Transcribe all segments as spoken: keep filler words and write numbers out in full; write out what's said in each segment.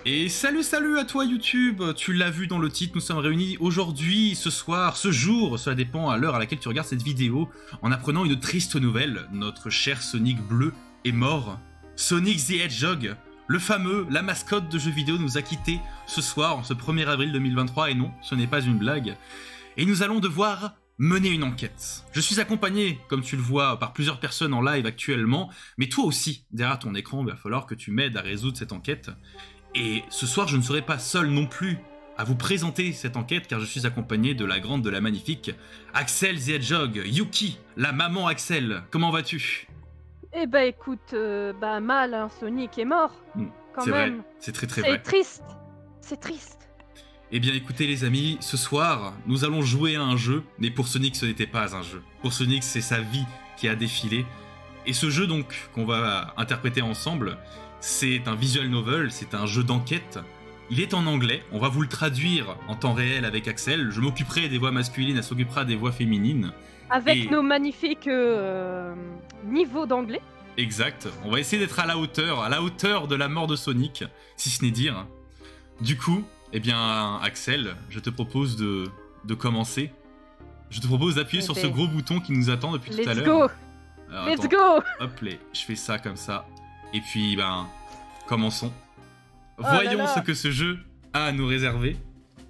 Et salut salut à toi YouTube, tu l'as vu dans le titre, nous sommes réunis aujourd'hui, ce soir, ce jour, cela dépend à l'heure à laquelle tu regardes cette vidéo, en apprenant une triste nouvelle, notre cher Sonic bleu est mort. Sonic the Hedgehog, le fameux, la mascotte de jeux vidéo nous a quittés ce soir, en ce premier avril deux mille vingt-trois, et non, ce n'est pas une blague. Et nous allons devoir mener une enquête. Je suis accompagné, comme tu le vois, par plusieurs personnes en live actuellement, mais toi aussi, derrière ton écran, il va falloir que tu m'aides à résoudre cette enquête. Et ce soir, je ne serai pas seul non plus à vous présenter cette enquête, car je suis accompagné de la grande, de la magnifique Axel the Hedgehog, Yuki, la maman Axel. Comment vas-tu? Eh bah écoute, euh, bah mal, hein, Sonic est mort, mmh, quand c'est même. Vrai, c'est très très vrai. C'est triste, c'est triste. Eh bien écoutez les amis, ce soir, nous allons jouer à un jeu, mais pour Sonic ce n'était pas un jeu. Pour Sonic, c'est sa vie qui a défilé. Et ce jeu donc, qu'on va interpréter ensemble, c'est un visual novel, c'est un jeu d'enquête. Il est en anglais, on va vous le traduire en temps réel avec Axel. Je m'occuperai des voix masculines, elle s'occupera des voix féminines. Avec Et... nos magnifiques euh, niveaux d'anglais. Exact, on va essayer d'être à la hauteur, à la hauteur de la mort de Sonic, si ce n'est dire. Du coup, eh bien Axel, je te propose de, de commencer. Je te propose d'appuyer okay. sur ce gros bouton qui nous attend depuis Let's tout à l'heure. Go. Alors, Let's attends. go. Hop, les, je fais ça comme ça. Et puis, ben, commençons. Oh Voyons là là. ce que ce jeu a à nous réserver.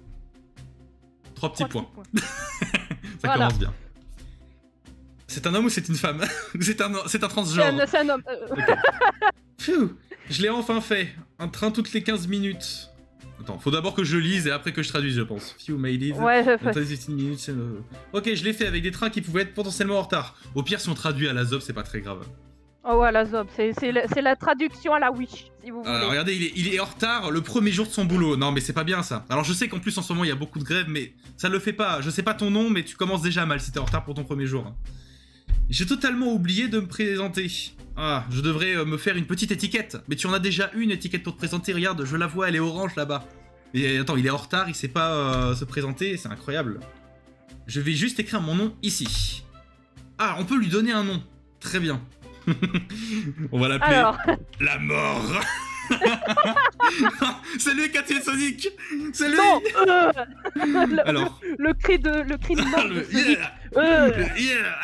Trois petits Trois points. petits points. Ça voilà. commence bien. C'est un homme ou c'est une femme? C'est un, c'est un transgenre. C'est un, un homme. Euh... Okay. Pfiou, je l'ai enfin fait. Un train toutes les quinze minutes. Attends, faut d'abord que je lise et après que je traduise, je pense. Few made it. Ouais, je fais. quinze minutes. Ok, je l'ai fait avec des trains qui pouvaient être potentiellement en retard. Au pire, si on traduit à la zob, c'est pas très grave. Oh ouais, la zob, c'est la, la traduction à la Wish, si vous voulez. Alors, regardez, il est, il est en retard le premier jour de son boulot. Non, mais c'est pas bien ça. Alors, je sais qu'en plus, en ce moment, il y a beaucoup de grèves, mais ça le fait pas. Je sais pas ton nom, mais tu commences déjà mal si t'es en retard pour ton premier jour. J'ai totalement oublié de me présenter. Ah, je devrais euh, me faire une petite étiquette. Mais tu en as déjà une étiquette pour te présenter. Regarde, je la vois, elle est orange là-bas. Et attends, il est en retard, il sait pas euh, se présenter, c'est incroyable. Je vais juste écrire mon nom ici. Ah, on peut lui donner un nom. Très bien. On va l'appeler Alors... la mort. C'est lui qui a tué Sonic. C'est lui. Non, euh... le, Alors, le, le cri de le cri de mort le de Sonic. yeah. Euh... Le yeah.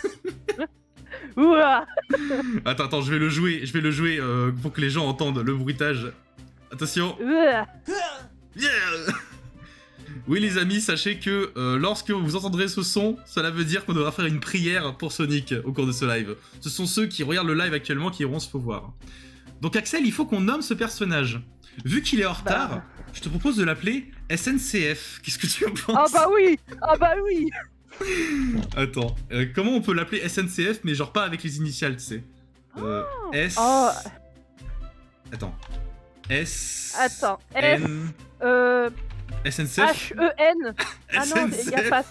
Ouah. Attends, attends, je vais le jouer, je vais le jouer euh, pour que les gens entendent le bruitage. Attention. Ouah. Yeah. Oui les amis, sachez que euh, lorsque vous entendrez ce son, cela veut dire qu'on devra faire une prière pour Sonic au cours de ce live. Ce sont ceux qui regardent le live actuellement qui iront se pouvoir. Donc Axel, il faut qu'on nomme ce personnage. Vu qu'il est en retard, bah... je te propose de l'appeler S N C F. Qu'est-ce que tu en penses? Ah bah oui. Ah bah oui. Attends, euh, comment on peut l'appeler S N C F, mais genre pas avec les initiales, tu sais euh, oh. S... Oh. Attends. S... Attends. N... S... Euh... S N C F H E N. Ah non, il y a pas...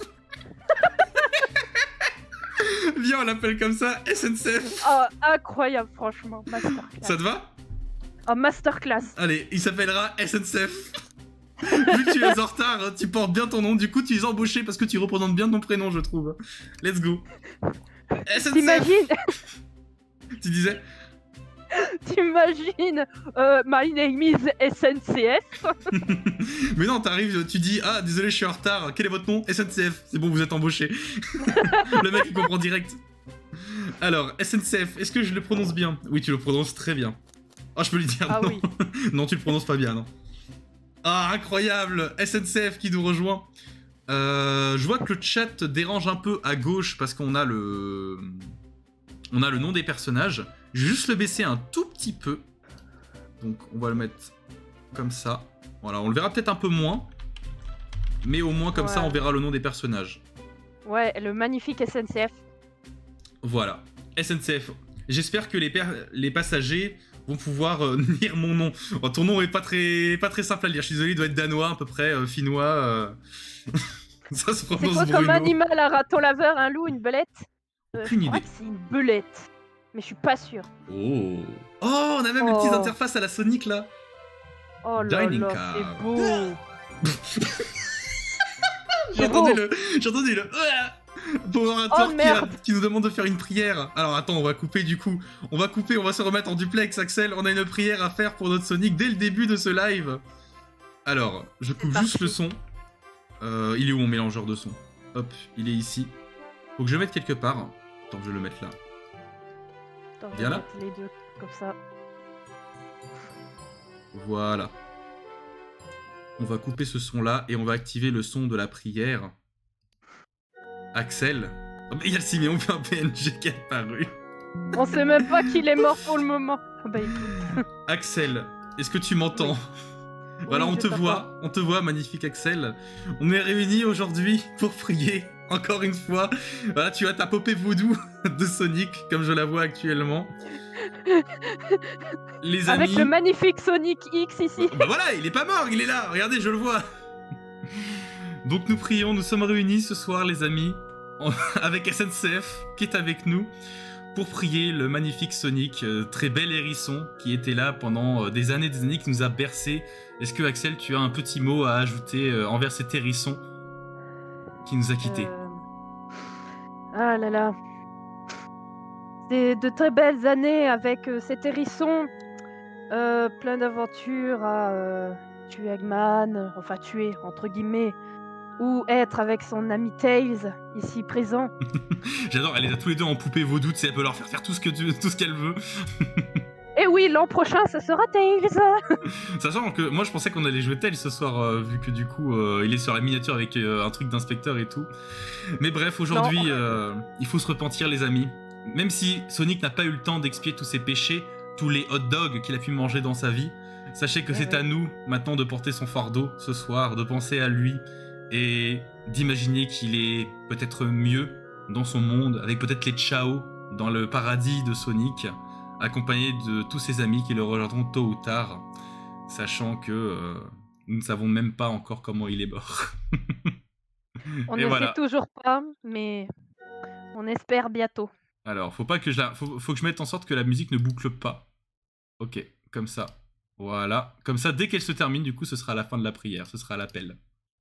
Viens, on l'appelle comme ça, S N C F. Oh, incroyable, franchement. Masterclass. Ça te va? Oh, masterclass. Allez, il s'appellera S N C F. Vu que tu es en retard, tu portes bien ton nom, du coup tu es embauché parce que tu représentes bien ton prénom, je trouve. Let's go. S N C F. T'imagines? Tu disais? T'imagines euh, My name is S N C F. Mais non, t'arrives, tu dis ah désolé je suis en retard, quel est votre nom? S N C F, c'est bon vous êtes embauché. Le mec il comprend direct. Alors S N C F, est-ce que je le prononce bien? Oui tu le prononces très bien. Oh je peux lui dire ah, non. Oui. Non tu le prononces pas bien non. Ah incroyable, S N C F qui nous rejoint. Euh, je vois que le chat dérange un peu à gauche parce qu'on a le... On a le nom des personnages. Je vais juste le baisser un tout petit peu. Donc on va le mettre comme ça. Voilà, on le verra peut-être un peu moins. Mais au moins comme ouais. ça on verra le nom des personnages. Ouais, le magnifique S N C F. Voilà, S N C F. J'espère que les, per les passagers vont pouvoir euh, lire mon nom. Oh, ton nom est pas très, pas très simple à lire. Je suis désolé, il doit être danois à peu près, euh, finnois. Euh... ça se prononce C'est quoi comme animal? Un raton laveur, un loup, une belette? euh, Aucune Je idée. crois que c'est une belette. Mais je suis pas sûr. Oh, oh on a même oh. les petites interfaces à la Sonic là. Oh là Dining là, car. c'est beau. J'ai entendu le... J'ai entendu le... Power Ranger Oh, qui, merde. a- qui nous demande de faire une prière. Alors attends, on va couper du coup. On va couper, on va se remettre en duplex, Axel. On a une prière à faire pour notre Sonic dès le début de ce live. Alors, je coupe juste le son. Euh, il est où mon mélangeur de son? Hop, il est ici. Faut que je le mette quelque part. Attends, je vais le mettre là. Attends, je Viens vais là. mettre les deux comme ça. Voilà. On va couper ce son-là et on va activer le son de la prière. Axel. Oh, mais il y a le Siméon fait un P N G qui est apparu. On sait même pas qu'il est mort pour le moment. Ah bah écoute. Axel, est-ce que tu m'entends? Oui. Voilà, Oui, on je te t'entends. voit, on te voit, magnifique Axel. On est réunis aujourd'hui pour prier, encore une fois. Voilà, tu as ta popée vaudou de Sonic, comme je la vois actuellement. Les amis... Avec le magnifique Sonic X ici. Bah voilà, il est pas mort, il est là, regardez, je le vois. Donc nous prions, nous sommes réunis ce soir, les amis, en- avec S N C F, qui est avec nous, pour prier le magnifique Sonic, euh, très bel hérisson, qui était là pendant euh, des années et des années, qui nous a bercé. Est-ce que, Axel, tu as un petit mot à ajouter euh, envers cet hérisson qui nous a quittés? Euh, Ah là là. C'est de très belles années avec euh, cet hérisson. Euh, plein d'aventures à euh, tuer Eggman, euh, enfin tuer entre guillemets, ou être avec son ami Tails, ici présent. J'adore, elle les a tous les deux en poupée vaudou, tu sais, elle peut leur faire faire tout ce que tu- tout ce qu'elle veut. Et oui, l'an prochain, ça sera Tails. Sachant que moi je pensais qu'on allait jouer Tails ce soir, euh, vu que du coup euh, il est sur la miniature avec euh, un truc d'inspecteur et tout. Mais bref, aujourd'hui euh, il faut se repentir, les amis. Même si Sonic n'a pas eu le temps d'expier tous ses péchés, tous les hot dogs qu'il a pu manger dans sa vie, sachez que Ouais, c'est ouais. à nous maintenant de porter son fardeau ce soir, de penser à lui et d'imaginer qu'il est peut-être mieux dans son monde, avec peut-être les Chao dans le paradis de Sonic, accompagné de tous ses amis qui le rejoindront tôt ou tard, sachant que euh, nous ne savons même pas encore comment il est mort. On Et ne voilà. sait toujours pas, mais on espère bientôt. Alors, faut pas que je la... faut, faut que je mette en sorte que la musique ne boucle pas. Ok, comme ça. Voilà. Comme ça, dès qu'elle se termine, du coup, ce sera la fin de la prière, ce sera l'appel.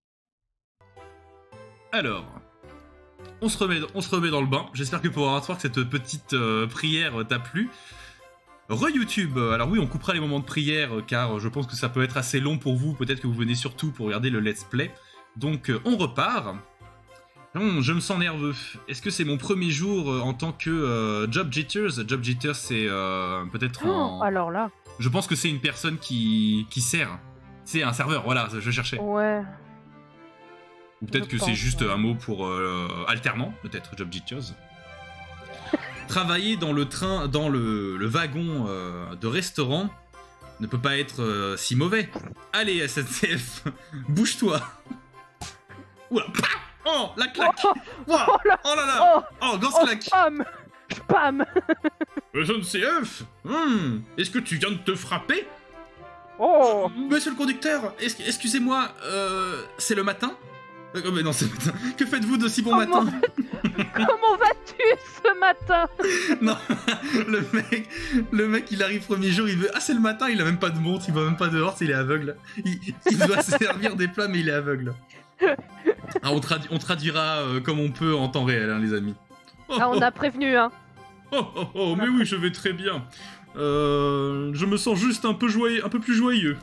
Alors, on se remet, on se remet dans le bain. J'espère que pour avoir que cette petite euh, prière t'a plu. Re-YouTube, alors oui, on coupera les moments de prière, euh, car je pense que ça peut être assez long pour vous. Peut-être que vous venez surtout pour regarder le let's play. Donc, euh, on repart. Hum, je me sens nerveux. Est-ce que c'est mon premier jour euh, en tant que euh, Job Jitters? Job Jitters, c'est euh, peut-être en... Oh, alors là. Je pense que c'est une personne qui, qui sert. C'est un serveur, voilà, je cherchais. Ouais. Ou peut-être je que c'est pense, juste ouais. un mot pour euh, alternant, peut-être Job Jitters. Travailler dans le train, dans le, le wagon euh, de restaurant ne peut pas être euh, si mauvais. Allez, S N C F, bouge-toi. Oula, pah oh, la claque. Oh, Oh, oh là, oh là là. oh, Oh, grosse oh, claque. spam, spam. S N C F, hmm, est-ce que tu viens de te frapper? Oh, Monsieur le conducteur, es- excusez-moi, euh, c'est le matin? Euh, oh, mais non, c'est le matin. Que faites-vous de si bon Comment matin? comment vas-tu ce matin? Non, le mec, le mec, il arrive premier jour, il veut... Ah, c'est le matin, il a même pas de montre, il va même pas dehors, il est aveugle. Il, il doit se servir des plats, mais il est aveugle. Ah, on, tradu- on traduira euh, comme on peut en temps réel, hein, les amis. Oh, Ah, on oh, a prévenu, hein. oh, oh, oh, mais oui, je vais très bien. Euh, je me sens juste un peu joyeux, un peu plus joyeux.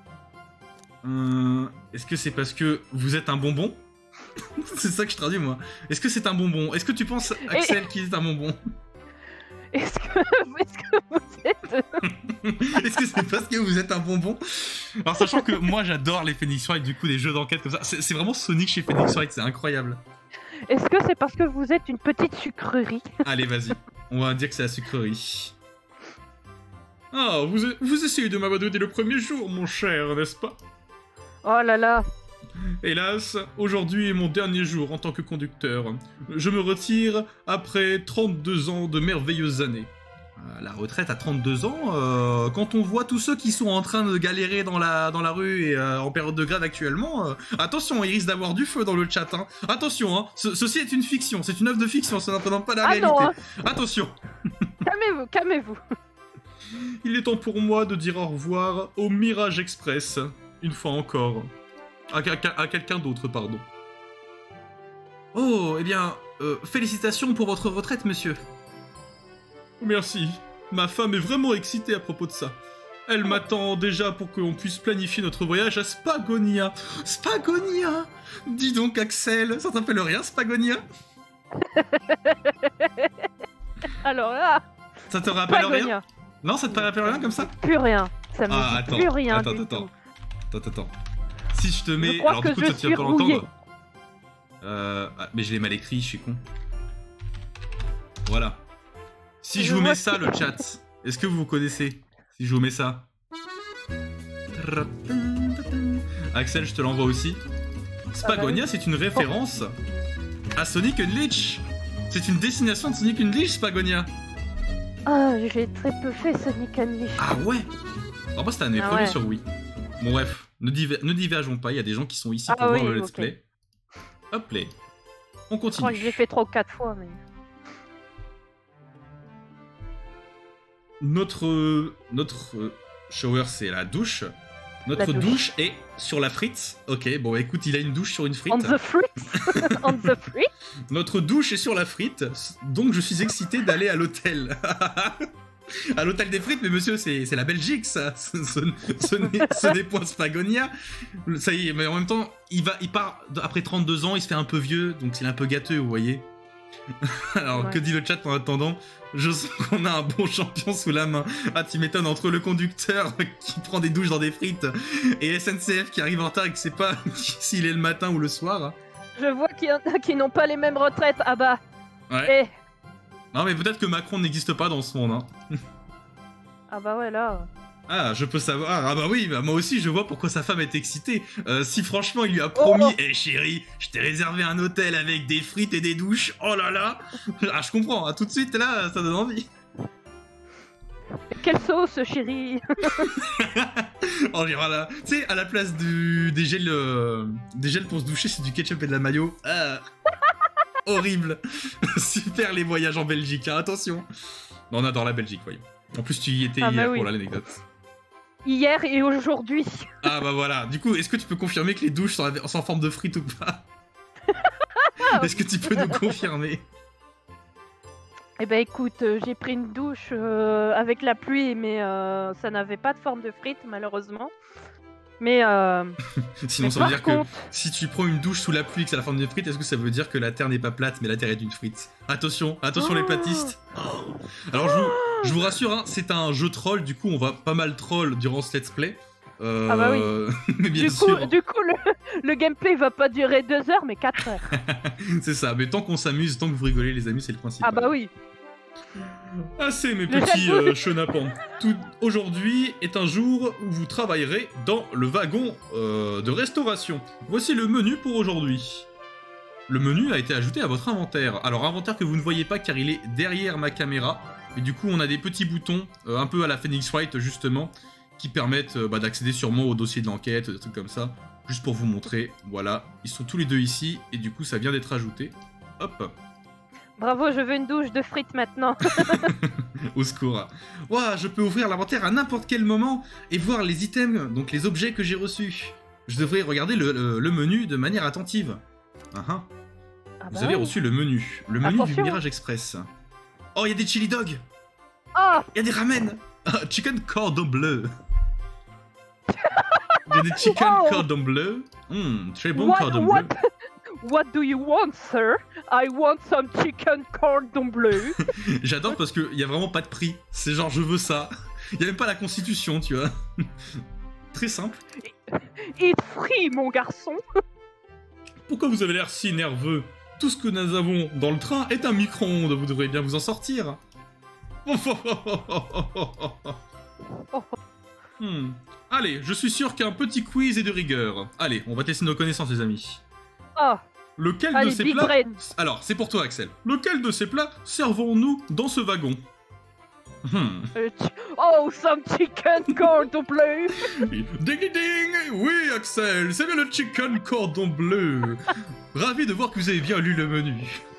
Euh, Est-ce que c'est parce que vous êtes un bonbon? C'est ça que je traduis, moi. Est-ce que c'est un bonbon? Est-ce que tu penses, Axel, qu'il est un bonbon? Est-ce que, est-ce que vous êtes... Est-ce que c'est parce que vous êtes un bonbon? Alors, sachant que moi, j'adore les Phoenix Wright, du coup, des jeux d'enquête comme ça. C'est c'est vraiment Sonic chez Phoenix Wright, c'est incroyable. Est-ce que c'est parce que vous êtes une petite sucrerie? Allez, vas-y. On va dire que c'est la sucrerie. Ah, vous, vous essayez de m'abandonner dès le premier jour, mon cher, n'est-ce pas? Oh là là. Hélas, aujourd'hui est mon dernier jour en tant que conducteur. Je me retire après trente-deux ans de merveilleuses années. Euh, La retraite à trente-deux ans, euh, quand on voit tous ceux qui sont en train de galérer dans la, dans la rue et euh, en période de grève actuellement, euh, attention, il risque d'avoir du feu dans le chat. Hein. Attention, hein, ce, ceci est une fiction, c'est une œuvre de fiction, ça n'appréhende pas la Ah réalité. non, hein. Attention. Calmez-vous, calmez-vous. Il est temps pour moi de dire au revoir au Mirage Express, une fois encore. À, à- à quelqu'un d'autre, pardon. Oh, eh bien, euh, félicitations pour votre retraite, monsieur. Merci. Ma femme est vraiment excitée à propos de ça. Elle m'attend déjà pour qu'on puisse planifier notre voyage à Spagonia. Spagonia! Dis donc, Axel, ça t'appelle rien, Spagonia? Alors là... Ça te rappelle Spagonia. rien? Non, ça te rappelle rien comme ça? Plus rien. Ça me Ah, dit attends, plus rien attends, du attends, tout. attends, attends. Si je te mets... Je crois Alors que du coup, je toi, tu vas suis pas rouillée. l'entendre. Euh... Ah, mais je l'ai mal écrit, je suis con. Voilà. Si je, Je vous vois mets ça, le chat, est-ce que vous vous connaissez? Si je vous mets ça. Axel, je te l'envoie aussi. Spagonia, c'est une référence à Sonic Unleashed. C'est une destination de Sonic Unleashed, Spagonia. Ah, j'ai très peu fait Sonic Unleashed. Ah ouais. En vrai, c'était un de mes Ah premiers ouais. sur Wii. Bon bref, ne, diver- ne divergeons pas, il y a des gens qui sont ici Ah pour voir oui, le let's ok. play. Hop, play. On Je crois continue. que je l'ai fait trois ou quatre fois, mais... Notre, euh, notre euh, shower, c'est la douche. Notre La douche. douche. est sur la frite. Ok, bon écoute, il a une douche sur une frite. On the frites On the frites Notre douche est sur la frite, donc je suis excité d'aller à l'hôtel. À l'hôtel des frites, mais monsieur, c'est c'est la Belgique, ça. Ce, ce, ce n'est ce n'est point Spagonia. Ça y est, mais en même temps, il, va, il part après trente-deux ans, il se fait un peu vieux, donc il est un peu gâteux, vous voyez. Alors, Ouais. que dit le chat en attendant? Je sens qu'on a un bon champion sous la main. Ah, tu m'étonnes, entre le conducteur qui prend des douches dans des frites et S N C F qui arrive en retard et que c'est pas s'il est le matin ou le soir. Je vois qu'il y en a qui n'ont pas les mêmes retraites. Ah bah, Ouais. eh Non, mais peut-être que Macron n'existe pas dans ce monde, hein. Ah bah ouais, là... Ah, je peux savoir. Ah bah oui, bah moi aussi je vois pourquoi sa femme est excitée. Euh, si franchement il lui a promis, Oh. eh chérie, je t'ai réservé un hôtel avec des frites et des douches. Oh là là. Ah je comprends, hein, tout de suite là, ça donne envie. Quelle sauce, chérie. Oh voilà, tu sais, à la place du, des gels, euh, des gels pour se doucher, c'est du ketchup et de la mayo. Ah. Horrible. Super les voyages en Belgique, hein, attention. Non, on adore la Belgique, voyons. En plus tu y étais Ah bah hier oui. pour l'anecdote. Hier et aujourd'hui. Ah bah voilà, du coup, est-ce que tu peux confirmer que les douches sont, sont en forme de frites ou pas? Est-ce que tu peux nous confirmer? Eh ben écoute, euh, j'ai pris une douche euh, avec la pluie, mais euh, ça n'avait pas de forme de frites, malheureusement. Mais, euh, Sinon mais ça veut par dire contre... que si tu prends une douche sous la pluie et que c'est la forme d'une frite, est-ce que ça veut dire que la Terre n'est pas plate mais la Terre est une frite? Attention, attention les Oh. platistes. Alors je vous, je vous rassure, hein, c'est un jeu troll, du coup on va pas mal troll durant ce let's play. Euh, Ah bah oui. mais bien Du coup, sûr, du coup le, le gameplay va pas durer deux heures, mais quatre heures. c'est ça. Mais tant qu'on s'amuse, tant que vous rigolez les amis, c'est le principal. Ah bah oui. Assez mes Le petits jaloux. euh, chenapans. Tout aujourd'hui est un jour où vous travaillerez dans le wagon euh, de restauration. Voici le menu pour aujourd'hui. Le menu a été ajouté à votre inventaire. Alors inventaire que vous ne voyez pas car il est derrière ma caméra. Et du coup on a des petits boutons, euh, un peu à la Phoenix Wright justement, qui permettent euh, bah, d'accéder sûrement au dossier de l'enquête, des trucs comme ça. Juste pour vous montrer, voilà. Ils sont tous les deux ici et du coup ça vient d'être ajouté. Hop. Bravo, je veux une douche de frites maintenant. Au secours. Ouah, je peux ouvrir l'inventaire à n'importe quel moment et voir les items, donc les objets que j'ai reçus. Je devrais regarder le, le- le menu de manière attentive. Ah, ah. Ah Vous bah avez oui. reçu le menu. Le menu Attention. du Mirage Express. Oh, il y a des chili dogs. Ah, Il y a des ramen. Ah, chicken cordon bleu. Il y a des chicken Wow. cordon bleu. Hmm, très bon what, cordon what, bleu. what do you want, sir? I want some chicken cordon bleu. J'adore parce qu'il y a vraiment pas de prix. C'est genre, je veux ça. Il y a même pas la constitution, tu vois. Très simple. It's free, mon garçon. Pourquoi vous avez l'air si nerveux? Tout ce que nous avons dans le train est un micro-ondes, vous devrez bien vous en sortir. Hmm. Allez, je suis sûr qu'un petit quiz est de rigueur. Allez, on va tester nos connaissances, les amis. Ah, Lequel allez, de ces big plats... brain. Alors, c'est pour toi, Axel. Lequel de ces plats servons-nous dans ce wagon? Hmm. Euh, chi- Oh, some chicken cordon bleu. Ding ding ding. Oui, Axel, c'est bien le chicken cordon bleu. Ravi de voir que vous avez bien lu le menu.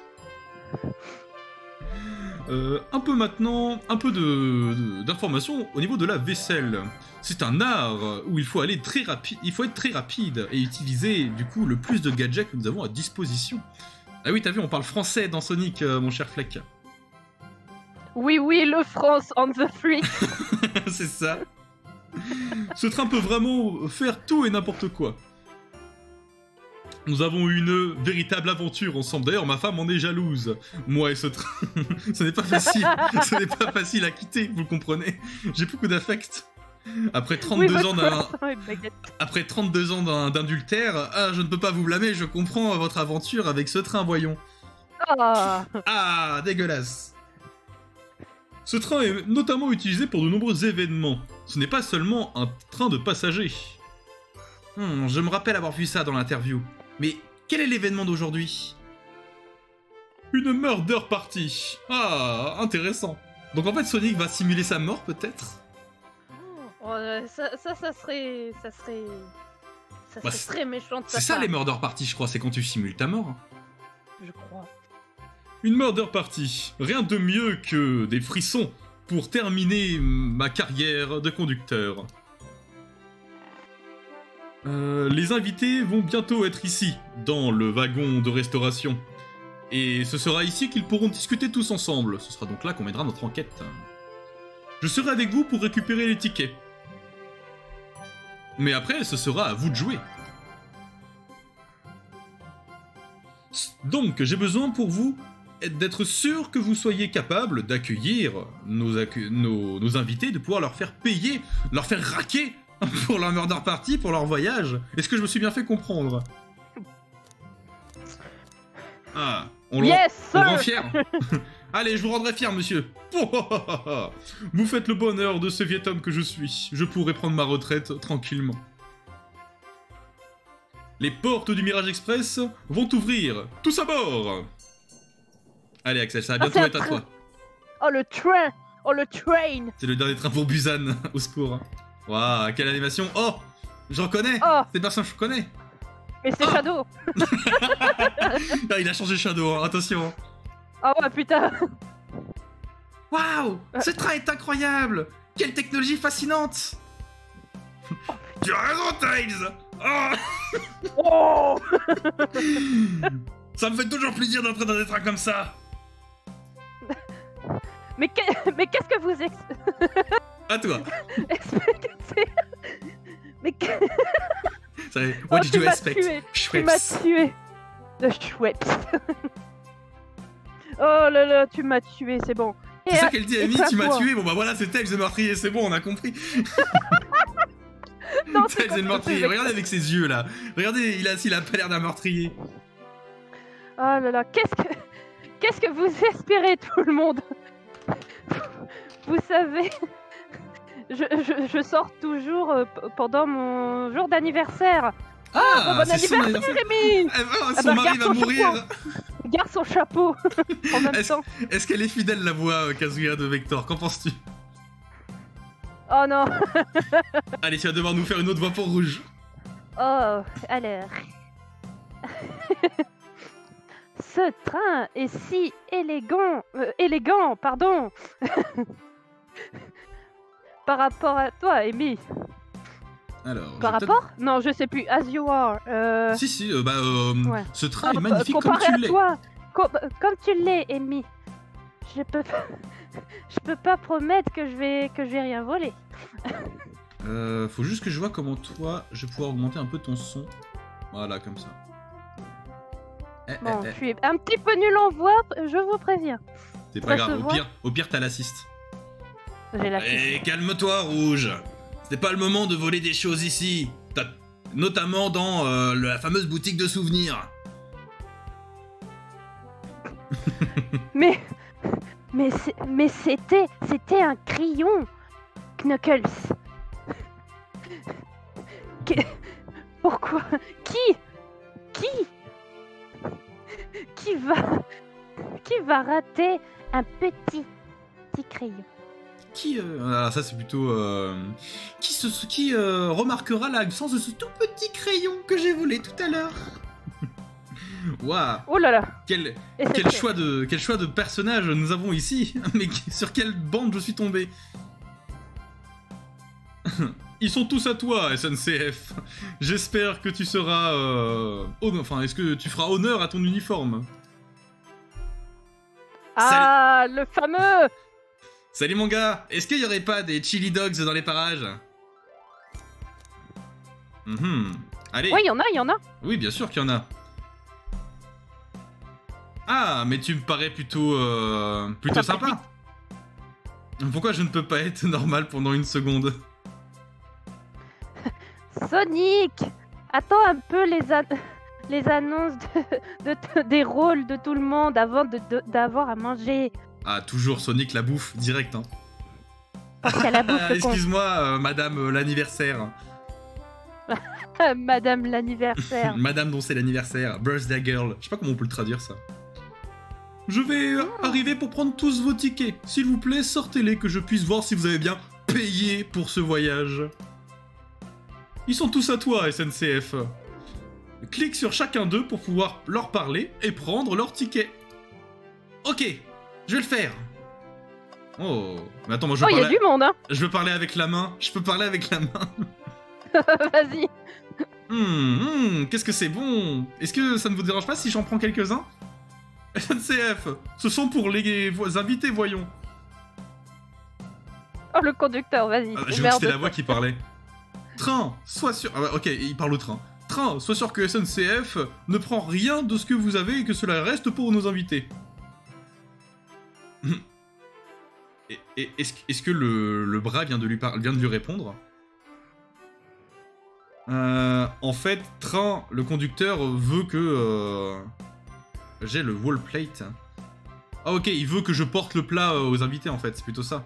Euh, un peu maintenant, un peu de de- d'informations au niveau de la vaisselle. C'est un art où il faut aller très rapide, il faut être très rapide et utiliser du coup le plus de gadgets que nous avons à disposition. Ah oui, t'as vu, on parle français dans Sonic, euh, mon cher Fleck. Oui, oui, le France on the freak. C'est ça. Ce train peut vraiment faire tout et n'importe quoi. Nous avons eu une véritable aventure ensemble. D'ailleurs, ma femme en est jalouse. Moi et ce train, ce n'est pas facile. Ce n'est pas facile à quitter, vous le comprenez. J'ai beaucoup d'affect. Après trente-deux Oui, ans votre d'un... poisson est baguette. Après trente-deux ans d'un- d'adultère, ah, je ne peux pas vous blâmer, je comprends votre aventure avec ce train, voyons. Ah, Ah, dégueulasse. Ce train est notamment utilisé pour de nombreux événements. Ce n'est pas seulement un train de passagers. Hmm, je me rappelle avoir vu ça dans l'interview. Mais quel est l'événement d'aujourd'hui? Une murder party. Ah, intéressant. Donc en fait Sonic va simuler sa mort peut-être? oh, euh, ça, ça, ça serait, ça serait, ça Bah, serait c'est- très méchant de sa C'est ça part, les murder party, je crois, c'est quand tu simules ta mort. je crois. Une murder party. Rien de mieux que des frissons pour terminer ma carrière de conducteur. Euh, les invités vont bientôt être ici, dans le wagon de restauration. Et ce sera ici qu'ils pourront discuter tous ensemble. Ce sera donc là qu'on mènera notre enquête. Je serai avec vous pour récupérer les tickets. Mais après, ce sera à vous de jouer. Donc, j'ai besoin pour vous d'être sûr que vous soyez capable d'accueillir nos, accu- nos, nos invités, de pouvoir leur faire payer, leur faire raquer pour leur murder party, pour leur voyage. Est-ce que je me suis bien fait comprendre? Ah, on le, Yes, on le sir. rend fier. Allez, je vous rendrai fier, monsieur. Vous faites le bonheur de ce vieux homme que je suis. Je pourrai prendre ma retraite tranquillement. Les portes du Mirage Express vont ouvrir. Tous à bord. Allez, Axel, ça va Ah, bientôt c'est un être à train. toi. Oh le train, oh le train. C'est le dernier train pour Busan. Au secours. Waouh, quelle animation. Oh, j'en connais. Oh, C'est personne que je connais. mais c'est Oh. Shadow. Ah, il a changé Shadow, hein. Attention. Oh ouais, putain. Waouh, Euh. ce train est incroyable. Quelle technologie fascinante. Tu as raison, Tails. Oh. Oh. Ça me fait toujours plaisir d'entrer dans des trains comme ça. Mais que- mais qu'est-ce que vous ex... À toi. expliquez? Mais que... Ça y est, Oh, What did tu you m'as expect? tué. Tu m'as Schweppes. tué. Le Schweppes. Oh là là, tu m'as tué, c'est bon. Et C'est ça à- qu'elle dit, et Amy, toi, tu m'as toi tué. Bon bah voilà, c'est Tails le meurtrier, c'est bon, on a compris. Non, c'est Tails est le pas- meurtrier, regardez avec ses yeux là. Regardez, il a, il a pas l'air d'un meurtrier. Oh là là, qu'est-ce que... Qu'est-ce que vous espérez, tout le monde? Vous savez, je, je, je sors toujours euh, p- pendant mon jour d'anniversaire. Ah, bon c'est son anniversaire, anniversaire. Rémi! Eh ben, Ah son bah, mari regarde va son mourir. Garde son chapeau en même Est-ce temps. est-ce qu'elle est fidèle la voix euh, Kazuya de Vector? Qu'en penses-tu? Oh non. Allez, tu vas devoir nous faire une autre voix pour rouge. Oh, alors. Ce train est si élégant, euh, élégant, pardon, par rapport à toi, Amy. Alors, Par je vais rapport? Non, je sais plus. As you are. Euh... peut-être- Si, si, euh, bah, euh, Ouais. ce train Ah, est magnifique comme comparé tu à l'es. toi, co- comme tu l'es, Amy. Je peux, je peux pas promettre que je vais, que je vais rien voler. Euh, faut juste que je vois comment toi, je vais pouvoir augmenter un peu ton son. Voilà, comme ça. Eh, Bon, eh, je eh, suis un petit peu nul en voix, je vous préviens. c'est ça pas se grave, au voit. pire, au pire t'as l'assist. J'ai la Eh, calme-toi, Rouge. C'est pas le moment de voler des choses ici. T'as- Notamment dans euh, la fameuse boutique de souvenirs. Mais, mais, c'est- mais c'était, c'était un crayon, Knuckles. Que- Pourquoi? Qui? Qui? Qui va, qui va rater un petit, petit crayon? Qui, euh, alors ça c'est plutôt... euh, qui se, qui euh, remarquera l'absence de ce tout petit crayon que j'ai volé tout à l'heure. Waouh, Oh là là! quel, Et c'est quel fait. choix de quel choix de personnage nous avons ici. Mais qui- sur quelle bande je suis tombé? Ils sont tous à toi, S N C F. J'espère que tu seras... euh, hon- Enfin, est-ce que tu feras honneur à ton uniforme? Ah, le fameux. Salut mon gars, est-ce qu'il y aurait pas des chili dogs dans les parages? Mhm. Allez. Oui, il y en a, il y en a. Oui, bien sûr qu'il y en a. Ah, mais tu me parais plutôt, euh, plutôt sympa. Pourquoi je ne peux pas être normal pendant une seconde? Sonic, attends un peu les, an les annonces de, de, des rôles de tout le monde avant d'avoir à manger. Ah, toujours Sonic la bouffe, direct, hein. Parce qu'à la bouffe, excuse-moi, euh, madame euh, l'anniversaire. Madame l'anniversaire. Madame dont c'est l'anniversaire, birthday girl. Je sais pas comment on peut le traduire, ça. Je vais euh, Ah. arriver pour prendre tous vos tickets. S'il vous plaît, sortez-les que je puisse voir si vous avez bien payé pour ce voyage. Ils sont tous à toi, S N C F. Clique sur chacun d'eux pour pouvoir leur parler et prendre leur ticket. Ok, je vais le faire. Oh, mais attends, moi je veux Oh, il y parler... a du monde, hein. Je veux parler avec la main. Je peux parler avec la main. Vas-y. Hum, hum, qu'est-ce que c'est bon. Est-ce que ça ne vous dérange pas si j'en prends quelques-uns? S N C F, ce sont pour les vo invités, voyons. Oh, le conducteur, vas-y. Ah, je vois que c'était la voix qui parlait. Train, sois sûr... Ah, bah, ok, il parle au train. Train, sois sûr que S N C F ne prend rien de ce que vous avez et que cela reste pour nos invités. Est-ce est que le, le bras vient de lui, par vient de lui répondre? euh, En fait, train, le conducteur veut que... Euh... J'ai le wall plate. Ah ok, il veut que je porte le plat aux invités en fait, c'est plutôt ça.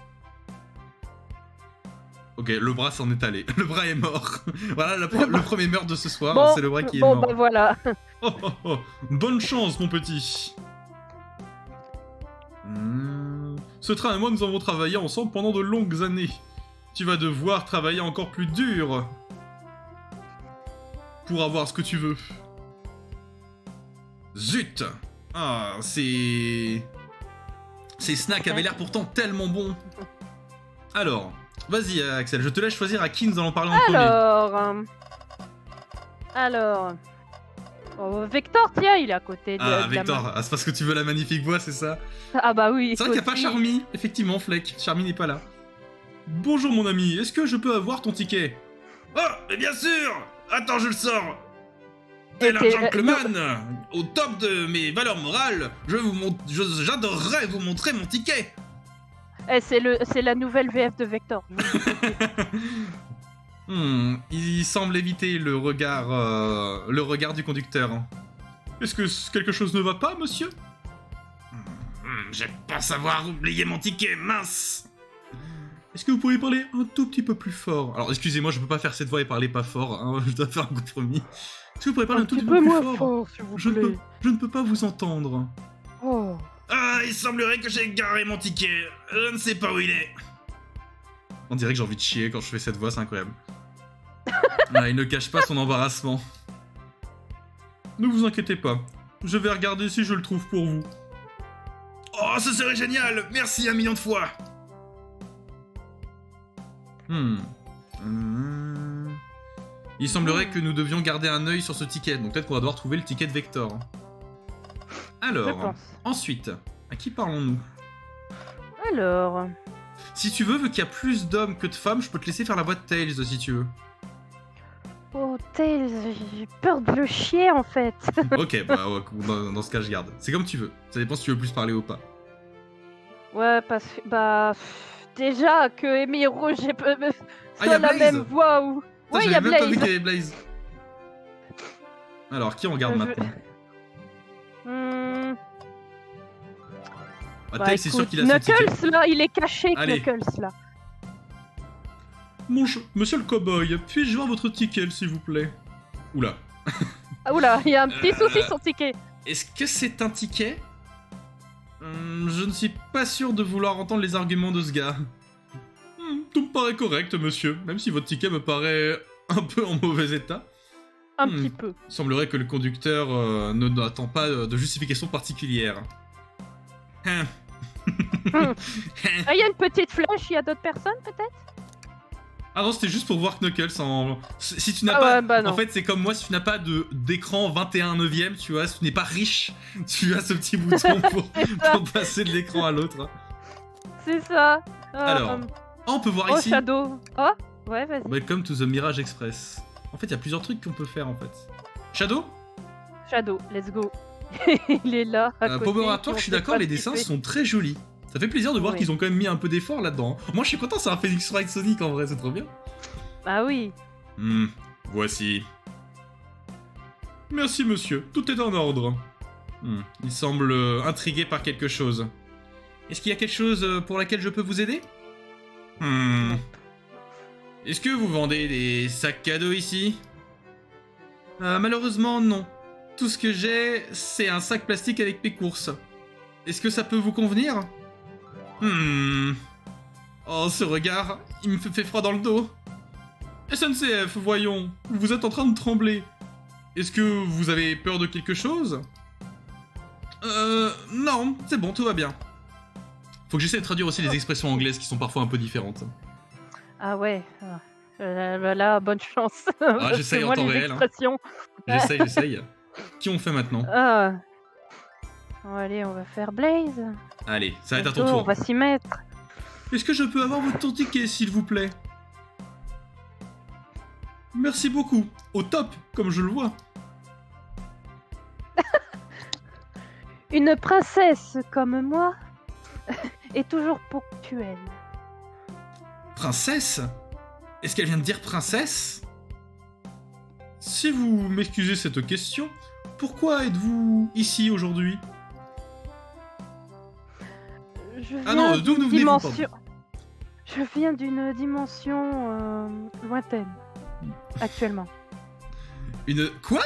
Ok, le bras s'en est allé. Le bras est mort. Voilà le, pre le premier meurtre de ce soir, bon, c'est le bras qui bon, est mort. Bon bah voilà. Oh, oh, oh. Bonne chance mon petit. Mmh. Ce train et moi nous avons travaillé ensemble pendant de longues années. Tu vas devoir travailler encore plus dur pour avoir ce que tu veux. Zut! Ah, c'est... Ces snacks avaient l'air pourtant tellement bons. Alors, vas-y Axel, je te laisse choisir à qui nous allons parler en premier. Alors... Euh... Alors... Oh, Vector, tiens, il est à côté de, Ah, de Vector, la ah, c'est parce que tu veux la magnifique voix, c'est ça? Ah bah oui. C'est vrai qu'il n'y a pas Charmy, effectivement, Fleck. Charmy n'est pas là. Bonjour mon ami, est-ce que je peux avoir ton ticket? Oh, mais bien sûr! Attends, je le sors! Tel un gentleman, euh, au top de mes valeurs morales, je vous montre, j'adorerais vous montrer mon ticket. Eh, c'est le, c'est la nouvelle V F de Vector. hmm, il semble éviter le regard, euh, le regard du conducteur. Est-ce que quelque chose ne va pas, monsieur? hmm, Je pense avoir oublié mon ticket, mince. Est-ce que vous pourriez parler un tout petit peu plus fort? Alors, excusez-moi, je peux pas faire cette voix et parler pas fort, hein, je dois faire un compromis. Est-ce que vous pourriez parler un, un tout petit peu, peu plus fort, fort s'il vous je, plaît. ne peux, je ne peux pas vous entendre. Oh. Ah, il semblerait que j'ai garé mon ticket. Je ne sais pas où il est. On dirait que j'ai envie de chier quand je fais cette voix, c'est incroyable. Ah, il ne cache pas son embarrassement. Ne vous inquiétez pas. Je vais regarder si je le trouve pour vous. Oh, ce serait génial. Merci un million de fois. Hmm. Mmh. Il semblerait que nous devions garder un œil sur ce ticket, donc peut-être qu'on va devoir trouver le ticket de Vector. Alors, ensuite, à qui parlons-nous? Alors... Si tu veux, vu qu'il y a plus d'hommes que de femmes, je peux te laisser faire la voix de Tails, si tu veux. Oh, Tails, j'ai peur de le chier, en fait. Ok, bah ouais, dans, dans ce cas, je garde. C'est comme tu veux. Ça dépend si tu veux plus parler ou pas. Ouais, parce que... Bah... Déjà que Amy Rouge, j'ai pas ah, la même voix ou... Putain, ouais, il y a Blaze. Pas vu qu'il y avait Blaze. Alors, qui on regarde euh, maintenant je... hmm... ah, bah, Tails, c'est sûr qu'il a Knuckles, son ticket. là, il est caché, Allez. Knuckles, là. Mon ch... Monsieur le cowboy, puis-je voir votre ticket, s'il vous plaît? Oula. Ah, oula, il y a un petit euh... souci, son ticket. Est-ce que c'est un ticket? hum, Je ne suis pas sûr de vouloir entendre les arguments de ce gars. Hum, tout me paraît correct, monsieur, même si votre ticket me paraît un peu en mauvais état. Un hum, petit peu. Il semblerait que le conducteur euh, ne n'attend pas de justification particulière. Hum. hum. Ah, il y a une petite flèche, il y a d'autres personnes, peut-être? Ah non, c'était juste pour voir Knuckles en... Si tu n'as Ah pas... ouais, bah non. En fait, c'est comme moi, si tu n'as pas de d'écran vingt et un neuvième, tu vois, si tu n'es pas riche, tu as ce petit bouton pour, pour passer de l'écran à l'autre. C'est ça. Ah, Alors, hum. ah, on peut voir Oh, ici. Shadow. Oh, ouais, vas-y. Welcome to the Mirage Express. En fait, il y a plusieurs trucs qu'on peut faire, en fait. Shadow Shadow, let's go. Il est là. À euh, côté, Power puis Artwork, on je suis sait d'accord, pas les ce qu'il dessins fait. sont très jolis. Ça fait plaisir de voir Oui. qu'ils ont quand même mis un peu d'effort là-dedans. Moi, je suis content, c'est un Phoenix Wright Sonic, en vrai, c'est trop bien. Ah oui. Hmm, voici. Merci, monsieur, tout est en ordre. Hmm, il semble euh, intrigué par quelque chose. Est-ce qu'il y a quelque chose euh, pour laquelle je peux vous aider? Hmm. Est-ce que vous vendez des sacs cadeaux ici? Euh, Malheureusement, non. Tout ce que j'ai, c'est un sac plastique avec mes courses. Est-ce que ça peut vous convenir? Hmm. Oh, ce regard, il me fait froid dans le dos. S N C F, voyons, vous êtes en train de trembler. Est-ce que vous avez peur de quelque chose? Euh... Non, c'est bon, tout va bien. Faut que j'essaie de traduire aussi les expressions anglaises qui sont parfois un peu différentes. Ah ouais. Ah. Euh, bah là, bonne chance. Ah, j'essaye en Moi, temps les réel. Hein. expressions. J'essaye, j'essaye. Qui on fait maintenant? Ah. Bon, allez, on va faire Blaze. Allez, ça va être à Let's ton go, tour. On va s'y mettre. Est-ce que je peux avoir votre ticket, s'il vous plaît? Merci beaucoup. Au top, comme je le vois. Une princesse comme moi est toujours ponctuelle. Princesse? Est-ce qu'elle vient de dire princesse? Si vous m'excusez cette question, pourquoi êtes-vous ici aujourd'hui? Je Ah viens non, d'où d'une venez-vous, dimension... Je viens d'une dimension euh, lointaine, actuellement. Une... Quoi?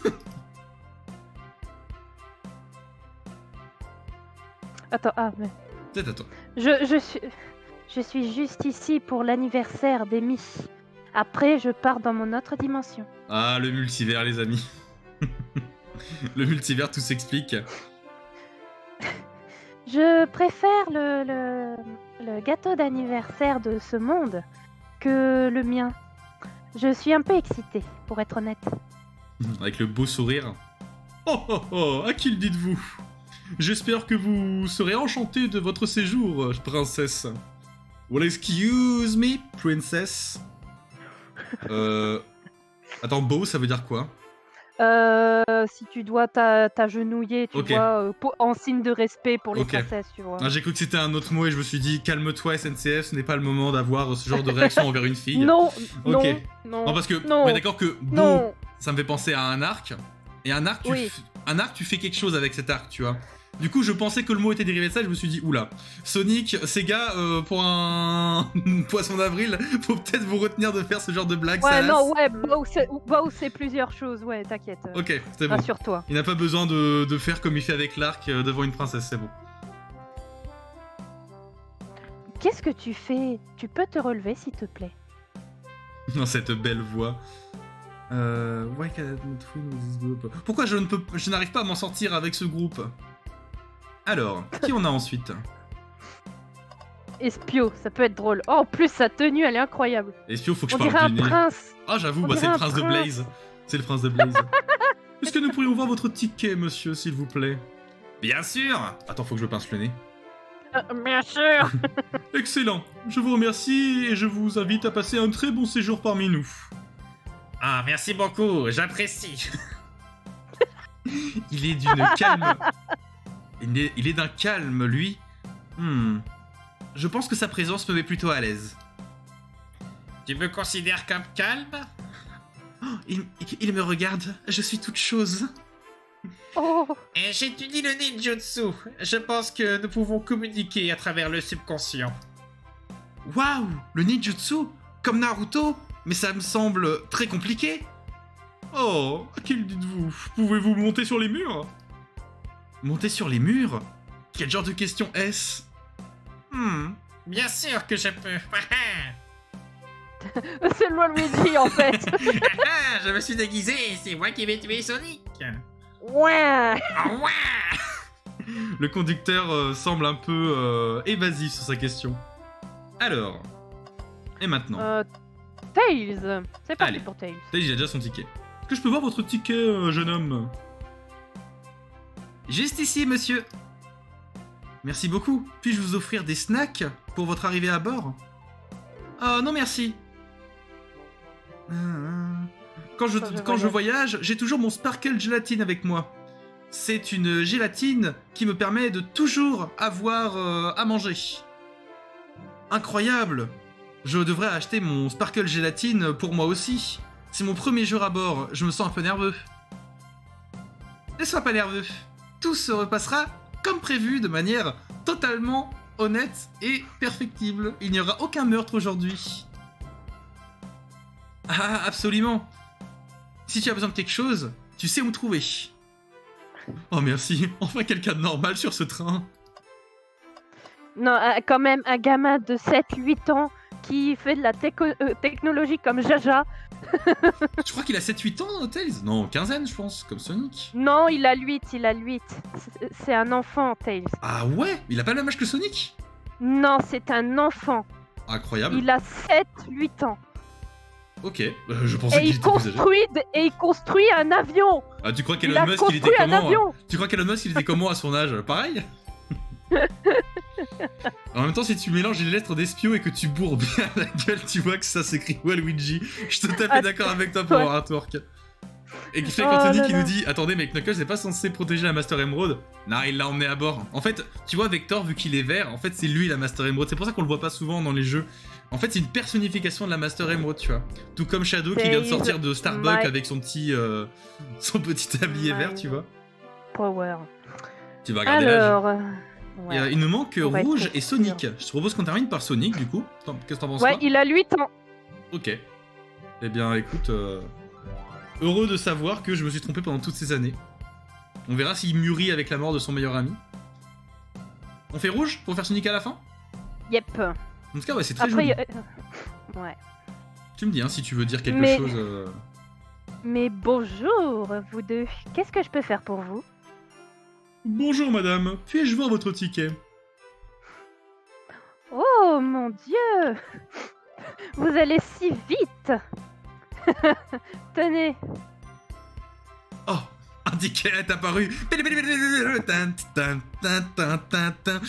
Attends, ah, mais... C'est à toi. Je, je suis... Je suis juste ici pour l'anniversaire d'Amy. Après, je pars dans mon autre dimension. Ah, le multivers, les amis. Le multivers, tout s'explique. Je préfère le, le, le gâteau d'anniversaire de ce monde que le mien. Je suis un peu excitée, pour être honnête. Avec le beau sourire. Oh oh oh, à qui le dites-vous? J'espère que vous serez enchanté de votre séjour, princesse. Well, excuse me, princess. Euh... Attends, beau, ça veut dire quoi? Euh, si tu dois t'agenouiller, tu Ok. vois, euh, pour- en signe de respect pour les Ok. princesses, tu vois. Ah, j'ai cru que c'était un autre mot et je me suis dit, calme-toi S N C F, ce n'est pas le moment d'avoir ce genre de réaction envers une fille. Non, Ok. non, non. Non, parce que, Non. on est d'accord que beau, Non. ça me fait penser à un arc. Et un arc, tu, Oui. f- un arc, tu fais quelque chose avec cet arc, tu vois. Du coup, je pensais que le mot était dérivé de ça, et je me suis dit, oula, Sonic, Sega, euh, pour un poisson d'avril, faut peut-être vous retenir de faire ce genre de blague. Ouais, salace. non, ouais, Bow, c'est Bow, c'est plusieurs choses, ouais, t'inquiète. euh, Ok, c'est bon. Rassure-toi. Il n'a pas besoin de, de faire comme il fait avec l'arc euh, devant une princesse, c'est bon. Qu'est-ce que tu fais? Tu peux te relever, s'il te plaît? Dans cette belle voix. Euh... why can I not win with this group? Pourquoi je ne peux, je n'arrive pas à m'en sortir avec ce groupe? Alors, qui on a ensuite? Espio, ça peut être drôle. Oh, en plus, sa tenue, elle est incroyable. Espio, faut que je On parle dirait un du nez. prince. Ah, j'avoue, On bah, c'est dirait le un prince de prince. Blaze. C'est le prince de Blaze. Est-ce que nous pourrions voir votre ticket, monsieur, s'il vous plaît? Bien sûr. Attends, faut que je me pince le nez. Euh, bien sûr. Excellent. Je vous remercie et je vous invite à passer un très bon séjour parmi nous. Ah, merci beaucoup, j'apprécie. Il est d'une calme... Il est, il est d'un calme, lui. Hmm. Je pense que sa présence me met plutôt à l'aise. Tu me considères comme calme? Oh, il, il me regarde, je suis toute chose. Oh, Et j'étudie le ninjutsu. Je pense que nous pouvons communiquer à travers le subconscient. Waouh, le ninjutsu, comme Naruto, mais ça me semble très compliqué. Oh, à qui le dites-vous? Pouvez-vous monter sur les murs? Monter sur les murs? Quel genre de question est-ce? Hmm. Bien sûr que je peux. c'est le Luigi, en fait. Ah, je me suis déguisé, c'est moi qui vais tuer Sonic. Ouais. Ah ouais. Le conducteur euh, semble un peu euh, évasif sur sa question. Alors, et maintenant? Euh, Tails. C'est parti Allez. pour Tails. Tails, il a déjà son ticket. Est-ce que je peux voir votre ticket, euh, jeune homme? Juste ici, monsieur. Merci beaucoup. Puis-je vous offrir des snacks pour votre arrivée à bord? Oh, non merci. Quand je, Quand je quand je voyage. voyage, j'ai toujours mon Sparkle Gélatine avec moi. C'est une gélatine qui me permet de toujours avoir euh, à manger. Incroyable! Je devrais acheter mon Sparkle Gélatine pour moi aussi. C'est mon premier jour à bord, je me sens un peu nerveux. Ne sois pas nerveux. Tout se repassera comme prévu de manière totalement honnête et perfectible. Il n'y aura aucun meurtre aujourd'hui. Ah, absolument. Si tu as besoin de quelque chose, tu sais où me trouver. Oh merci, enfin quelqu'un de normal sur ce train. Non, euh, quand même, un gamin de sept huit ans qui fait de la téco- euh, technologie comme Jaja. Je crois qu'il a sept huit ans, Tails. Non, quinzaine, je pense, comme Sonic. Non, il a huit, il a huit. C'est- C'est un enfant, Tails. Ah ouais? Il a pas le même âge que Sonic? Non, c'est un enfant. Incroyable. Il a sept huit ans. Ok, euh, je pensais Et qu'il il, était plus âgé. construit de- et il construit un avion. Ah, tu crois Il qu'Elon a Musk, il était construit un comment? avion. Tu crois qu'Elon Musk, il était comment à son âge? Pareil? En même temps, si tu mélanges les lettres d'Espio et que tu bourres bien la gueule, tu vois que ça s'écrit Waluigi. Je suis tout à fait Ah, d'accord avec toi pour ouais. un artwork. Et qui fait Oh qu'Anthony là qui là. nous dit attendez, mais Knuckles n'est pas censé protéger la Master Emerald. Non, il l'a emmené à bord. En fait, tu vois, Vector, vu qu'il est vert, en fait, c'est lui la Master Emerald. C'est pour ça qu'on le voit pas souvent dans les jeux. En fait, c'est une personnification de la Master Emerald, tu vois. Tout comme Shadow qui vient de C'est sortir de Starbucks my- avec son petit, euh, son petit tablier My- vert, tu vois. Power. Tu vas regarder l'âge. Alors. euh, Et, euh, ouais. il nous manque Pour être Rouge et sûr. Sonic. Je te propose qu'on termine par Sonic, du coup. T'en- Qu'est-ce que t'en penses, Ouais, toi il a huit ans. Ok. Eh bien, écoute, euh, heureux de savoir que je me suis trompé pendant toutes ces années. On verra s'il mûrit avec la mort de son meilleur ami. On fait Rouge pour faire Sonic à la fin? Yep. En tout cas, ouais, c'est très Après, joli. euh, ouais. Tu me dis hein, si tu veux dire quelque Mais- chose. euh, Mais bonjour, vous deux. Qu'est-ce que je peux faire pour vous? Bonjour madame, puis-je voir votre ticket? Oh mon dieu! Vous allez si vite! Tenez, Oh, un ticket est apparu. Tin, tin, tin, tin, tin, tin.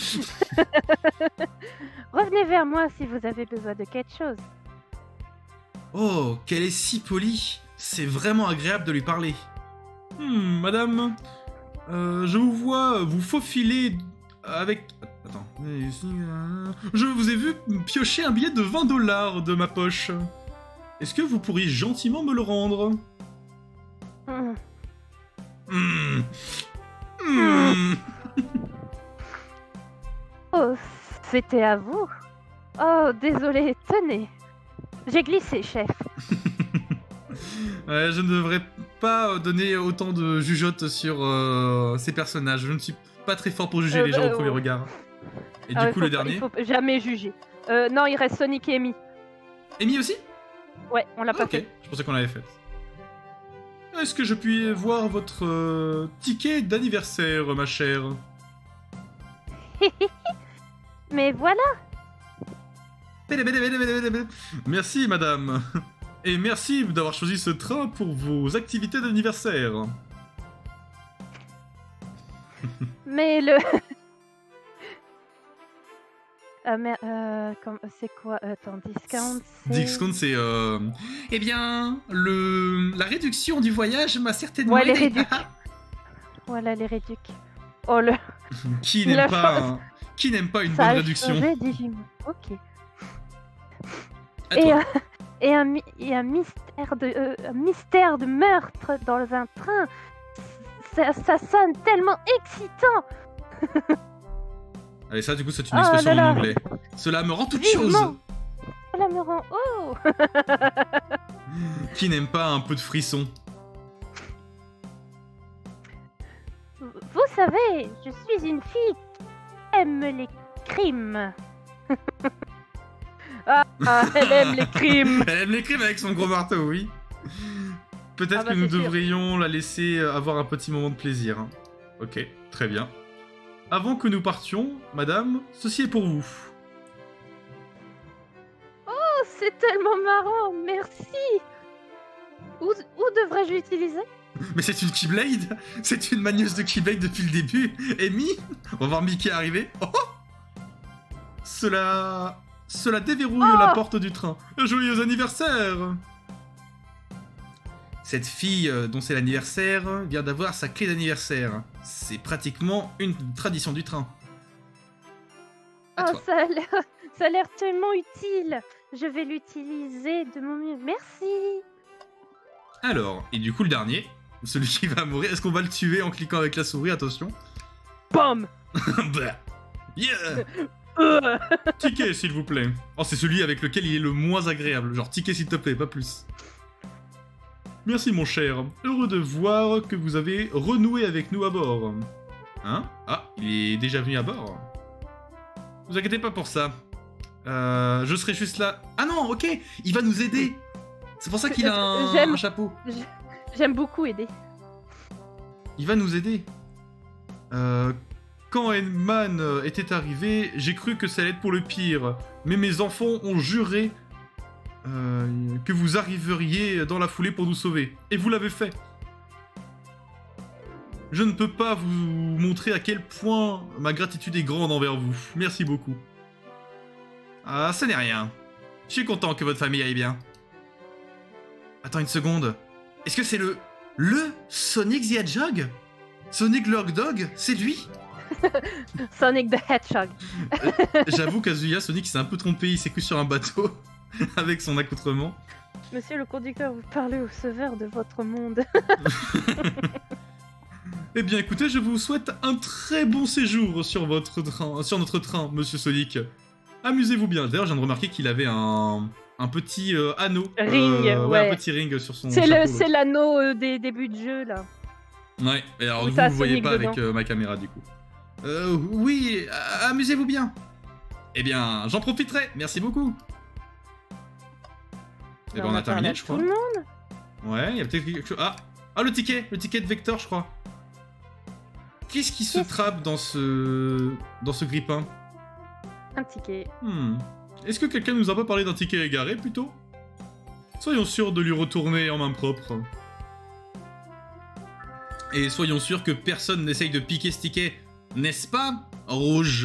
revenez vers moi si vous avez besoin de quelque chose. Oh, qu'elle est si polie. C'est vraiment agréable de lui parler. Hmm, madame, euh, je vous vois vous faufiler avec... Attends. Je vous ai vu piocher un billet de vingt dollars de ma poche. Est-ce que vous pourriez gentiment me le rendre? Hmm. Hmm. Hmm. Oh, c'était à vous? Oh, désolé, tenez. J'ai glissé, chef. Ouais, je ne devrais pas donner autant de jugeotes sur euh, ces personnages. Je ne suis pas très fort pour juger Euh, les gens euh, au premier oh. regard. Et Ah, du il coup, faut le pas- dernier... Il faut jamais juger. Euh, non, il reste Sonic et Amy. Amy aussi? Ouais, on l'a Ah, pas ok, fait. je pensais qu'on l'avait fait. Est-ce que je puis voir votre euh, ticket d'anniversaire, ma chère? Mais voilà. Merci, madame. Et merci d'avoir choisi ce train pour vos activités d'anniversaire. Mais le... Ah, mais, euh, comme- c'est quoi? Attends, discount, c'est... Discount, c'est... Euh... Eh bien, le... la réduction du voyage m'a certainement Ouais, les aidé. réducs. Voilà, les réducs. Oh, le... Qui Il n'aime a pas, changé. un- qui n'aime pas une Ça bonne a réduction? changé, Digimon. Ok. À Et, toi. euh, et, un, mi- et un mystère de euh, un mystère de meurtre dans un train. Ça, ça sonne tellement excitant. Allez, ça, du coup, c'est une Oh expression là là. en anglais. Cela me rend toute Vivement. chose. Cela me rend... Oh. Qui n'aime pas un peu de frisson? Vous savez, je suis une fille qui aime les crimes. ah, ah, elle aime les crimes. Elle aime les crimes avec son gros marteau, oui. Peut-être Ah bah, que nous c'est sûr. devrions la laisser avoir un petit moment de plaisir. hein. Ok, très bien. Avant que nous partions, madame, ceci est pour vous. Oh, c'est tellement marrant, merci. Où, où devrais-je l'utiliser? Mais c'est une Keyblade. C'est une manieuse de Keyblade depuis le début. Amy, on va voir Mickey arriver. Oh, cela... Cela déverrouille Oh. la porte du train. Joyeux anniversaire. Cette fille euh, dont c'est l'anniversaire vient d'avoir sa clé d'anniversaire. C'est pratiquement une tradition du train. À Oh, toi. ça a l'air, ça a l'air tellement utile. Je vais l'utiliser de mon mieux. Merci. Alors, et du coup le dernier, celui qui va mourir, est-ce qu'on va le tuer en cliquant avec la souris? Attention. Bam. Bah. Yeah. Euh. Ticket, s'il vous plaît. Oh, c'est celui avec lequel il est le moins agréable. Genre, ticket, s'il te plaît, pas plus. Merci, mon cher. Heureux de voir que vous avez renoué avec nous à bord. Hein? Ah, il est déjà venu à bord. Vous inquiétez pas pour ça. Euh, je serai juste là. Ah non, ok, il va nous aider. C'est pour ça qu'il a un, J'aime. un chapeau. J'aime beaucoup aider. Il va nous aider. Euh, quand Eggman était arrivé, j'ai cru que ça allait être pour le pire. Mais mes enfants ont juré euh, que vous arriveriez dans la foulée pour nous sauver. Et vous l'avez fait. Je ne peux pas vous montrer à quel point ma gratitude est grande envers vous. Merci beaucoup. Ah, ça n'est rien. Je suis content que votre famille aille bien. Attends une seconde. Est-ce que c'est le... Le Sonic the Hedgehog? Sonic le Hot Dog? C'est lui? Sonic the Hedgehog. J'avoue, Kazuya, Sonic s'est un peu trompé. Il s'est cru sur un bateau avec son accoutrement. Monsieur le conducteur, vous parlez au sauveur de votre monde. Eh bien, écoutez, je vous souhaite un très bon séjour sur votre train, sur notre train, Monsieur Sonic. Amusez-vous bien. D'ailleurs, je viens de remarquer qu'il avait un, un petit euh, anneau. Ring, euh, ouais. un petit ring sur son C'est chapeau. le, c'est l'anneau euh, des débuts de jeu là. Ouais, et alors Où vous t'as ne le voyez Sonic pas dedans. avec euh, ma caméra, du coup. Euh, oui, a- amusez-vous bien. Eh bien, j'en profiterai. Merci beaucoup. Eh ben, on a terminé, parlé je à crois. Tout le monde. Ouais, il y a peut-être quelque chose... Ah, ah, le ticket. Le ticket de Vector, je crois. Qu'est-ce qui se Qu'est-ce- trappe dans ce... dans ce grippin? Un ticket. Hmm. Est-ce que quelqu'un nous a pas parlé d'un ticket égaré, plutôt? Soyons sûrs de lui retourner en main propre. Et soyons sûrs que personne n'essaye de piquer ce ticket, n'est-ce pas, Rouge?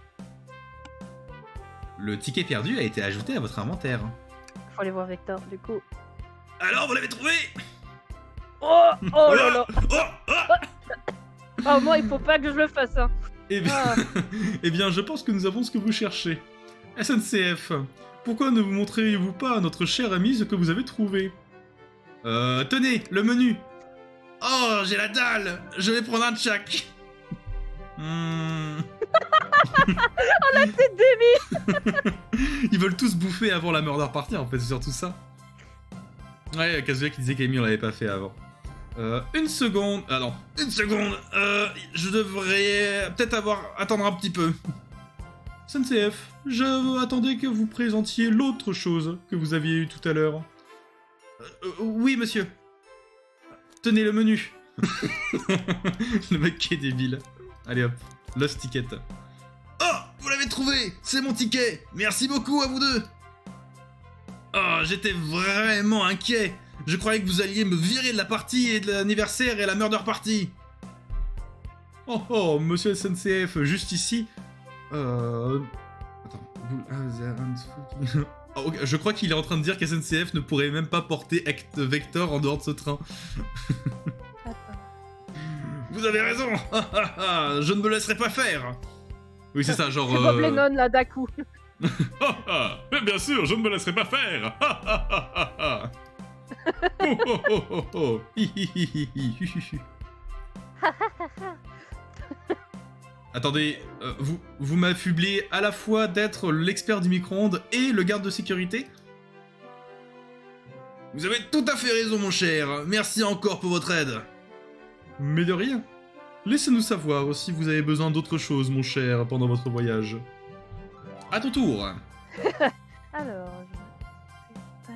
Le ticket perdu a été ajouté à votre inventaire. Faut aller voir Vector du coup. Alors, vous l'avez trouvé? Oh, oh là là. Oh, oh. Oh, moi il faut pas que je le fasse. Hein. Eh bien... Ah. eh bien, je pense que nous avons ce que vous cherchez. S N C F, pourquoi ne vous montreriez-vous pas à notre cher ami ce que vous avez trouvé? Euh, tenez, le menu. Oh, j'ai la dalle. Je vais prendre un de chaque. Hmm. Oh là c'est débile. Ils veulent tous bouffer avant la murder party, en fait, c'est surtout ça. Ouais, Kazuya qui disait qu'Amy on l'avait pas fait avant. Euh, une seconde... Ah non, une seconde. Euh, je devrais peut-être avoir... attendre un petit peu. S N C F, je attendais que vous présentiez l'autre chose que vous aviez eu tout à l'heure. Euh, euh, oui, monsieur. Tenez le menu. Le mec qui est débile. Allez hop, lost ticket. Oh, vous l'avez trouvé. C'est mon ticket. Merci beaucoup à vous deux. Oh, j'étais vraiment inquiet. Je croyais que vous alliez me virer de la partie et de l'anniversaire et la murder party. Oh oh, monsieur S N C F, juste ici. Euh... Attends. Oh, ok, je crois qu'il est en train de dire qu'S N C F ne pourrait même pas porter Act Vector en dehors de ce train. Attends. Vous avez raison. Je ne me laisserai pas faire. Oui, c'est ça, genre... C'est Bob euh, Lennon là d'un coup. Ah, ah, mais bien sûr, je ne me laisserai pas faire. Ah, ah, ah, ah, ah. Oh, oh, oh, oh, oh. Hi, hi, hi, hi, hi, hi, hi. Attendez, euh, vous, vous m'affublez à la fois d'être l'expert du micro-ondes et le garde de sécurité? Vous avez tout à fait raison, mon cher. Merci encore pour votre aide. Mais de rien. Laissez-nous savoir si vous avez besoin d'autre chose, mon cher, pendant votre voyage. À ton tour. Alors. je-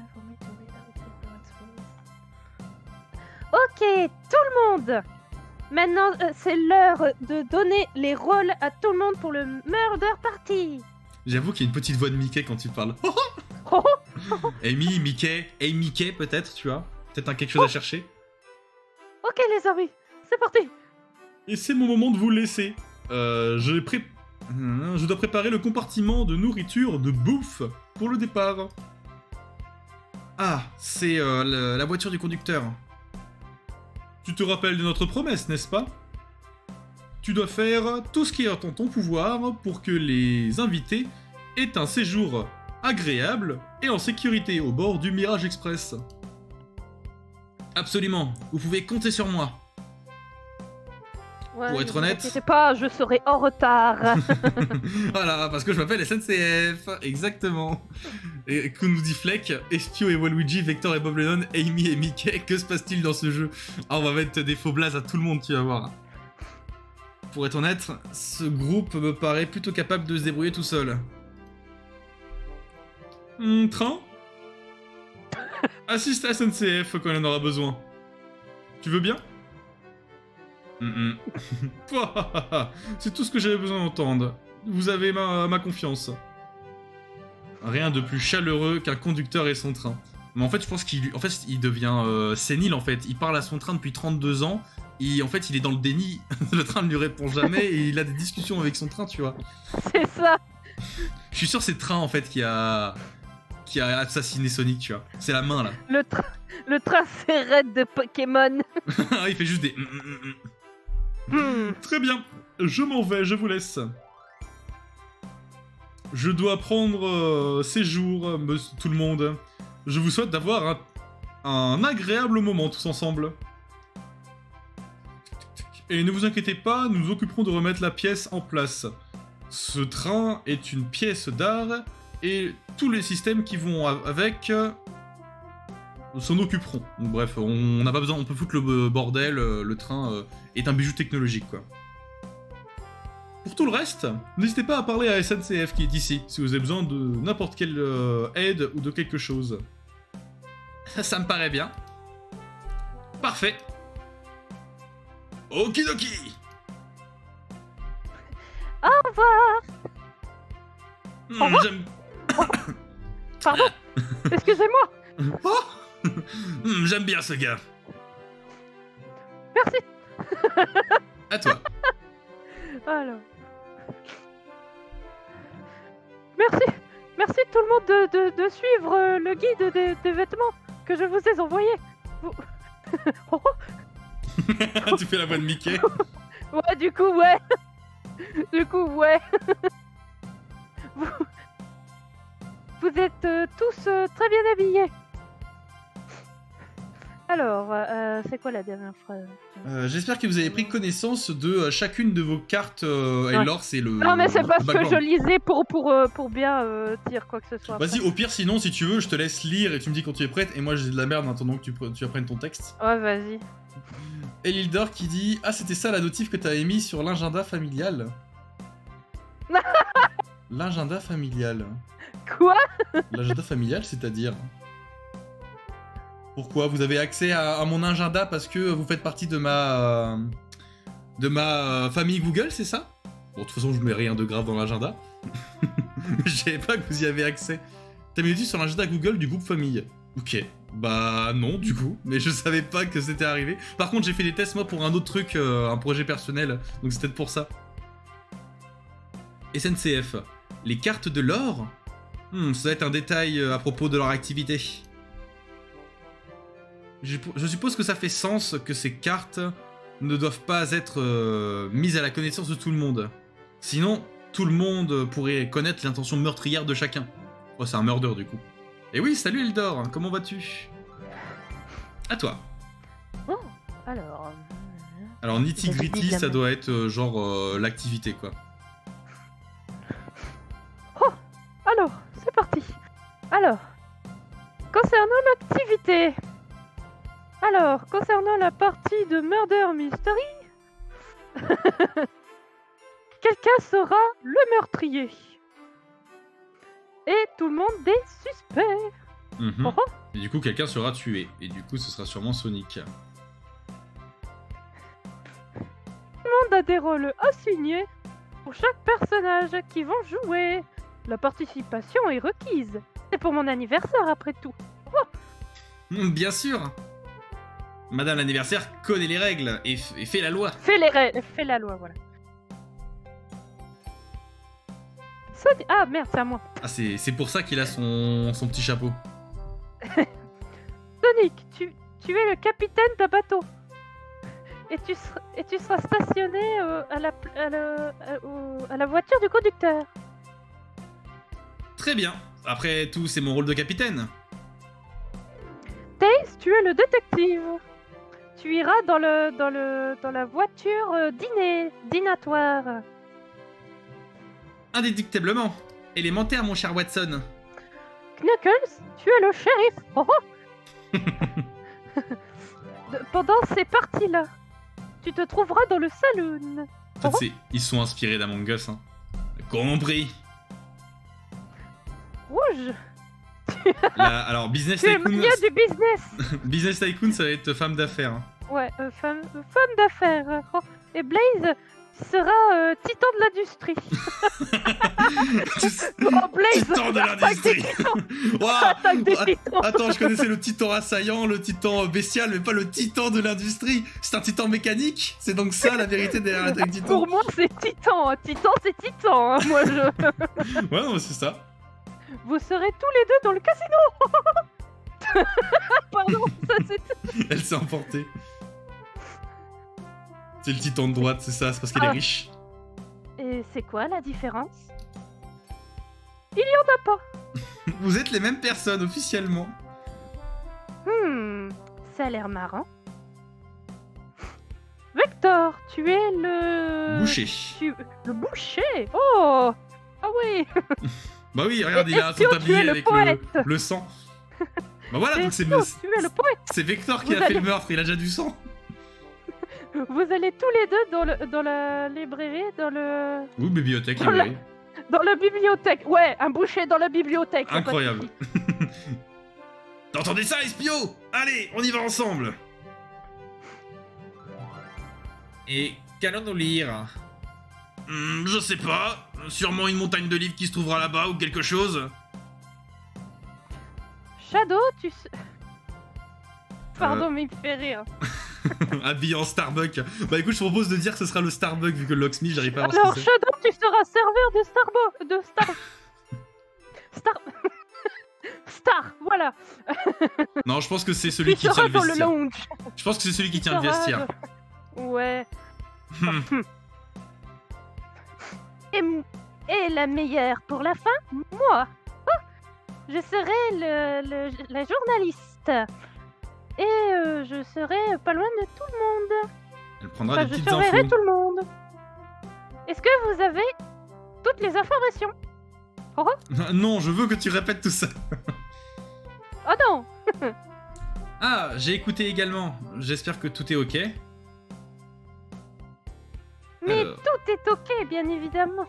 Ok, tout le monde. Maintenant, euh, c'est l'heure de donner les rôles à tout le monde pour le Murder Party. J'avoue qu'il y a une petite voix de Mickey quand tu parles. Oh, Oh, Amy, Mickey, hey Mickey peut-être, tu vois. Peut-être un quelque chose Oh. à chercher. Ok les amis, c'est parti. Et c'est mon moment de vous laisser. Euh, je, pré... je dois préparer le compartiment de nourriture, de bouffe, pour le départ. Ah, c'est euh, le- la voiture du conducteur. Tu te rappelles de notre promesse, n'est-ce pas? Tu dois faire tout ce qui est en ton pouvoir pour que les invités aient un séjour agréable et en sécurité au bord du Mirage Express. Absolument, vous pouvez compter sur moi. Ouais, Pour être ne honnête- vous inquiétez pas, je serai en retard. Voilà, parce que je m'appelle S N C F, exactement. Et que nous dit Fleck, Espio et Waluigi, Vector et Bob Lennon, Amy et Mickey, que se passe-t-il dans ce jeu? Ah, on va mettre des faux blazes à tout le monde, tu vas voir. Pour être honnête, ce groupe me paraît plutôt capable de se débrouiller tout seul. Hmm, train? Assiste à S N C F quand il en aura besoin. Tu veux bien? Mm -mm. C'est tout ce que j'avais besoin d'entendre. Vous avez ma, ma confiance. Rien de plus chaleureux qu'un conducteur et son train. Mais en fait, je pense qu'il en fait, il devient euh, sénile, en fait. Il parle à son train depuis trente-deux ans, et en fait, il est dans le déni. Le train ne lui répond jamais, et il a des discussions avec son train, tu vois. C'est ça. Je suis sûr que c'est le train, en fait, qui a... qui a assassiné Sonic, tu vois. C'est la main, là. Le, tra- le train c'est raid de Pokémon. Il fait juste des... mm, mm, mm, mm. Hmm. Très bien, je m'en vais, je vous laisse. Je dois prendre euh, séjour, monsieur- tout le monde. Je vous souhaite d'avoir un, un agréable moment tous ensemble. Et ne vous inquiétez pas, nous nous occuperons de remettre la pièce en place. Ce train est une pièce d'art et tous les systèmes qui vont a- avec euh, s'en occuperont. Donc, bref, on n'a pas besoin, on peut foutre le bordel, euh, le train euh, est un bijou technologique, quoi. Pour tout le reste, n'hésitez pas à parler à S N C F qui est ici, si vous avez besoin de n'importe quelle euh, aide ou de quelque chose. Ça, ça me paraît bien. Parfait. Okidoki. Au revoir. Hmm, revoir. j'aime- Pardon. Excusez-moi. Oh Hmm, j'aime bien ce gars. Merci. À toi. Alors. Merci. Merci tout le monde de, de, de suivre euh, le guide des, des vêtements que je vous ai envoyé. Vous... Oh, Tu fais la voix de Mickey. ouais, du coup, ouais. Du coup, ouais. Vous, vous êtes euh, tous euh, très bien habillés. Alors, euh, c'est quoi la dernière phrase? Euh, J'espère que vous avez pris connaissance de euh, chacune de vos cartes. Euh, et Ouais. l'or, c'est le. Non, mais c'est le parce que background. je lisais pour, pour, euh, pour bien euh, dire quoi que ce soit. Vas-y, au pire, sinon, si tu veux, je te laisse lire et tu me dis quand tu es prête. Et moi, j'ai de la merde en attendant que tu, pre- tu apprennes ton texte. Ouais, vas-y. Elildor qui dit: Ah, c'était ça la notif que t'avais mis sur l'agenda familial. L'agenda familial. Quoi? L'agenda familial, c'est-à-dire? Pourquoi? Vous avez accès à, à mon agenda parce que vous faites partie de ma... euh, de ma euh, famille Google, c'est ça? Bon, de toute façon, je mets rien de grave dans l'agenda. Je savais pas que vous y avez accès. T'as mis sur l'agenda Google du groupe famille. Ok. Bah non, du coup. Mais je savais pas que c'était arrivé. Par contre, j'ai fait des tests, moi, pour un autre truc, euh, un projet personnel. Donc c'est peut-être pour ça. S N C F. Les cartes de l'or? Hmm, ça va être un détail euh, à propos de leur activité. Je, je suppose que ça fait sens que ces cartes ne doivent pas être euh, mises à la connaissance de tout le monde. Sinon, tout le monde pourrait connaître l'intention meurtrière de chacun. Oh, c'est un murder du coup. Et oui, salut Eldor, comment vas-tu? À toi. Oh, alors... euh, Alors, Nitty Gritty, Évidemment. ça doit être euh, genre euh, l'activité quoi. Alors, c'est parti. Alors, concernant l'activité... Alors, concernant la partie de Murder Mystery... Quelqu'un sera le meurtrier. Et tout le monde est suspect. Mhm. Oh, oh. Et du coup, quelqu'un sera tué. Et du coup, ce sera sûrement Sonic. Tout le monde a des rôles assignés pour chaque personnage qui vont jouer. La participation est requise. C'est pour mon anniversaire après tout. Hum, Bien sûr. Madame l'anniversaire connaît les règles et, f- et fait la loi. Fais les règles, fais la loi, voilà. Sony- Ah merde, c'est à moi. Ah, c'est c'est pour ça qu'il a son, son petit chapeau. Sonic, tu, tu es le capitaine d'un bateau. Et tu, ser- et tu seras stationné euh, à, la, pl- à, la, à- au- à la voiture du conducteur. Très bien. Après tout, c'est mon rôle de capitaine. Tails, tu es le détective. Tu iras dans le dans le dans la voiture euh, dîner, dînatoire. Indéductablement. Élémentaire, mon cher Watson. Knuckles, tu es le shérif. Oh, oh. De- Pendant ces parties-là, tu te trouveras dans le saloon. En fait, c'est- ils sont inspirés d'Among Us. Hein. Compris. Rouge, Là, alors, Business tu es Tycoon, mania du business. Business Tycoon, ça va être femme d'affaires. hein. Ouais, euh, femme, euh, femme d'affaires. Oh. Et Blaze sera euh, titan de l'industrie. Oh, Blaze, Titan de attaque des l'industrie. titans. Waouh. Attaque des Att- titans. Attends, je connaissais le titan assaillant, le titan bestial, mais pas le titan de l'industrie. C'est un titan mécanique. C'est donc ça la vérité derrière l'attaque titan. Pour moi, c'est titan. hein. Titan, c'est titan. hein. Moi, je. Ouais, non, mais c'est ça. Vous serez tous les deux dans le casino. Pardon, ça c'est. Elle s'est emportée. C'est le titan de droite, c'est ça, c'est parce qu'elle est Ah. riche. Et c'est quoi la différence? Il y en a pas. Vous êtes les mêmes personnes officiellement. Hmm, ça a l'air marrant. Vector, tu es le. Boucher. Tu... Le boucher. Oh. Ah oui. Bah oui, regarde, il a un Espion, tu es tablier le avec le, poète. le sang. Bah voilà, donc c'est Espion, tu es le poète. c'est Vector qui Vous a fait allez- le meurtre, il a déjà du sang. Vous allez tous les deux dans, le, dans la librairie, dans le. Ou bibliothèque, Dans la- librairie. Dans la bibliothèque. Ouais, un boucher dans la bibliothèque. y a pas de Incroyable. souci. T'entendez ça, Espio? Allez, on y va ensemble. Et qu'allons-nous lire? Hmm, je sais pas. Sûrement une montagne de livres qui se trouvera là-bas ou quelque chose. Shadow, tu sais. Pardon, mais il me fait rire. Habillé en Starbucks. Bah écoute, je propose de dire que ce sera le Starbucks vu que le Locksmith, j'arrive pas à voir Alors, ce que c'est. Shadow, tu seras serveur de Starbo... de Star... Star... Star, voilà. Non, je pense que c'est celui Tu qui tient seras le dans le vestiaire. lounge. Je pense que c'est celui qui Tu tient le seras vestiaire. de- Ouais. Hmm. Et, m- et la meilleure pour la fin, moi. Oh, je serai le, le- la journaliste. Et euh, je serai pas loin de tout le monde. Elle prendra Enfin, des je petites surveillerai infos. tout le monde. Est-ce que vous avez toutes les informations? Oh, Non, je veux que tu répètes tout ça. oh non. Ah, j'ai écouté également. J'espère que tout est ok. Mais Alors. tout est ok, bien évidemment.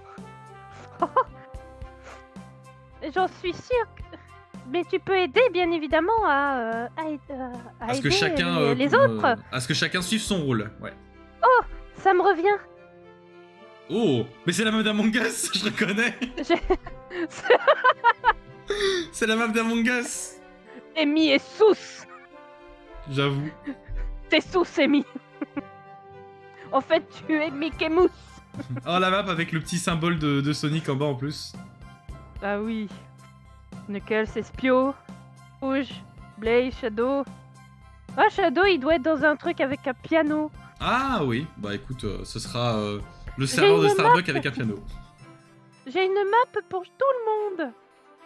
J'en suis sûre. que- Mais tu peux aider, bien évidemment, à, euh, à, aid- euh, à À ce que aider chacun, les, euh, les euh, autres. à ce que chacun suive son rôle. Ouais. Ça me revient. Oh, mais c'est la map d'Among Us, je reconnais. J'ai- C'est la map d'Among Us. Amy est sous. J'avoue. T'es sous, Amy. En fait, tu es Mickey Mouse. Oh, la map avec le petit symbole de, de Sonic en bas en plus. Ah oui. Knuckles, Espio, Rouge, Blaze, Shadow. Ah, Shadow, il doit être dans un truc avec un piano. Ah oui, bah écoute, euh, ce sera euh, le serveur de une Starbucks map. avec un piano. J'ai une map pour tout le monde.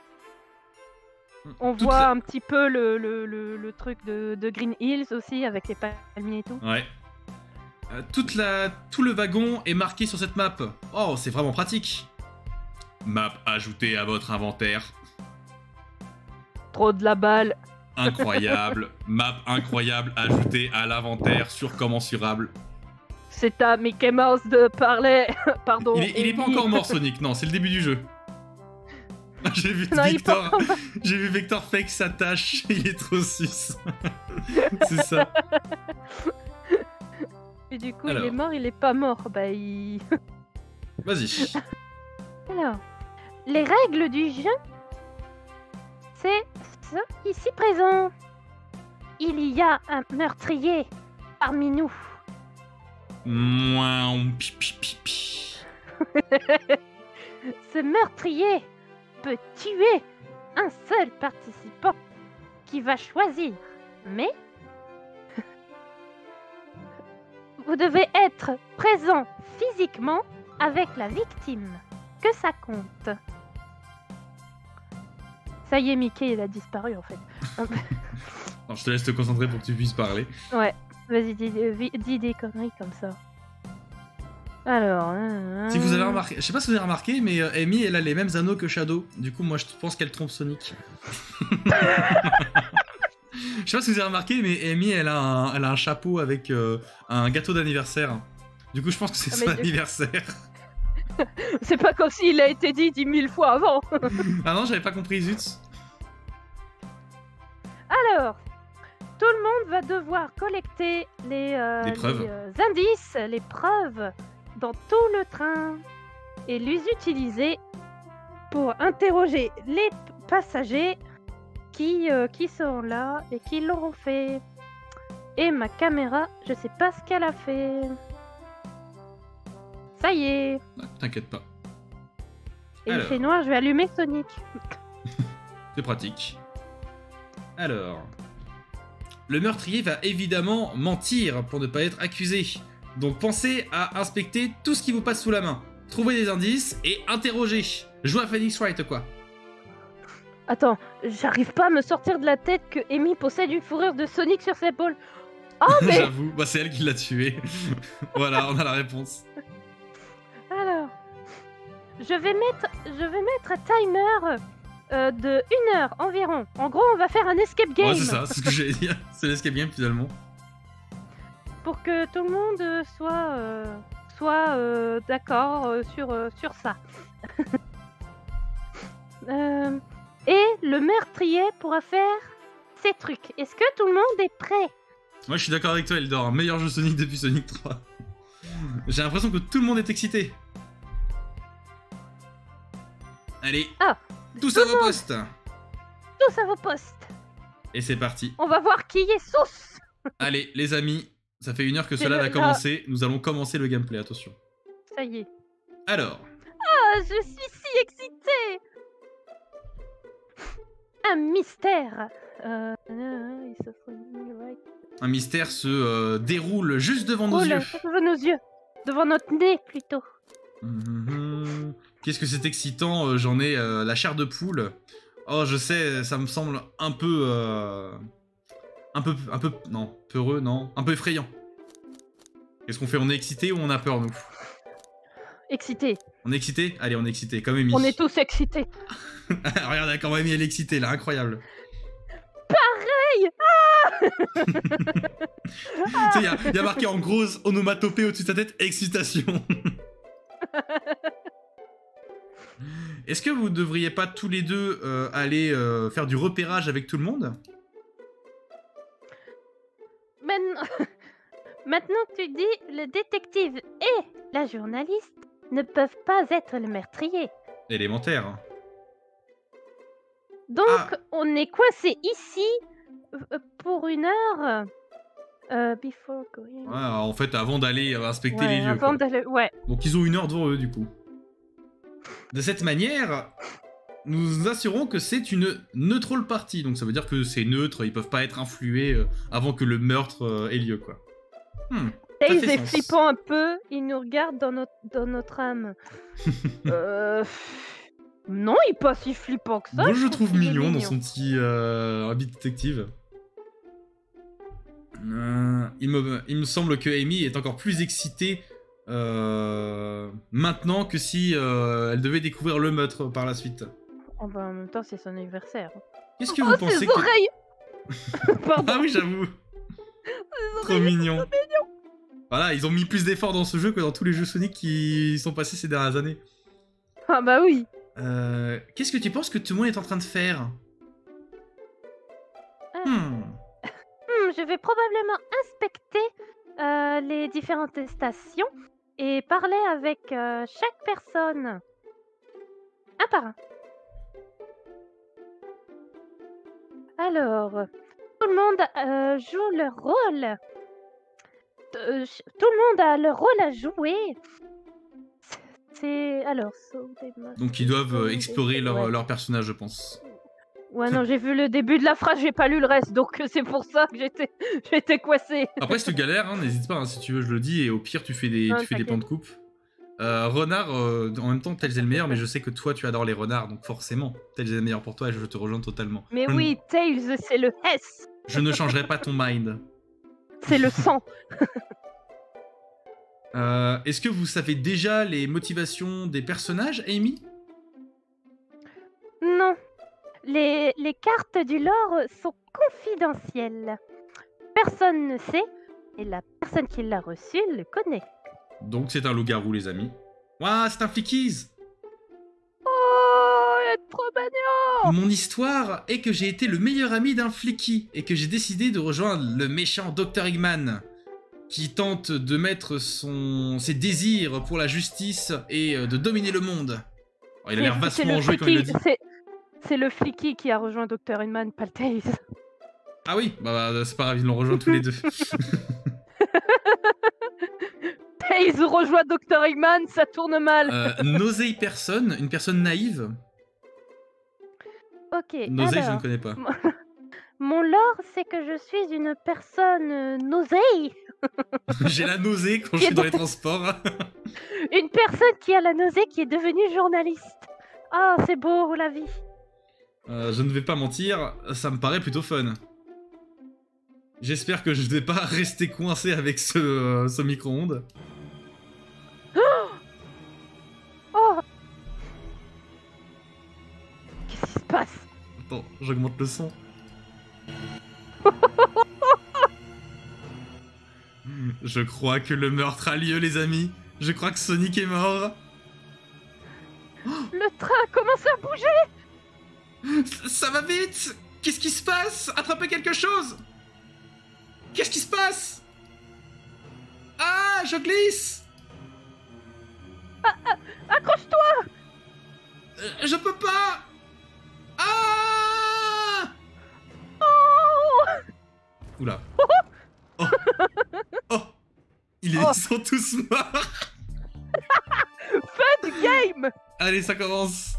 On Toute voit la- un petit peu le, le, le, le truc de, de Green Hills aussi, avec les palmiers et tout. Ouais. Euh, toute la... Tout le wagon est marqué sur cette map. Oh, c'est vraiment pratique. Map ajoutée à votre inventaire. Trop de la balle. Incroyable. Map incroyable ajoutée à l'inventaire surcommensurable. C'est à Mickey Mouse de parler. Pardon. Il est, il est pas Amy. encore mort, Sonic. Non, c'est le début du jeu. J'ai vu Non, il est pas Victor. J'ai vu Vector fake sa tâche. Il est trop sus. C'est ça. Et du coup, Alors. il est mort, il est pas mort. Bah, il. Vas-y. Alors, les règles du jeu c'est ce ici présent. Il y a un meurtrier parmi nous. Mouah, pi, pi, pi, pi. Ce meurtrier peut tuer un seul participant qui va choisir. Mais vous devez être présent physiquement avec la victime. Que ça compte. Ça y est, Mickey, il a disparu en fait. Alors, je te laisse te concentrer pour que tu puisses parler. Ouais, vas-y, dis, dis- dis des conneries comme ça. Alors... euh, Si vous avez remarqué, je sais pas si vous avez remarqué, mais euh, Amy, elle a les mêmes anneaux que Shadow. Du coup, moi, je pense qu'elle trompe Sonic. Je sais pas si vous avez remarqué, mais Amy, elle a un, elle a un chapeau avec euh, un gâteau d'anniversaire. Du coup, je pense que c'est Ah, son mais- anniversaire. C'est pas comme s'il a été dit dix mille fois avant. Ah non, j'avais pas compris, zut. Alors, tout le monde va devoir collecter les, euh, Des preuves. les, euh, indices, les preuves dans tout le train et les utiliser pour interroger les p- passagers qui, euh, qui sont là et qui l'auront fait. Et ma caméra, je sais pas ce qu'elle a fait. Ça y est. Ah, T'inquiète pas, Et Alors. il fait noir, je vais allumer Sonic. c'est pratique. Alors, le meurtrier va évidemment mentir pour ne pas être accusé. Donc pensez à inspecter tout ce qui vous passe sous la main. Trouvez des indices et interrogez. Jouez à Phoenix Wright, quoi. Attends, j'arrive pas à me sortir de la tête que Amy possède une fourrure de Sonic sur ses épaules. Oh mais J'avoue, bah, c'est elle qui l'a tué. Voilà, on a la réponse. alors, je vais mettre, je vais mettre un timer euh, de une heure environ. En gros, on va faire un escape game Ouais, c'est ça, c'est ce que j'allais dire. C'est l'escape game finalement. pour que tout le monde euh, soit, euh, soit euh, d'accord euh, sur, euh, sur ça. Euh, et le meurtrier pourra faire ses trucs. Est-ce que tout le monde est prêt? Moi, je suis d'accord avec toi, Eldor. Un meilleur jeu Sonic depuis Sonic trois. J'ai l'impression que tout le monde est excité. Allez, Ah, tous tout à le vos monde. postes. Tous à vos postes. Et c'est parti. On va voir qui est sauce. Allez, les amis, ça fait une heure que C'est cela le- va commencer. Nous allons commencer le gameplay, attention. Ça y est. Alors, Ah, je suis si excitée. Un mystère. Euh, euh, il se fait- ouais. un mystère se euh, déroule juste devant nos Oh là, yeux. devant nos yeux. Devant notre nez, plutôt. Mhm. Qu'est-ce que c'est excitant, euh, j'en ai euh, la chair de poule. Oh, je sais, ça me semble un peu... euh, un peu... un peu... non, peureux, non, un peu effrayant. Qu'est-ce qu'on fait? On est excité ou on a peur, nous? Excité. On est excité? Allez, on est excité, comme Amy. On est tous excités. Regarde comment Amy, elle est excitée, là, incroyable. Pareil. Tu sais, il y, a- y a marqué en grosse onomatopée au-dessus de sa tête, excitation. Est-ce que vous devriez pas tous les deux euh, aller euh, faire du repérage avec tout le monde? Maintenant... Maintenant que tu dis, le détective et la journaliste ne peuvent pas être le meurtrier. Élémentaire. hein. Donc, Ah. on est coincé ici euh, pour une heure. Euh, before going. Ouais, en fait, avant d'aller euh, inspecter Ouais, les lieux. avant quoi. d'aller- Ouais. Donc ils ont une heure devant eux, du coup. De cette manière, nous nous assurons que c'est une neutral party. Donc ça veut dire que c'est neutre, ils peuvent pas être influés euh, avant que le meurtre euh, ait lieu, quoi. Hmm. Ça Dave fait est sens. flippant un peu, il nous regarde dans notre, dans notre âme. euh... Non, il est pas si flippant que ça. Moi, je le trouve qu'il est mignon, dans son petit euh, habit de détective. Euh, il, me, il me semble que Amy est encore plus excitée euh, maintenant que si euh, elle devait découvrir le meurtre par la suite. Oh, bah, en même temps, c'est son anniversaire. Qu'est-ce que vous Oh, pensez ses que... oreilles Pardon. Ah oui, j'avoue. ses Trop oreilles. mignon. Voilà, ils ont mis plus d'efforts dans ce jeu que dans tous les jeux Sonic qui sont passés ces dernières années. Ah bah oui. Euh, Qu'est-ce que tu penses que tout le monde est en train de faire? Ah. Hmm. Hmm, je vais probablement inspecter euh, les différentes stations et parler avec euh, chaque personne. Un par un. Alors, tout le monde euh, joue leur rôle. Euh, ch- tout le monde a leur rôle à jouer. C'est alors sauve des masques, Donc ils doivent sauve euh, des- explorer leur, Ouais. leur personnage, je pense. Ouais, non, j'ai vu le début de la phrase, j'ai pas lu le reste, donc c'est pour ça que j'étais j'étais coincée. Après, si tu galères, hein, n'hésite pas, hein, si tu veux, je le dis, et au pire, tu fais des, Non, tu fais des plans de coupe. Euh, renard, euh, en même temps, Tails est le meilleur, mais je sais que toi, tu adores les renards, donc forcément, Tails est le meilleur pour toi, et je te rejoins totalement. Mais Je ne- oui, Tails, c'est le S, Je ne changerai pas ton mind. c'est le sang. Euh, Est-ce que vous savez déjà les motivations des personnages, Amy? Non, les, les cartes du lore sont confidentielles. Personne ne sait, et la personne qui l'a reçu le connaît. Donc c'est un loup-garou, les amis. Ouah, c'est un flickies! Oh, elle est trop mignon. Mon histoire est que j'ai été le meilleur ami d'un flicky, et que j'ai décidé de rejoindre le méchant docteur Eggman, qui tente de mettre son... ses désirs pour la justice et euh, de dominer le monde. Oh, il a l'air C'est- c'est vastement le enjoué quand il le dit. flicky- c'est- C'est le flicky qui a rejoint docteur Inman, pas le Tails. Ah oui, bah, bah c'est pas grave, ils l'ont rejoint tous les deux. Tails rejoint docteur Eggman, ça tourne mal. Euh, Nausée personne, une personne naïve. Ok, Nausée, je ne alors, connais pas. mon lore, c'est que je suis une personne euh, nausée. J'ai la nausée quand je suis dans les transports. Une personne qui a la nausée qui est devenue journaliste. Ah, c'est beau la vie. Euh, je ne vais pas mentir, ça me paraît plutôt fun. J'espère que je ne vais pas rester coincé avec ce, euh, ce micro-ondes. Oh, qu'est-ce qui se passe? Attends, j'augmente le son. Je crois que le meurtre a lieu, les amis. Je crois que Sonic est mort. Le train commence à bouger. Ça, ça va vite. Qu'est-ce qui se passe? Attrapez quelque chose. Qu'est-ce qui se passe? Ah, je glisse. Accroche-toi. Euh, je peux pas. Ah. Oh, Oula. Oh. Oh. Ils Oh. sont tous morts. fun game. Allez, ça commence.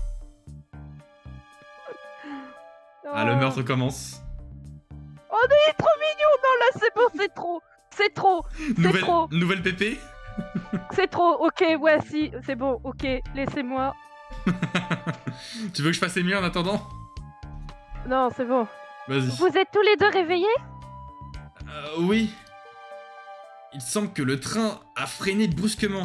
Ah, le Oh. meurtre commence. Oh, mais il est trop mignon. Non, là, c'est bon, c'est trop. C'est trop. C'est Nouvelle, trop. nouvelle pépé. C'est trop. Ok, ouais, si. C'est bon. Ok, laissez-moi. Tu veux que je fasse les miens en attendant? Non, c'est bon. Vas-y. Vous êtes tous les deux réveillés? Euh, oui. Il semble que le train a freiné brusquement.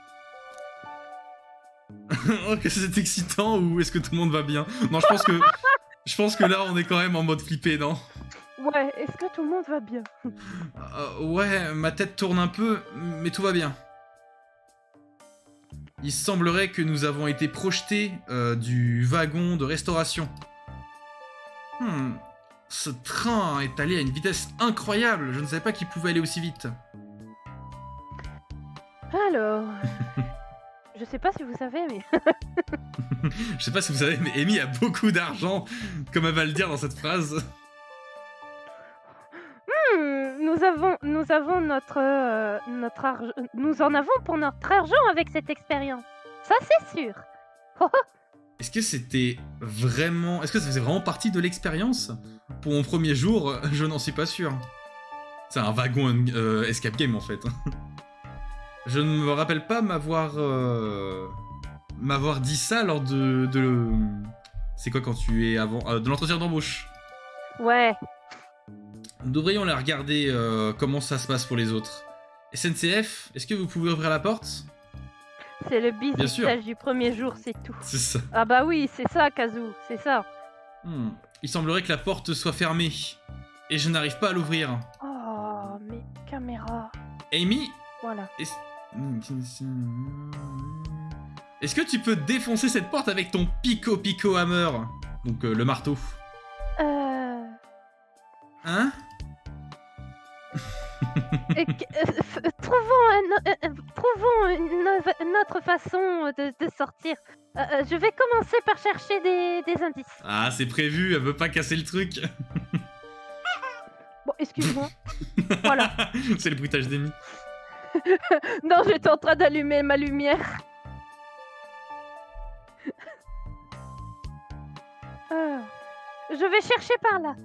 Oh, que c'est excitant, ou est-ce que tout le monde va bien? Non, je pense que... Je pense que là, on est quand même en mode flippé, non? Ouais, est-ce que tout le monde va bien? Euh, ouais, ma tête tourne un peu, mais tout va bien. Il semblerait que nous avons été projetés euh, du wagon de restauration. Hmm. Ce train est allé à une vitesse incroyable. Je ne savais pas qu'il pouvait aller aussi vite. Alors... Je sais pas si vous savez, mais... Je sais pas si vous savez, mais Amy a beaucoup d'argent, comme elle va le dire dans cette phrase. Hmm, nous avons, nous avons notre, euh, notre argent... Nous en avons pour notre argent avec cette expérience. Ça, c'est sûr. Est-ce que c'était vraiment... Est-ce que ça faisait vraiment partie de l'expérience? Pour mon premier jour, je n'en suis pas sûr. C'est un wagon euh, escape game, en fait. Je ne me rappelle pas m'avoir... Euh... m'avoir dit ça lors de... de... C'est quoi quand tu es avant... euh, de l'entretien d'embauche. Ouais. Nous devrions aller regarder euh, comment ça se passe pour les autres. S N C F, est-ce que vous pouvez ouvrir la porte? C'est le Bien sûr. business du premier jour, c'est tout. C'est ça. Ah bah oui, c'est ça, Kazoo, c'est ça. Hmm. Il semblerait que la porte soit fermée. Et je n'arrive pas à l'ouvrir. Oh, mes caméras. Amy, Voilà. est-ce... Est-ce que tu peux défoncer cette porte avec ton Pico Pico Hammer? Donc euh, le marteau. Euh... Hein? euh, que- euh, f- trouvons un, euh, euh, trouvons une, ov- une autre façon de, de sortir. Euh, euh, je vais commencer par chercher des, des indices. Ah, c'est prévu, elle veut pas casser le truc. Bon, excuse-moi. Voilà. C'est le bruitage d'Amy. Non, j'étais en train d'allumer ma lumière. Ah. Je vais chercher par là.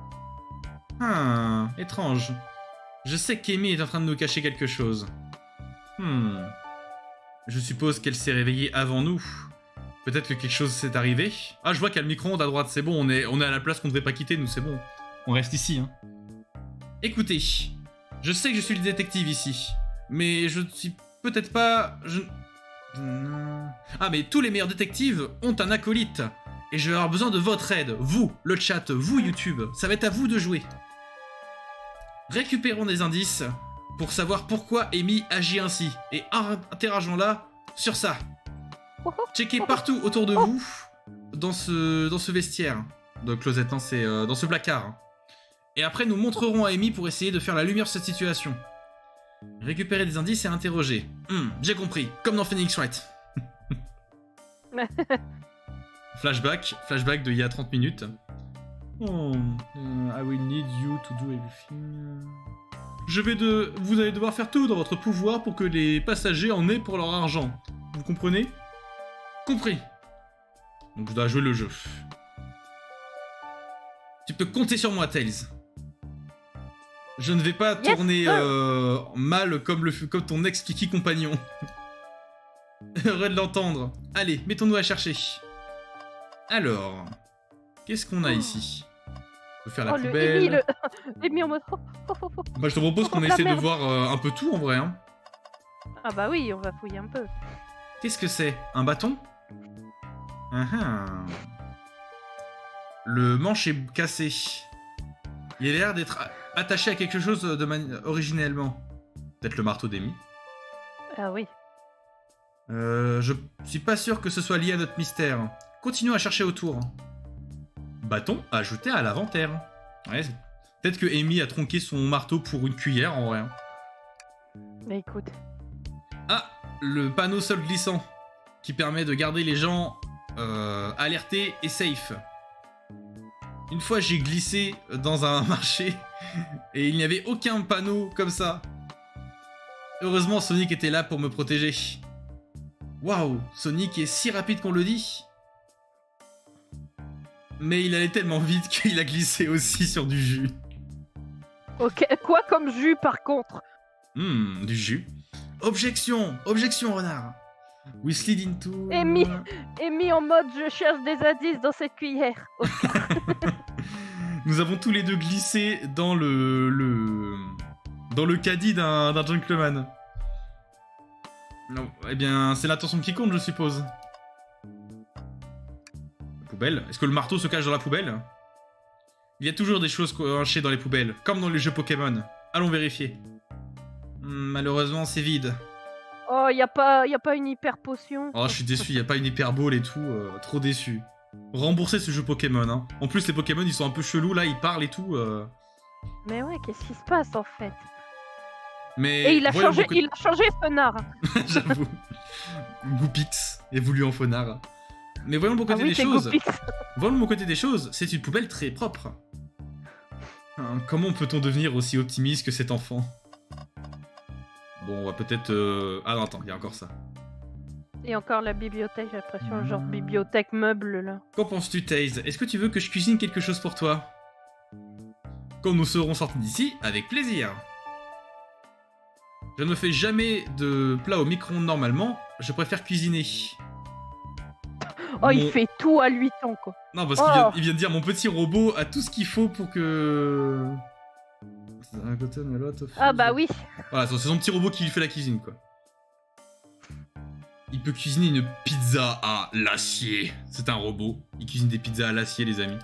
Ah, étrange. Je sais qu'Amy est en train de nous cacher quelque chose. Hmm. Je suppose qu'elle s'est réveillée avant nous. Peut-être que quelque chose s'est arrivé. Ah, je vois qu'il y a le micro-ondes à droite, c'est bon, on est, on est à la place qu'on ne devait pas quitter, nous, c'est bon. On reste ici, hein. Écoutez, je sais que je suis le détective ici, mais je ne suis peut-être pas... Je... Ah, mais tous les meilleurs détectives ont un acolyte. Et je vais avoir besoin de votre aide. Vous, le chat, vous, YouTube. Ça va être à vous de jouer. Récupérons des indices pour savoir pourquoi Amy agit ainsi. Et interageons-la sur ça. Checkez partout autour de vous dans ce, dans ce vestiaire. De closet, non, c'est euh, dans ce placard. Et après, nous montrerons à Amy pour essayer de faire la lumière sur cette situation. Récupérer des indices et interroger. Hmm, j'ai compris. Comme dans Phoenix Wright. Flashback, flashback de il y a trente minutes. Oh, uh, I will need you to do everything. Je vais de... Vous allez devoir faire tout dans votre pouvoir pour que les passagers en aient pour leur argent. Vous comprenez? Compris. Donc je dois jouer le jeu. Tu peux compter sur moi, Tails. Je ne vais pas yes, tourner euh, mal comme, le, comme ton ex-Kiki compagnon. Heureux de l'entendre. Allez, mettons-nous à chercher. Alors, qu'est-ce qu'on a ici? On peut faire la oh, poubelle. Le Amy, le... en mode... Oh, oh, oh, oh. Bah, je te propose qu'on oh, essaie de merde. voir euh, un peu tout en vrai. Hein. Ah bah oui, on va fouiller un peu. Qu'est-ce que c'est? Un bâton? uh-huh. Le manche est cassé. Il a l'air d'être attaché à quelque chose de mani... originellement. Peut-être le marteau d'Amy. Ah oui. Euh, je suis pas sûr que ce soit lié à notre mystère. Continuons à chercher autour. Bâton ajouté à l'inventaire. Ouais, peut-être que Amy a tronqué son marteau pour une cuillère en vrai. Mais écoute. Ah, le panneau sol glissant qui permet de garder les gens euh, alertés et safe. Une fois j'ai glissé dans un marché et il n'y avait aucun panneau comme ça. Heureusement Sonic était là pour me protéger. Waouh, Sonic est si rapide qu'on le dit. Mais il allait tellement vite qu'il a glissé aussi sur du jus. Ok, quoi comme jus par contre? Hum, du jus. Objection, objection renard. We slid into... Amy, Amy en mode je cherche des indices dans cette cuillère. Nous avons tous les deux glissé dans le... le... dans le caddie d'un d'un gentleman. Non, eh bien, c'est l'attention qui compte, je suppose. Poubelle. Est-ce que le marteau se cache dans la poubelle? Il y a toujours des choses cachées dans les poubelles, comme dans les jeux Pokémon. Allons vérifier. Hmm, malheureusement, c'est vide. Oh, y a pas, y a pas une hyper potion. Oh, je suis déçu, y a pas une hyper ball et tout. Euh, trop déçu. Remboursez ce jeu Pokémon, hein. En plus, les Pokémon, ils sont un peu chelous, là, ils parlent et tout. Euh... Mais ouais, qu'est-ce qui se passe, en fait? Mais... Et il a changé, côté... il a changé Fenard. J'avoue. Goupix évolue en Faunard. Mais voyons le bon côté ah oui, des choses. Goupix. Voyons le bon côté des choses, c'est une poubelle très propre. Hein, comment peut-on devenir aussi optimiste que cet enfant? Bon, on va peut-être... Euh... Ah non, attends, il y a encore ça. Et encore la bibliothèque, j'ai l'impression, le genre bibliothèque meuble, là. Qu'en penses-tu, Taze? Est-ce que tu veux que je cuisine quelque chose pour toi? Quand nous serons sortis d'ici, avec plaisir. Je ne me fais jamais de plat au micro-ondes normalement, je préfère cuisiner. Oh, Mon... il fait tout à huit ans, quoi. Non, parce oh. qu'il vient, il vient de dire mon petit robot a tout ce qu'il faut pour que... Ah bah oui. Voilà, c'est son petit robot qui lui fait la cuisine, quoi. Il peut cuisiner une pizza à l'acier. C'est un robot. Il cuisine des pizzas à l'acier, les amis.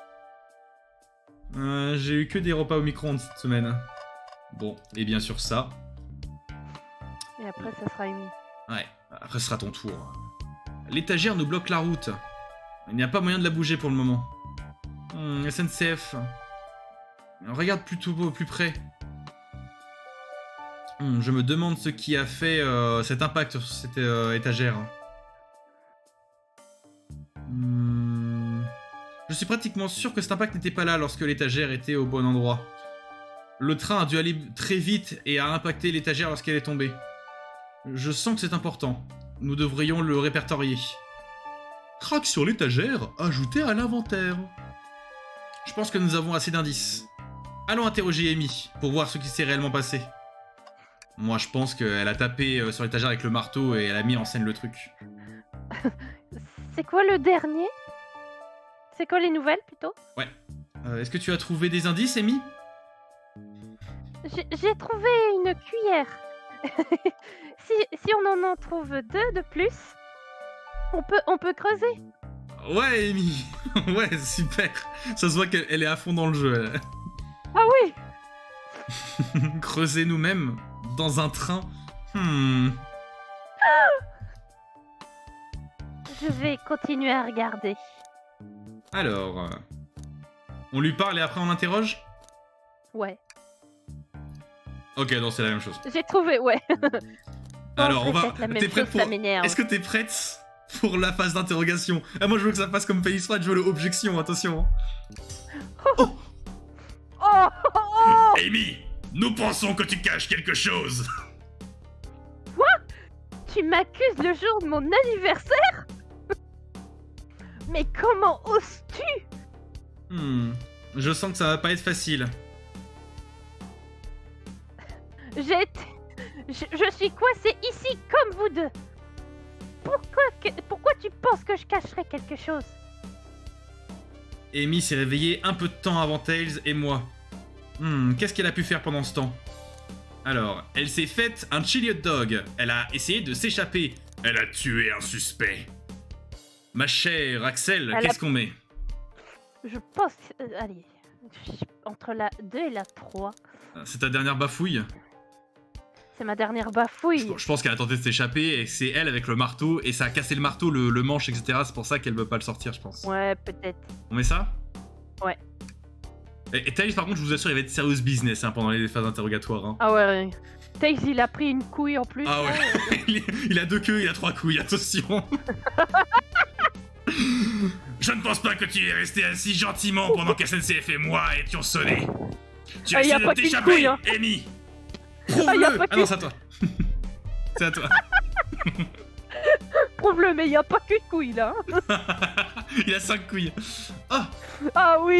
Euh, J'ai eu que des repas au micro-ondes cette semaine. Bon, et bien sûr ça. Et après, ça sera émis. Ouais, après ce sera ton tour. L'étagère nous bloque la route. Il n'y a pas moyen de la bouger pour le moment. Hmm, S N C F. Regarde plutôt plus près. Hmm, je me demande ce qui a fait euh, cet impact sur cette euh, étagère. Hmm, je suis pratiquement sûr que cet impact n'était pas là lorsque l'étagère était au bon endroit. Le train a dû aller très vite et a impacté l'étagère lorsqu'elle est tombée. Je sens que c'est important. Nous devrions le répertorier. Crac sur l'étagère, ajouté à l'inventaire. Je pense que nous avons assez d'indices. Allons interroger Amy pour voir ce qui s'est réellement passé. Moi, je pense qu'elle a tapé sur l'étagère avec le marteau et elle a mis en scène le truc. C'est quoi le dernier? C'est quoi les nouvelles, plutôt? Ouais. Euh, Est-ce que tu as trouvé des indices, Amy? J'ai trouvé une cuillère. si, si on en en trouve deux de plus, on peut, on peut creuser. Ouais, Amy. Ouais, super. Ça se voit qu'elle est à fond dans le jeu. Elle. Ah oui. Creuser nous-mêmes dans un train. Hmm. Je vais continuer à regarder. Alors, euh, on lui parle et après on l'interroge? Ouais. Ok, non, c'est la même chose. J'ai trouvé, ouais. Alors, bon, on va. T'es prête pour. Est-ce que t'es prête pour la phase d'interrogation? Ah, moi, je veux que ça fasse comme Face Fight, je veux l'objection, attention. Oh. Oh, oh, oh. Amy, nous pensons que tu caches quelque chose. Quoi? Tu m'accuses le jour de mon anniversaire? Mais comment oses-tu? Hmm. Je sens que ça va pas être facile. J'ai été... Je, je suis coincée ici comme vous deux. Pourquoi, que... Pourquoi tu penses que je cacherais quelque chose? Amy s'est réveillée un peu de temps avant Tails et moi. Hmm, qu'est-ce qu'elle a pu faire pendant ce temps? Alors, elle s'est faite un chili hot dog. Elle a essayé de s'échapper. Elle a tué un suspect. Ma chère Axel, qu'est-ce a... qu'on met? Je pense... Euh, allez, entre la deux et la trois. C'est ta dernière bafouille? C'est ma dernière bafouille. Je, je pense qu'elle a tenté de s'échapper et c'est elle avec le marteau et ça a cassé le marteau, le, le manche, et cetera. C'est pour ça qu'elle veut pas le sortir, je pense. Ouais, peut-être. On met ça? Ouais. Et, et Tails, par contre, je vous assure, il va être sérieux business hein, pendant les phases interrogatoires. Hein. Ah ouais, ouais. Tails, il a pris une couille en plus. Ah ouais. ouais. il, il a deux queues, il a trois couilles, attention. Je ne pense pas que tu es resté assis gentiment pendant qu'S N C F et moi étions sonnés. Tu as ah, essayé de t'échapper, hein. Amy. Prouve-le. Ah, ah non, c'est à toi. C'est à toi. Prouve-le, mais il n'y a pas qu'une couille là. Il a cinq couilles. Oh. Ah oui.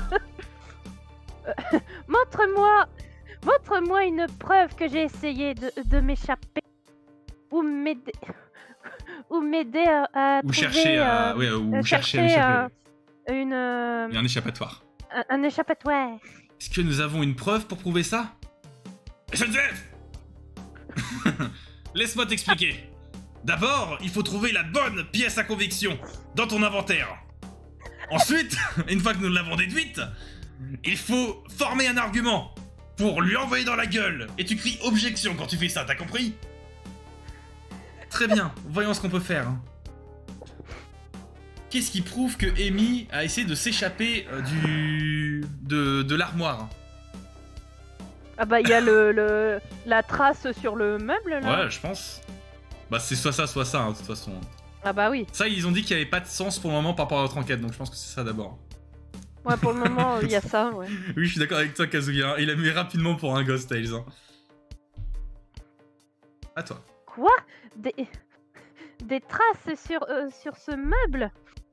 Montre-moi, montre-moi une preuve que j'ai essayé de, de m'échapper ou m'aider, ou m'aider à, à ou trouver, chercher, à... euh, ouais, ou chercher, chercher à une, euh... un échappatoire. Un, un échappatoire. Est-ce que nous avons une preuve pour prouver ça? S N C F. Laisse-moi t'expliquer. D'abord, il faut trouver la bonne pièce à conviction dans ton inventaire. Ensuite, une fois que nous l'avons déduite, il faut former un argument pour lui envoyer dans la gueule. Et tu cries objection quand tu fais ça, t'as compris? Très bien, voyons ce qu'on peut faire. Qu'est-ce qui prouve que Amy a essayé de s'échapper euh, du... de, de l'armoire? Ah bah il y a le, le la trace sur le meuble là. Ouais, je pense. Bah c'est soit ça, soit ça, hein, de toute façon. Ah bah oui. Ça, ils ont dit qu'il n'y avait pas de sens pour le moment par rapport à notre enquête, donc je pense que c'est ça d'abord. Ouais, pour le moment, il y a ça, ouais. Oui, je suis d'accord avec toi, Kazuya. Il a mis rapidement pour un Ghost Tales. Hein. À toi. Quoi? Des... Des traces sur, euh, sur ce meuble?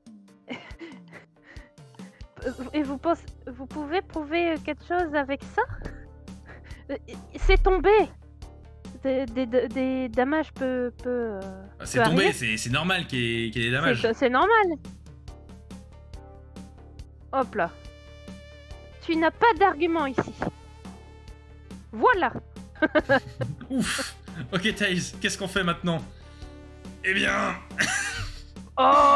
Et vous pensez... Vous pouvez prouver quelque chose avec ça? C'est tombé. Des, des, des dommages peut... peut bah, c'est tombé, c'est normal qu'il y, qu y ait des dommages. C'est normal. Hop là. Tu n'as pas d'argument ici. Voilà. Ouf. Ok Tails, qu'est-ce qu'on fait maintenant? Eh bien... Oh.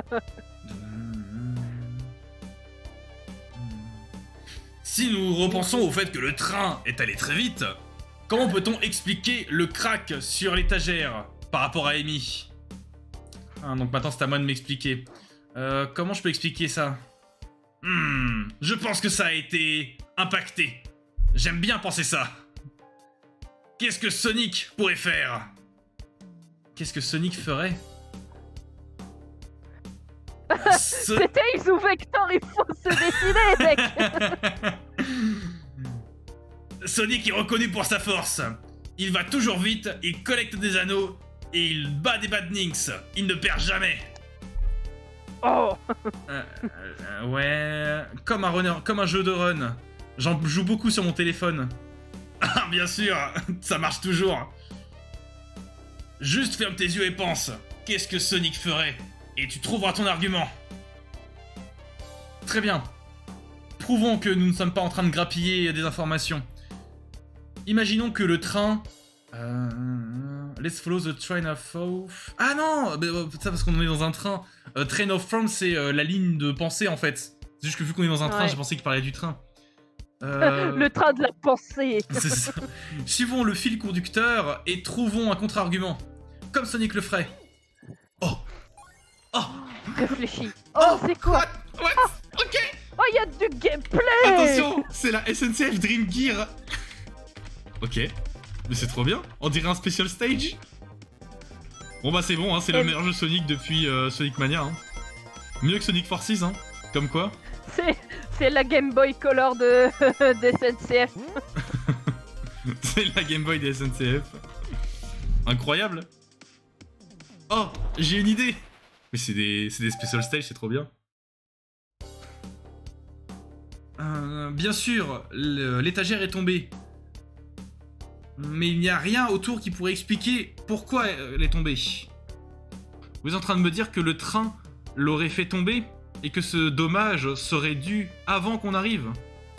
Si nous repensons au fait que le train est allé très vite, comment peut-on expliquer le crack sur l'étagère par rapport à Amy? Ah, donc maintenant c'est à moi de m'expliquer. Euh, comment je peux expliquer ça? Hmm, je pense que ça a été impacté. J'aime bien penser ça. Qu'est-ce que Sonic pourrait faire? Qu'est-ce que Sonic ferait? Ce... C'était ils ou Vector, il faut se décider, mec. Sonic est reconnu pour sa force. Il va toujours vite, il collecte des anneaux et il bat des badninks. Il ne perd jamais. Oh. Euh, euh, ouais, comme un runner, comme un jeu de run. J'en joue beaucoup sur mon téléphone. Ah, bien sûr, ça marche toujours. Juste ferme tes yeux et pense. Qu'est-ce que Sonic ferait? Et tu trouveras ton argument. Très bien. Prouvons que nous ne sommes pas en train de grappiller des informations. Imaginons que le train... Euh... Let's follow the train of thought... Ah non, bah, ça parce qu'on est dans un train. Euh, train of thought, c'est euh, la ligne de pensée en fait. C'est juste que vu qu'on est dans un train, Ouais. j'ai pensé qu'il parlait du train. Euh... Le train de la pensée. C'est ça. Suivons le fil conducteur et trouvons un contre-argument. Comme Sonic le ferait. Oh. Oh. Réfléchis. Oh, c'est quoi? What? What? Ok. Oh, il y a du gameplay. Attention, c'est la S N C F Dream Gear. Ok. Mais c'est trop bien. On dirait un special stage. Bon bah c'est bon, hein, c'est le Et- meilleur jeu Sonic depuis euh, Sonic Mania. Hein. Mieux que Sonic Forces, hein. Comme quoi. C'est, c'est la Game Boy Color de, de S N C F. C'est la Game Boy des S N C F. Incroyable. Oh, j'ai une idée. Mais c'est des, c'est des special stage, c'est trop bien. Euh, bien sûr, le- l'étagère est tombée. Mais il n'y a rien autour qui pourrait expliquer pourquoi elle est tombée. Vous êtes en train de me dire que le train l'aurait fait tomber et que ce dommage serait dû avant qu'on arrive?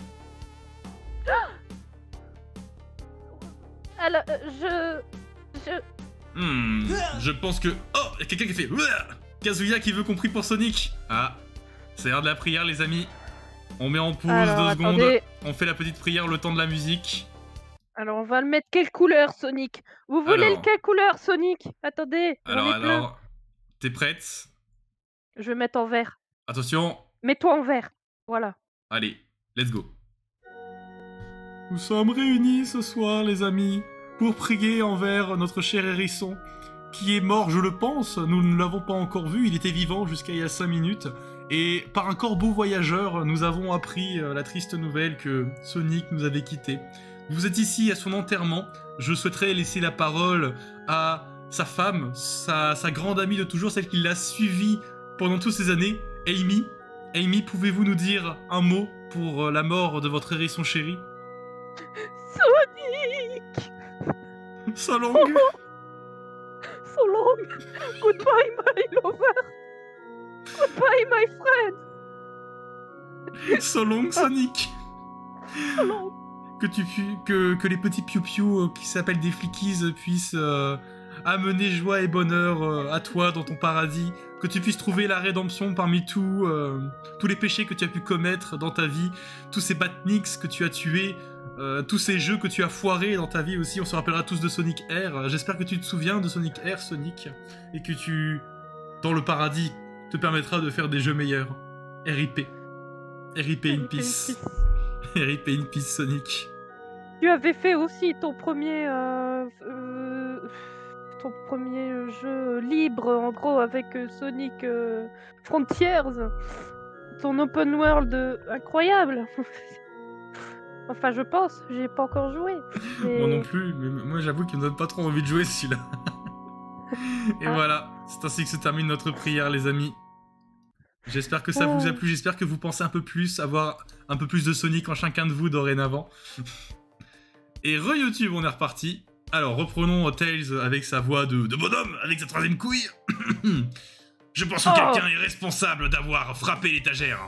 Alors, euh, je... Je... Hmm, je pense que... Oh, il y a quelqu'un qui fait... Kazuya qui veut qu'on prie pour Sonic. Ah, c'est l'heure de la prière les amis. On met en pause Alors, deux secondes. attendez. On fait la petite prière le temps de la musique. Alors, on va le mettre quelle couleur, Sonic? Vous voulez Alors. le quelle couleur, Sonic? Attendez, j'en Alors, ai plein. alors... T'es prête? Je vais mettre en vert. Attention. Mets-toi en vert. Voilà. Allez, let's go. Nous sommes réunis ce soir, les amis, pour prier envers notre cher hérisson, qui est mort, je le pense. Nous ne l'avons pas encore vu, il était vivant jusqu'à il y a cinq minutes. Et par un corbeau voyageur, nous avons appris euh, la triste nouvelle que Sonic nous avait quittés. Vous êtes ici à son enterrement. Je souhaiterais laisser la parole à sa femme, sa, sa grande amie de toujours, celle qui l'a suivi pendant toutes ces années, Amy. Amy, pouvez-vous nous dire un mot pour euh, la mort de votre hérisson chéri? Sonic! So long. So long! Goodbye, my lover! Goodbye, my friend! So long, Sonic. So long! Que, tu pu- que, que les petits piou-piou euh, qui s'appellent des flickies puissent euh, amener joie et bonheur euh, à toi dans ton paradis. Que tu puisses trouver la rédemption parmi tout, euh, tous les péchés que tu as pu commettre dans ta vie. Tous ces batniks que tu as tués. Euh, tous ces jeux que tu as foirés dans ta vie aussi. On se rappellera tous de Sonic Air. J'espère que tu te souviens de Sonic Air, Sonic. Et que tu, dans le paradis, te permettra de faire des jeux meilleurs. R I P. R I P in peace. R I P in peace, Sonic. Tu avais fait aussi ton premier, euh, euh, ton premier jeu libre, en gros, avec euh, Sonic euh, Frontiers. Ton open world euh, incroyable. Enfin, je pense, j'ai pas encore joué. mais- Moi non plus, mais moi j'avoue qu'il me donne pas trop envie de jouer celui-là. Et Ah. voilà, c'est ainsi que se termine notre prière, les amis. J'espère que ça vous a Oh. plu, j'espère que vous pensez un peu plus, avoir un peu plus de Sonic en chacun de vous dorénavant. Et re-YouTube, on est reparti. Alors, reprenons Tails avec sa voix de, de bonhomme, avec sa troisième couille. Je pense que Oh. quelqu'un est responsable d'avoir frappé l'étagère.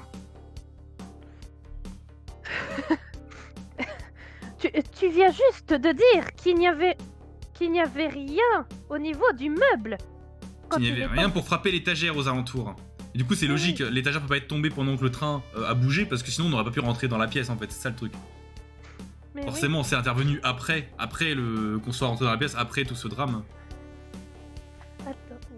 Tu, tu viens juste de dire qu'il n'y avait, qu'il n'y avait rien au niveau du meuble. Quand Il n'y il avait est rien pas- pour frapper l'étagère aux alentours. Et du coup, c'est Oui. logique, l'étagère peut pas être tombée pendant que le train euh, a bougé, parce que sinon on n'aurait pas pu rentrer dans la pièce en fait, c'est ça le truc. Mais oui. Forcément, c'est intervenu après, après le qu'on soit rentré dans la pièce, après tout ce drame. Attends.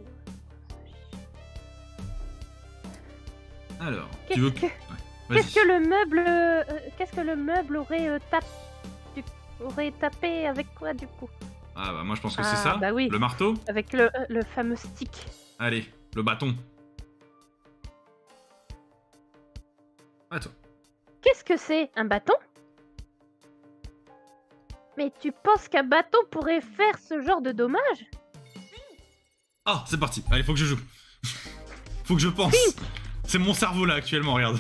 Alors, Qu'est-ce tu veux que, que... Ouais, vas-y. qu'est-ce que le meuble, euh, qu'est-ce que le meuble aurait euh, tapé, aurait tapé avec quoi du coup? Ah bah moi je pense que Ah, c'est ça, bah oui. le marteau. Avec le, euh, le fameux stick. Allez, le bâton. À toi. Qu'est-ce que c'est? Un bâton? Mais tu penses qu'un bâton pourrait faire ce genre de dommage? Ah, c'est parti. Allez, faut que je joue. Faut que je pense. C'est mon cerveau là actuellement, regarde.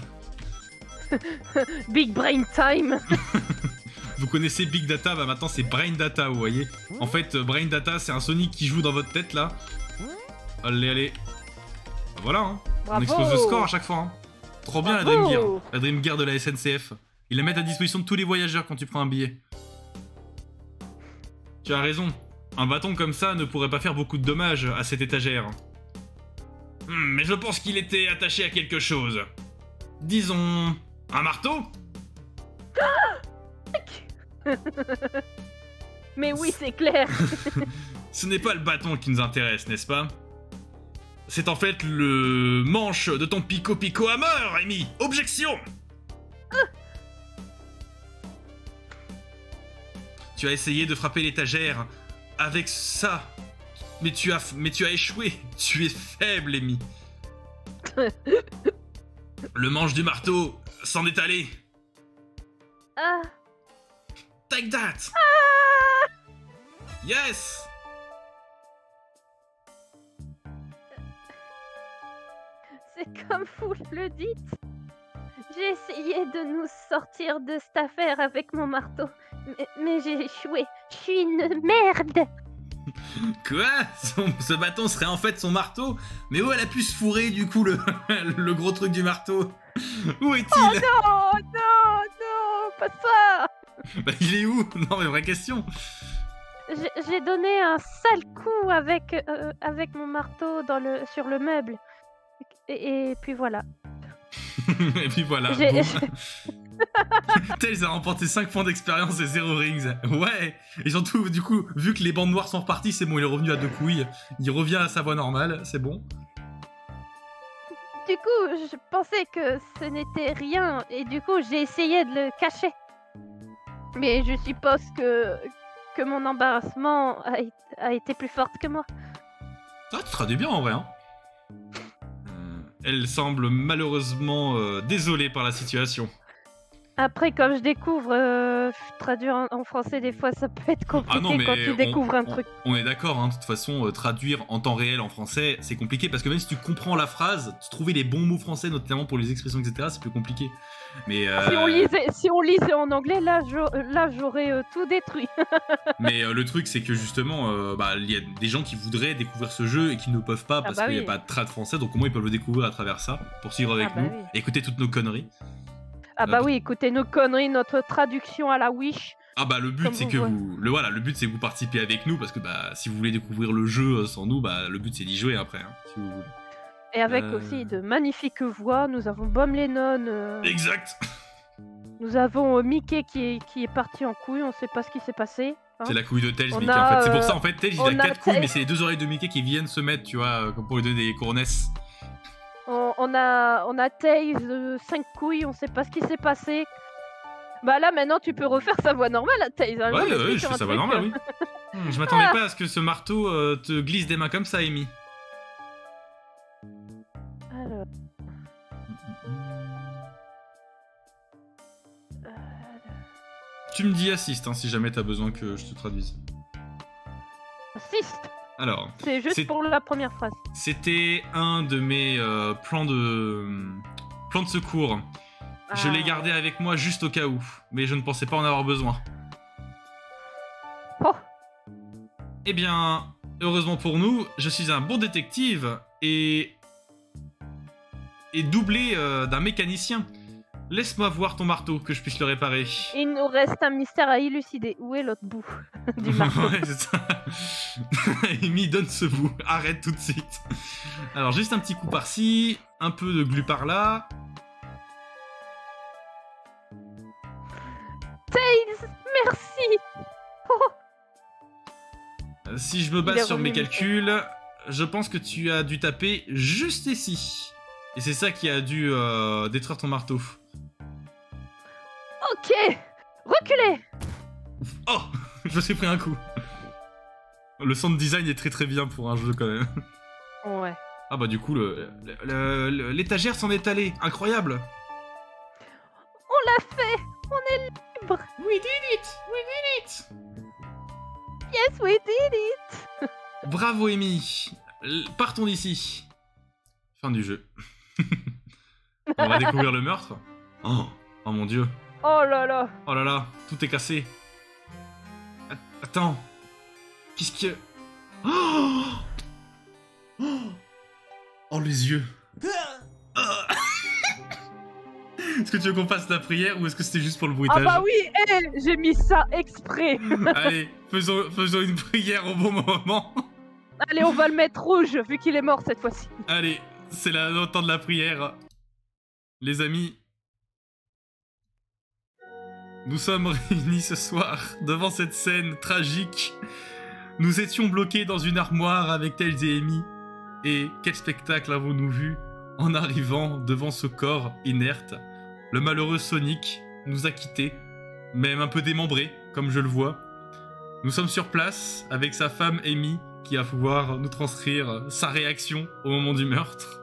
Big brain time. Vous connaissez Big Data, bah maintenant c'est Brain Data, vous voyez. En fait, euh, Brain Data, c'est un Sonic qui joue dans votre tête là. Allez, allez. Bah, voilà, hein. Bravo. On explose le score à chaque fois. Hein. Trop bien Bravo. la Dream Gear. La Dream Gear de la S N C F. Ils la mettent à disposition de tous les voyageurs quand tu prends un billet. Tu as raison. Un bâton comme ça ne pourrait pas faire beaucoup de dommages à cette étagère. Hmm, mais je pense qu'il était attaché à quelque chose. Disons... un marteau? Mais oui, c'est clair. Ce n'est pas le bâton qui nous intéresse, n'est-ce pas? C'est en fait le manche de ton Pico Pico Hammer, Amy. Objection! Tu as essayé de frapper l'étagère avec ça, mais tu as, mais tu as échoué. Tu es faible, Amy. Le manche du marteau s'en est allé. Ah. Take that! Ah. Yes! C'est comme vous le dites. J'ai essayé de nous sortir de cette affaire avec mon marteau, mais, mais j'ai échoué. Je suis une merde. Quoi? Son- Ce bâton serait en fait son marteau? Mais où elle a pu se fourrer du coup le, le gros truc du marteau? Où est-il? Non, non, non, pas ça. Bah il est où? Non mais vraie question. J'ai j'ai donné un sale coup avec, euh, avec mon marteau dans le, sur le meuble. Et, et puis voilà. Et puis voilà. J'ai- Bon. Tails a remporté cinq points d'expérience et zéro rings. Ouais. Et surtout, du coup, vu que les bandes noires sont reparties, c'est bon, il est revenu à deux couilles. Il revient à sa voix normale, c'est bon. Du coup, je pensais que ce n'était rien et du coup, j'ai essayé de le cacher. Mais je suppose que, que mon embarrassement a, é- a été plus forte que moi. Ah, tu traduis bien en vrai, hein. Euh, Elle semble malheureusement euh, désolée par la situation. Après, comme je découvre, euh, traduire en, en français, des fois, ça peut être compliqué Ah non, mais quand tu on- découvres un on- truc. On est d'accord, hein, de toute façon, euh, traduire en temps réel en français, c'est compliqué parce que même si tu comprends la phrase, trouver les bons mots français, notamment pour les expressions, et cetera, c'est plus compliqué. Mais, euh, Si on lisait, si on lisait en anglais, là, j'au- là, j'aurais euh, tout détruit. mais euh, le truc, c'est que justement, euh, bah, il y a des gens qui voudraient découvrir ce jeu et qui ne peuvent pas parce bah qu'il n'y a oui. pas de trad français, donc au moins ils peuvent le découvrir à travers ça, pour suivre avec Ah bah nous, oui. écouter toutes nos conneries. Ah bah Euh, oui, écoutez nos conneries, notre traduction à la Wish. Ah bah le but Comme c'est vous que voulez. vous le voilà le but c'est que vous participiez avec nous parce que bah si vous voulez découvrir le jeu euh, sans nous bah le but c'est d'y jouer après hein, si vous voulez. Et avec Euh. aussi de magnifiques voix, nous avons Bob Lennon, euh, Exact. nous avons euh, Mickey qui est, qui est parti en couille, on sait pas ce qui s'est passé. hein. C'est la couille de Tails On Mickey a, en fait. C'est pour euh, ça en fait Tails il on a a quatre couilles Tails- mais c'est les deux oreilles de Mickey qui viennent se mettre tu vois euh, comme pour lui donner des couronnesses. On, on a, on a Tails, cinq couilles, on sait pas ce qui s'est passé. Bah là maintenant tu peux refaire sa voix normale à Tails. hein, Ouais je ouais, m'explique je sur fais un ça va truc, normal euh. oui. Hmm, je m'attendais pas à ce que ce marteau euh, te glisse des mains comme ça Amy. Alors, euh, Tu me dis assiste hein, si jamais t'as besoin que je te traduise. assiste, Alors c'est juste C'est- pour la première phrase. c'était un de mes euh, plans de plans de secours. Je Ah. l'ai gardé avec moi juste au cas où, mais je ne pensais pas en avoir besoin. Oh. Eh bien, heureusement pour nous, je suis un bon détective et... et doublé euh, d'un mécanicien. Laisse-moi voir ton marteau, que je puisse le réparer. Il nous reste un mystère à élucider. Où est l'autre bout du marteau? Ouais, c'est ça. Amy, donne ce bout. Arrête tout de suite. Alors, juste un petit coup par-ci, un peu de glu par-là. Tails, merci. Euh, Si je me Il base est sur mes revenu, calculs, je pense que tu as dû taper juste ici. Et c'est ça qui a dû euh, détruire ton marteau. Ok, reculez. Oh Je me suis pris un coup. Le sound design est très très bien pour un jeu quand même. Ouais. Ah bah du coup, le- le- le- l'étagère s'en est allée. Incroyable. On l'a fait. On est libre. We did it! We did it! Yes, we did it. Bravo, Amy. L- Partons d'ici. Fin du jeu. On va découvrir le meurtre. Oh, oh mon dieu. Oh là là. Oh là là, tout est cassé. At- Attends. Qu'est-ce que... Oh, oh, oh les yeux. Ah. Est-ce que tu veux qu'on fasse la prière ou est-ce que c'était juste pour le Ah bruitage? bah oui, eh, j'ai mis ça exprès. Allez, faisons, faisons une prière au bon moment. Allez, on va le mettre rouge, vu qu'il est mort cette fois-ci. Allez, c'est la- le temps de la prière. Les amis, nous sommes réunis ce soir devant cette scène tragique. Nous étions bloqués dans une armoire avec Tails et Amy. Et quel spectacle avons-nous vu en arrivant devant ce corps inerte? Le malheureux Sonic nous a quittés, même un peu démembré, comme je le vois. Nous sommes sur place avec sa femme Amy, qui va pouvoir nous transcrire sa réaction au moment du meurtre.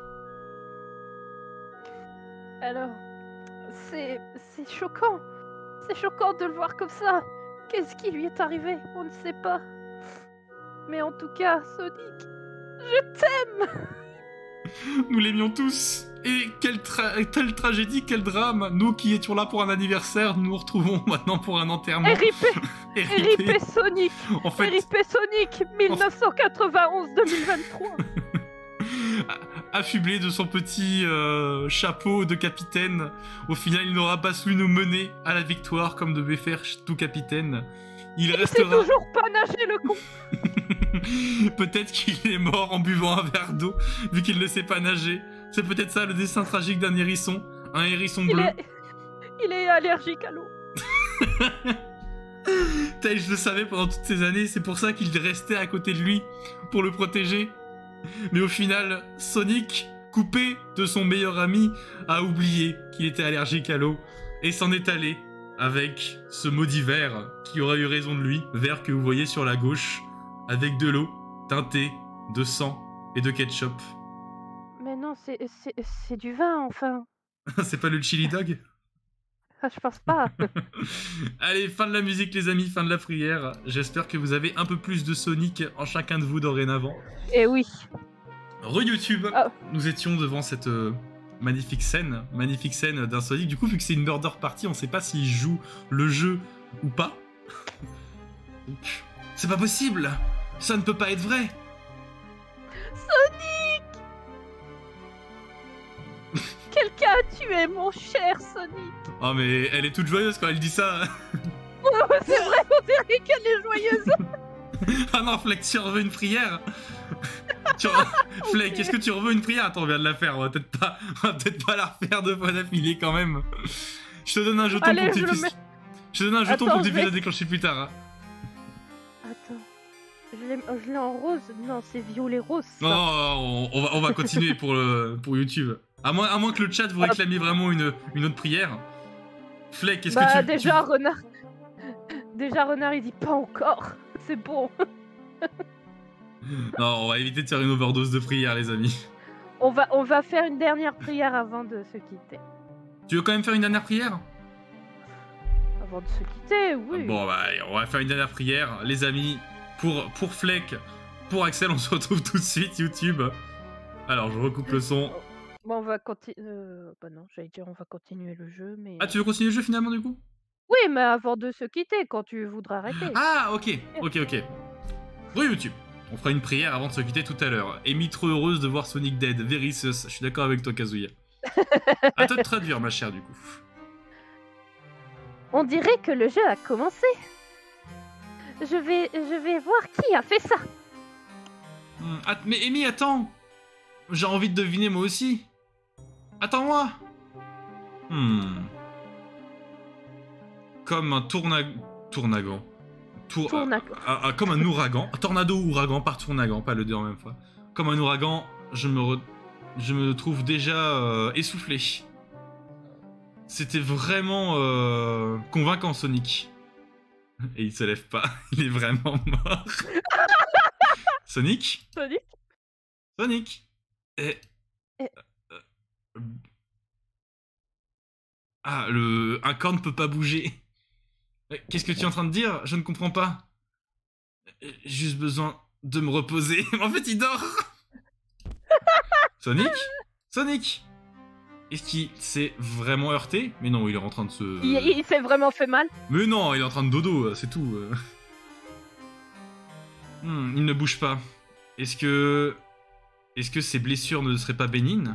Alors, c'est... c'est choquant. C'est choquant de le voir comme ça. Qu'est-ce qui lui est arrivé? On ne sait pas. Mais en tout cas, Sonic, je t'aime. Nous l'aimions tous. Et quelle, tra quelle tragédie, quel drame. Nous qui étions là pour un anniversaire, nous nous retrouvons maintenant pour un enterrement. R I P R I P Sonic. En fait, R I P Sonic mille neuf cent quatre-vingt-onze deux mille vingt-trois. affublé de son petit euh, chapeau de capitaine, au final il n'aura pas su nous mener à la victoire comme devait faire tout capitaine. Il Il sait restera... toujours pas nager, le con. Peut-être qu'il est mort en buvant un verre d'eau, vu qu'il ne sait pas nager. C'est peut-être ça le destin tragique d'un hérisson. Un hérisson Il bleu. est... Il est allergique à l'eau. Tails, je le savais pendant toutes ces années, c'est pour ça qu'il restait à côté de lui, pour le protéger. Mais au final, Sonic, coupé de son meilleur ami, a oublié qu'il était allergique à l'eau, et s'en est allé avec ce maudit verre qui aurait eu raison de lui, verre que vous voyez sur la gauche, avec de l'eau teintée de sang et de ketchup. Mais non, c'est... c'est... c'est du vin, enfin. C'est pas le chili dog? Ah, je pense pas. Allez, fin de la musique les amis, fin de la prière. J'espère que vous avez un peu plus de Sonic en chacun de vous dorénavant. Eh oui. Re-YouTube, Ah. nous étions devant cette euh, magnifique scène, magnifique scène d'un Sonic. Du coup, vu que c'est une murder party, on sait pas s'il joue le jeu ou pas. Donc, c'est pas possible. Ça ne peut pas être vrai. Sonic. Quelqu'un a tué mon cher Sonic. Oh mais elle est toute joyeuse quand elle dit ça. Oh, c'est vrai, on dirait qu'elle est joyeuse. Ah non, Fleck, tu reveux une prière? tu re... Fleck, est-ce que tu reveux une prière? Attends, on vient de la faire, on va peut-être pas, on va peut-être pas la refaire deux fois d'affilée quand même. Je te donne un jeton Allez, pour que tu je le puisses... mets. Je te donne un jeton Attends, pour que tu je puisses vais- la déclencher plus tard. Hein. Attends. Je l'ai je l'ai en rose. Non, c'est violet rose. ça. Non, non, on, on va, on va continuer pour, le, pour YouTube. À moins, à moins que le chat vous Ah. réclamiez vraiment une, une autre prière. Fleck, est-ce Bah que tu... déjà tu- Renard. Déjà Renard il dit pas encore. C'est bon. Non, on va éviter de faire une overdose de prière les amis. On va on va faire une dernière prière avant de se quitter. Tu veux quand même faire une dernière prière? Avant de se quitter, oui. Bon bah on va faire une dernière prière. Les amis, pour, pour Fleck, pour Axel, on se retrouve tout de suite YouTube. Alors je recoupe le son. Bon, on va continuer. Euh, bah non, j'allais dire on va continuer le jeu, mais. Ah tu veux continuer le jeu finalement du coup? Oui, mais avant de se quitter, quand tu voudras arrêter. Ah ok, ok ok. Re YouTube. On fera une prière avant de se quitter tout à l'heure. Amy trop heureuse de voir Sonic dead. Very sus. Je suis d'accord avec toi Kazuya. À toi de traduire ma chère du coup. On dirait que le jeu a commencé. Je vais, je vais voir qui a fait ça. Hmm, att- mais Amy, attends. J'ai envie de deviner moi aussi. Attends-moi. Hmm. Comme un tourna... tournagan. Tour... Tournagan. ah, ah, comme un ouragan. Tornado ou ouragan par tournagan, pas le deux en même fois. Comme un ouragan, je me, re- je me trouve déjà euh, essoufflé. C'était vraiment euh, convaincant, Sonic. Et il se lève pas, il est vraiment mort. Sonic Sonic. Sonic Et... Eh. euh, Ah, le... un corps ne peut pas bouger. Qu'est-ce que tu es en train de dire? Je ne comprends pas. J'ai juste besoin de me reposer. En fait, il dort. Sonic? Sonic? Est-ce qu'il s'est vraiment heurté? Mais non, il est en train de se... Il, il s'est vraiment fait mal? Mais non, il est en train de dodo, c'est tout. Hmm, il ne bouge pas. Est-ce que... Est-ce que ses blessures ne seraient pas bénignes?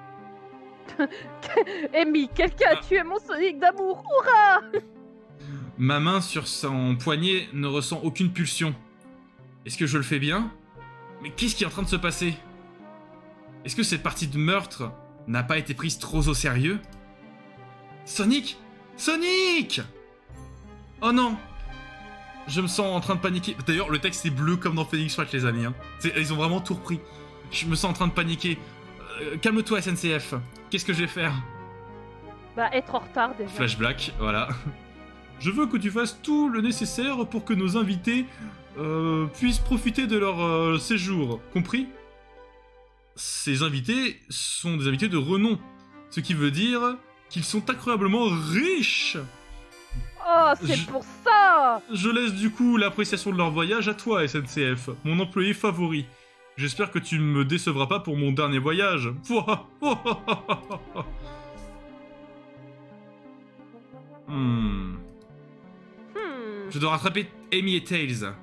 Amy, quelqu'un a ah. tué mon Sonic d'amour! Hurrah! Ma main sur son poignet ne ressent aucune pulsion. Est-ce que je le fais bien? Mais qu'est-ce qui est en train de se passer? Est-ce que cette partie de meurtre n'a pas été prise trop au sérieux? Sonic? Sonic! Oh non! Je me sens en train de paniquer. D'ailleurs, le texte est bleu comme dans Phoenix Wright, les amis. Hein. Ils ont vraiment tout repris. Je me sens en train de paniquer. Euh, Calme-toi, S N C F. Qu'est-ce que je vais faire? Bah, être en retard déjà. Flash Black, voilà. Je veux que tu fasses tout le nécessaire pour que nos invités euh, puissent profiter de leur euh, séjour. Compris? Ces invités sont des invités de renom. Ce qui veut dire qu'ils sont incroyablement riches. Oh, c'est je... pour ça! Je laisse du coup l'appréciation de leur voyage à toi, S N C F, mon employé favori. J'espère que tu ne me décevras pas pour mon dernier voyage. hmm. Hmm. Je dois rattraper Amy et Tails.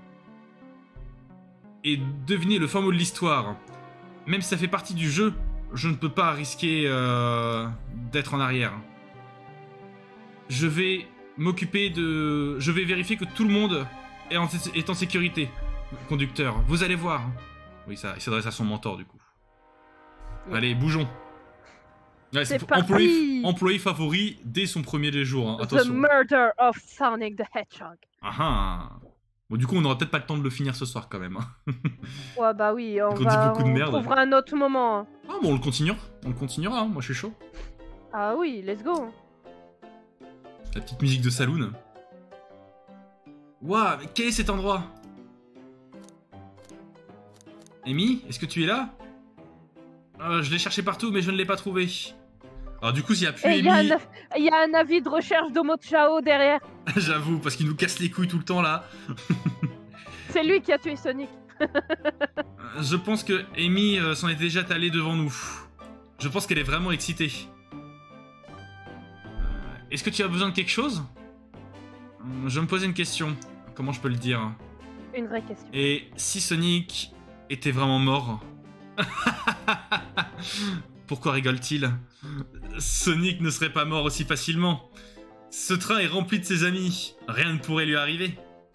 Et deviner le fin mot de l'histoire. Même si ça fait partie du jeu, je ne peux pas risquer euh, d'être en arrière. Je vais m'occuper de... Je vais vérifier que tout le monde est en, est en sécurité. Conducteur, vous allez voir. Oui, ça, il s'adresse à son mentor, du coup. Ouais. Allez, bougeons. Ouais, c'est c'est employé, employé favori dès son premier des jours. Hein. Attention. The murder of Sonic the Hedgehog. Ah ah. Bon, du coup, on n'aura peut-être pas le temps de le finir ce soir, quand même. Hein. Ouais, bah oui, on, on va, dit beaucoup de on merde. trouvera un autre moment. Ah bon, on le continuera. On le continuera, hein. Moi je suis chaud. Ah oui, let's go. La petite musique de saloon. Waouh, mais quel est cet endroit? Amy, est-ce que tu es là? euh, Je l'ai cherché partout, mais je ne l'ai pas trouvé. Alors du coup, s'il n'y a plus Et Amy... Il y a un avis de recherche d'Omo Chao derrière. J'avoue, parce qu'il nous casse les couilles tout le temps, là. C'est lui qui a tué Sonic. Je pense que Amy euh, s'en est déjà allée devant nous. Je pense qu'elle est vraiment excitée. Euh, Est-ce que tu as besoin de quelque chose? Je me posais une question. Comment je peux le dire? Une vraie question. Et si Sonic était vraiment mort? Pourquoi rigole-t-il? Sonic ne serait pas mort aussi facilement. Ce train est rempli de ses amis. Rien ne pourrait lui arriver.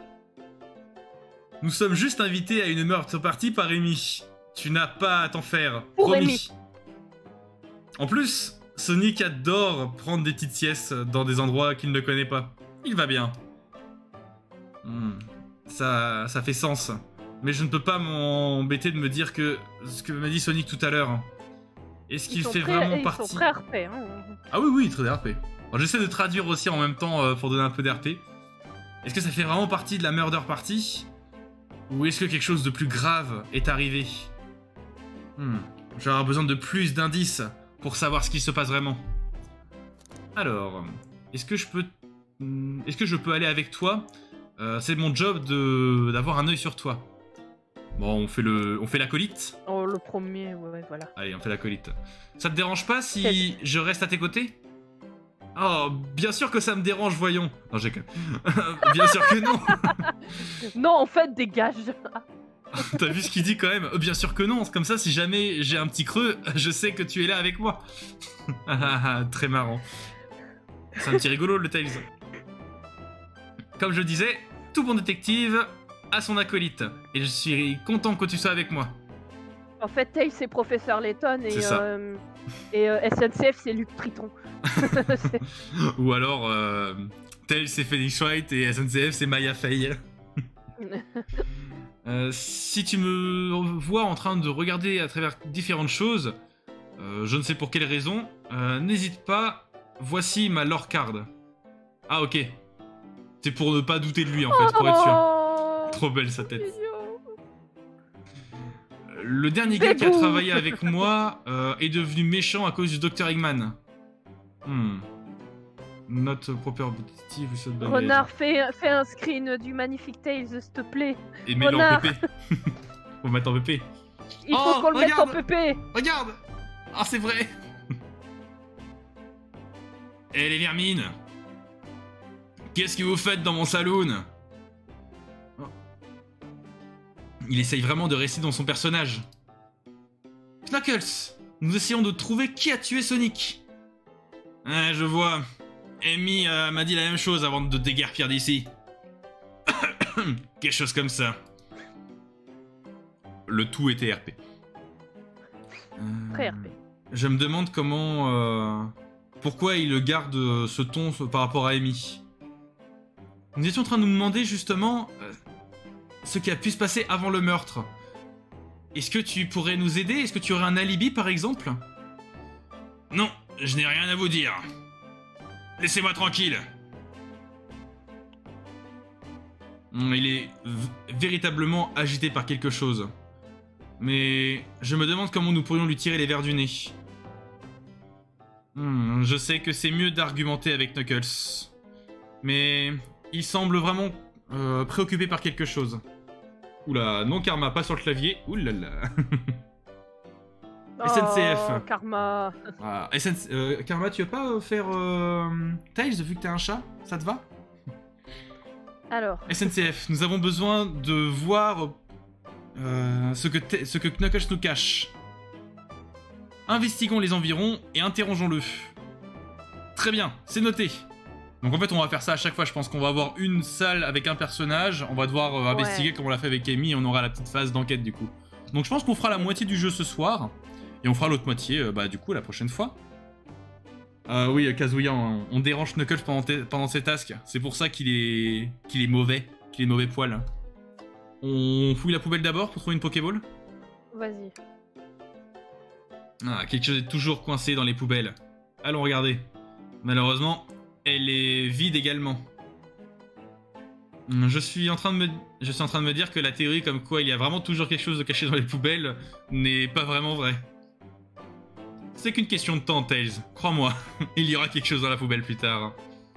Nous sommes juste invités à une meurtre party par Amy. Tu n'as pas à t'en faire. Pour Promis. Amy. En plus, Sonic adore prendre des petites siestes dans des endroits qu'il ne connaît pas. Il va bien. Hmm. Ça, ça fait sens. Mais je ne peux pas m'embêter de me dire que ce que m'a dit Sonic tout à l'heure. Est-ce qu'il fait très, vraiment ils partie... Ils sont très R P, hein. Ah oui, oui, très R P. J'essaie de traduire aussi en même temps euh, pour donner un peu d'R P. Est-ce que ça fait vraiment partie de la murder party? Ou est-ce que quelque chose de plus grave est arrivé? hmm. Je vais avoir besoin de plus d'indices pour savoir ce qui se passe vraiment. Alors, est-ce que je peux... Est-ce que je peux aller avec toi? euh, C'est mon job de d'avoir un œil sur toi. Bon, on fait le, on fait l'acolyte. Oh, le premier, ouais, voilà. Allez, on fait l'acolyte. Ça te dérange pas si je reste à tes côtés? Oh, bien sûr que ça me dérange, voyons. Non, j'ai que... bien sûr que non. Non, en fait, dégage. T'as vu ce qu'il dit quand même? Bien sûr que non. Comme ça, si jamais j'ai un petit creux, je sais que tu es là avec moi. Très marrant. C'est un petit rigolo, le Tails. Comme je disais, tout bon détective a son acolyte. Et je suis content que tu sois avec moi. En fait, Tails, c'est Professeur Layton et, euh, et euh, S N C F, c'est Luc Triton. Ou alors, euh, Tails, c'est Phoenix Wright et S N C F, c'est Maya Fey. euh, si tu me vois en train de regarder à travers différentes choses, euh, je ne sais pour quelle raison, euh, n'hésite pas, voici ma lore card. Ah, ok. C'est pour ne pas douter de lui, en fait, pour être sûr. Trop belle sa tête. Le dernier gars qui a travaillé avec moi euh, est devenu méchant à cause du docteur Eggman. Hmm. Note proper objective ou cette baguette. Renard, fais, fais un screen du Magnifique Tales, s'il te plaît. Et mets-le en Renard. P P. Faut le mettre en P P. Il faut Oh, qu'on le mette en regarde. P P. Regarde. Ah, c'est vrai. Eh les vermines, qu'est-ce que vous faites dans mon saloon? Oh. Il essaye vraiment de rester dans son personnage. Knuckles, nous essayons de trouver qui a tué Sonic. Ah, je vois. Amy euh, m'a dit la même chose avant de te déguerpir d'ici. Quelque chose comme ça. Le tout était R P. Euh, Très R P. Je me demande comment... euh, pourquoi il garde euh, ce ton euh, par rapport à Amy. Nous étions en train de nous demander justement euh, ce qui a pu se passer avant le meurtre. Est-ce que tu pourrais nous aider? Est-ce que tu aurais un alibi par exemple? Non, je n'ai rien à vous dire. Laissez-moi tranquille. Il est véritablement agité par quelque chose. Mais je me demande comment nous pourrions lui tirer les vers du nez. Hmm, je sais que c'est mieux d'argumenter avec Knuckles. Mais il semble vraiment euh, préoccupé par quelque chose. Oula, non Karma, pas sur le clavier. Oulala. S N C F. Oh, Karma. Ah, S N C... euh, Karma, tu veux pas euh, faire euh, Tails vu que t'es un chat? Ça te va? Alors, S N C F, nous avons besoin de voir euh, ce, que te- ce que Knuckles nous cache. Investiguons les environs et interrogeons-le. Très bien, c'est noté. Donc en fait on va faire ça à chaque fois, je pense qu'on va avoir une salle avec un personnage, on va devoir euh, Ouais. investiguer comme on l'a fait avec Amy et on aura la petite phase d'enquête du coup. Donc je pense qu'on fera la moitié du jeu ce soir, et on fera l'autre moitié euh, bah du coup la prochaine fois. Euh, oui, euh, Kazuya, on, on dérange Knuckles pendant, tes- pendant ses tasks. C'est pour ça qu'il est, qu'il est mauvais, qu'il est mauvais poil. On fouille la poubelle d'abord pour trouver une Pokéball. vas-y. Ah, quelque chose est toujours coincé dans les poubelles. Allons regarder. Malheureusement, elle est vide également. Je suis en train de me, je suis en train de me dire que la théorie comme quoi il y a vraiment toujours quelque chose de caché dans les poubelles n'est pas vraiment vraie. C'est qu'une question de temps, Tails. Crois-moi, il y aura quelque chose dans la poubelle plus tard.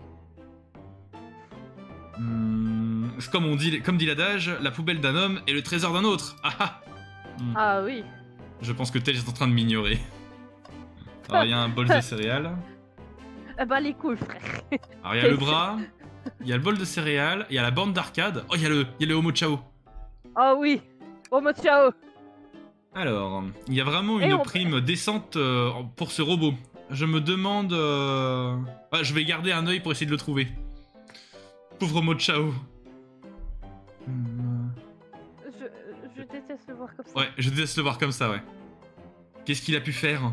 Hmm, comme on dit, comme dit l'adage, la poubelle d'un homme est le trésor d'un autre. Ah ah. Hmm. Ah oui. Je pense que Tails est en train de m'ignorer. Alors il y a un bol de céréales. Eh ben les couilles, frère. Alors il y a le bras, il y a le bol de céréales, il y a la borne d'arcade. Oh, il y a le, il y a le Homo Chao. Ah oui. Homo ciao. Alors, il y a vraiment Et une on- prime décente euh, pour ce robot. Je me demande... euh, ah, je vais garder un œil pour essayer de le trouver. Pauvre Homo Chao. Hmm. Je, je déteste le voir comme ça. Ouais, je déteste le voir comme ça, ouais. Qu'est-ce qu'il a pu faire?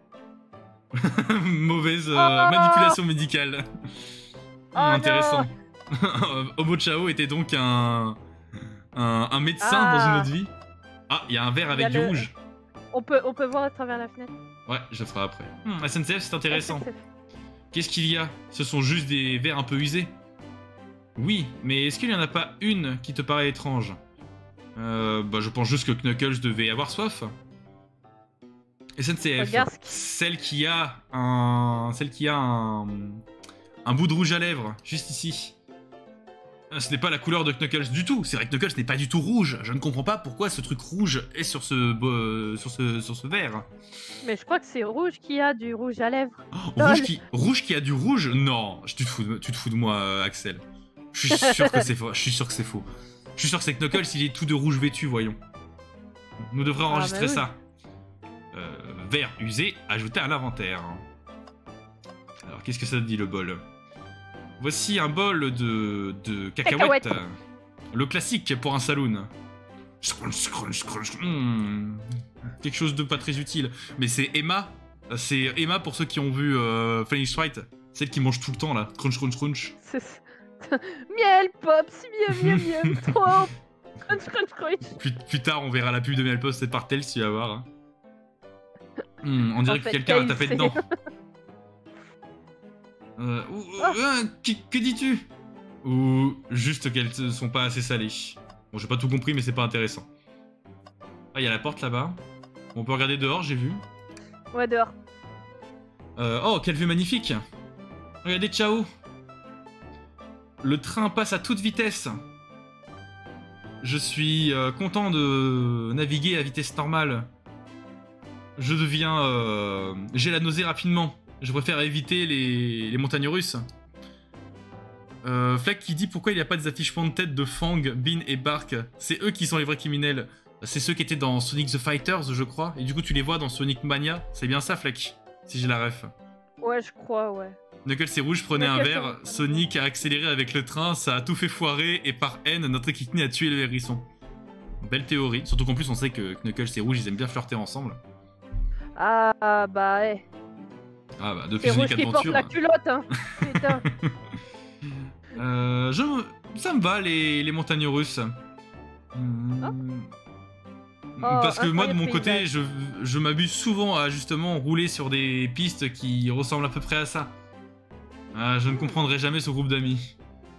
Mauvaise euh, Oh manipulation médicale. Oh Intéressant. Homo Chao était donc un, un, un médecin Ah. dans une autre vie. Ah, il y a un verre avec Il y a du le- rouge. On peut, on peut voir à travers la fenêtre. Ouais, je le ferai après. Hmm, S N C F, c'est intéressant. S N C F. Qu'est-ce qu'il y a? Ce sont juste des verres un peu usés. Oui, mais est-ce qu'il n'y en a pas une qui te paraît étrange? Euh, bah je pense juste que Knuckles devait avoir soif. S N C F, Regarde ce qui- celle qui a un... Celle qui a un... Un bout de rouge à lèvres, juste ici. Euh, Ce n'est pas la couleur de Knuckles du tout. C'est vrai que Knuckles n'est pas du tout rouge. Je ne comprends pas pourquoi ce truc rouge est sur ce, bo- sur ce, sur ce verre. Mais je crois que c'est rouge qui a du rouge à lèvres. Oh, Non, rouge, mais- qui, rouge qui a du rouge? Non, je- tu te fous de, tu te fous de moi, euh, Axel. Je suis sûr que c'est faux. Je suis sûr que c'est faux. Je suis sûr que c'est Knuckles, il est tout de rouge vêtu, voyons. Nous devrions Ah, enregistrer bah oui. ça. Euh, verre usé, ajouté à l'inventaire. Alors, qu'est-ce que ça dit le bol? Voici un bol de, de cacahuètes. Cacahuètes. Le classique pour un saloon. Scrunch, scrunch, scrunch. Hmm. Quelque chose de pas très utile. Mais c'est Emma. C'est Emma pour ceux qui ont vu euh, Phoenix Wright. Celle qui mange tout le temps là. Crunch, crunch, crunch. C'est- Miel pops, miel, miel, miel, trop. Crunch, crunch, crunch. Plus, plus tard, on verra la pub de Melpost par Tails, tu vas voir. hein. Hmm, on dirait En que fait, quelqu'un a Tails, tapé c'est- dedans. Euh, ou- ou- Ah. euh, que, que dis-tu? Ou juste qu'elles ne sont pas assez salées. Bon, j'ai pas tout compris, mais c'est pas intéressant. Ah, il y a la porte là-bas. On peut regarder dehors, j'ai vu. Ouais, dehors. Euh, oh, quelle vue magnifique! Regardez, ciao. Le train passe à toute vitesse. Je suis euh, content de naviguer à vitesse normale. Je deviens... Euh... J'ai la nausée rapidement. Je préfère éviter les, les montagnes russes. Euh, Fleck qui dit pourquoi il n'y a pas des affichements de tête de Fang, Bean et Bark. C'est eux qui sont les vrais criminels. C'est ceux qui étaient dans Sonic the Fighters, je crois. Et du coup, tu les vois dans Sonic Mania. C'est bien ça, Fleck, si j'ai la ref. Ouais, je crois, ouais. Knuckles et Rouge prenaient un Knuckles, verre. on- Sonic a accéléré avec le train. Ça a tout fait foirer. Et par haine, notre Kikni a tué le hérisson. Belle théorie. Surtout qu'en plus, on sait que Knuckles et Rouge, ils aiment bien flirter ensemble. Ah, bah, ouais. Ah bah, depuis C'est Rouge Sonic qui porte Adventure. la culotte, hein. Putain. Euh, je, ça me va, les, les montagnes russes. Hmm. Parce que moi, de mon incroyable côté, paysage. je, je m'abuse souvent à justement rouler sur des pistes qui ressemblent à peu près à ça. Ah, je ne comprendrai jamais ce groupe d'amis.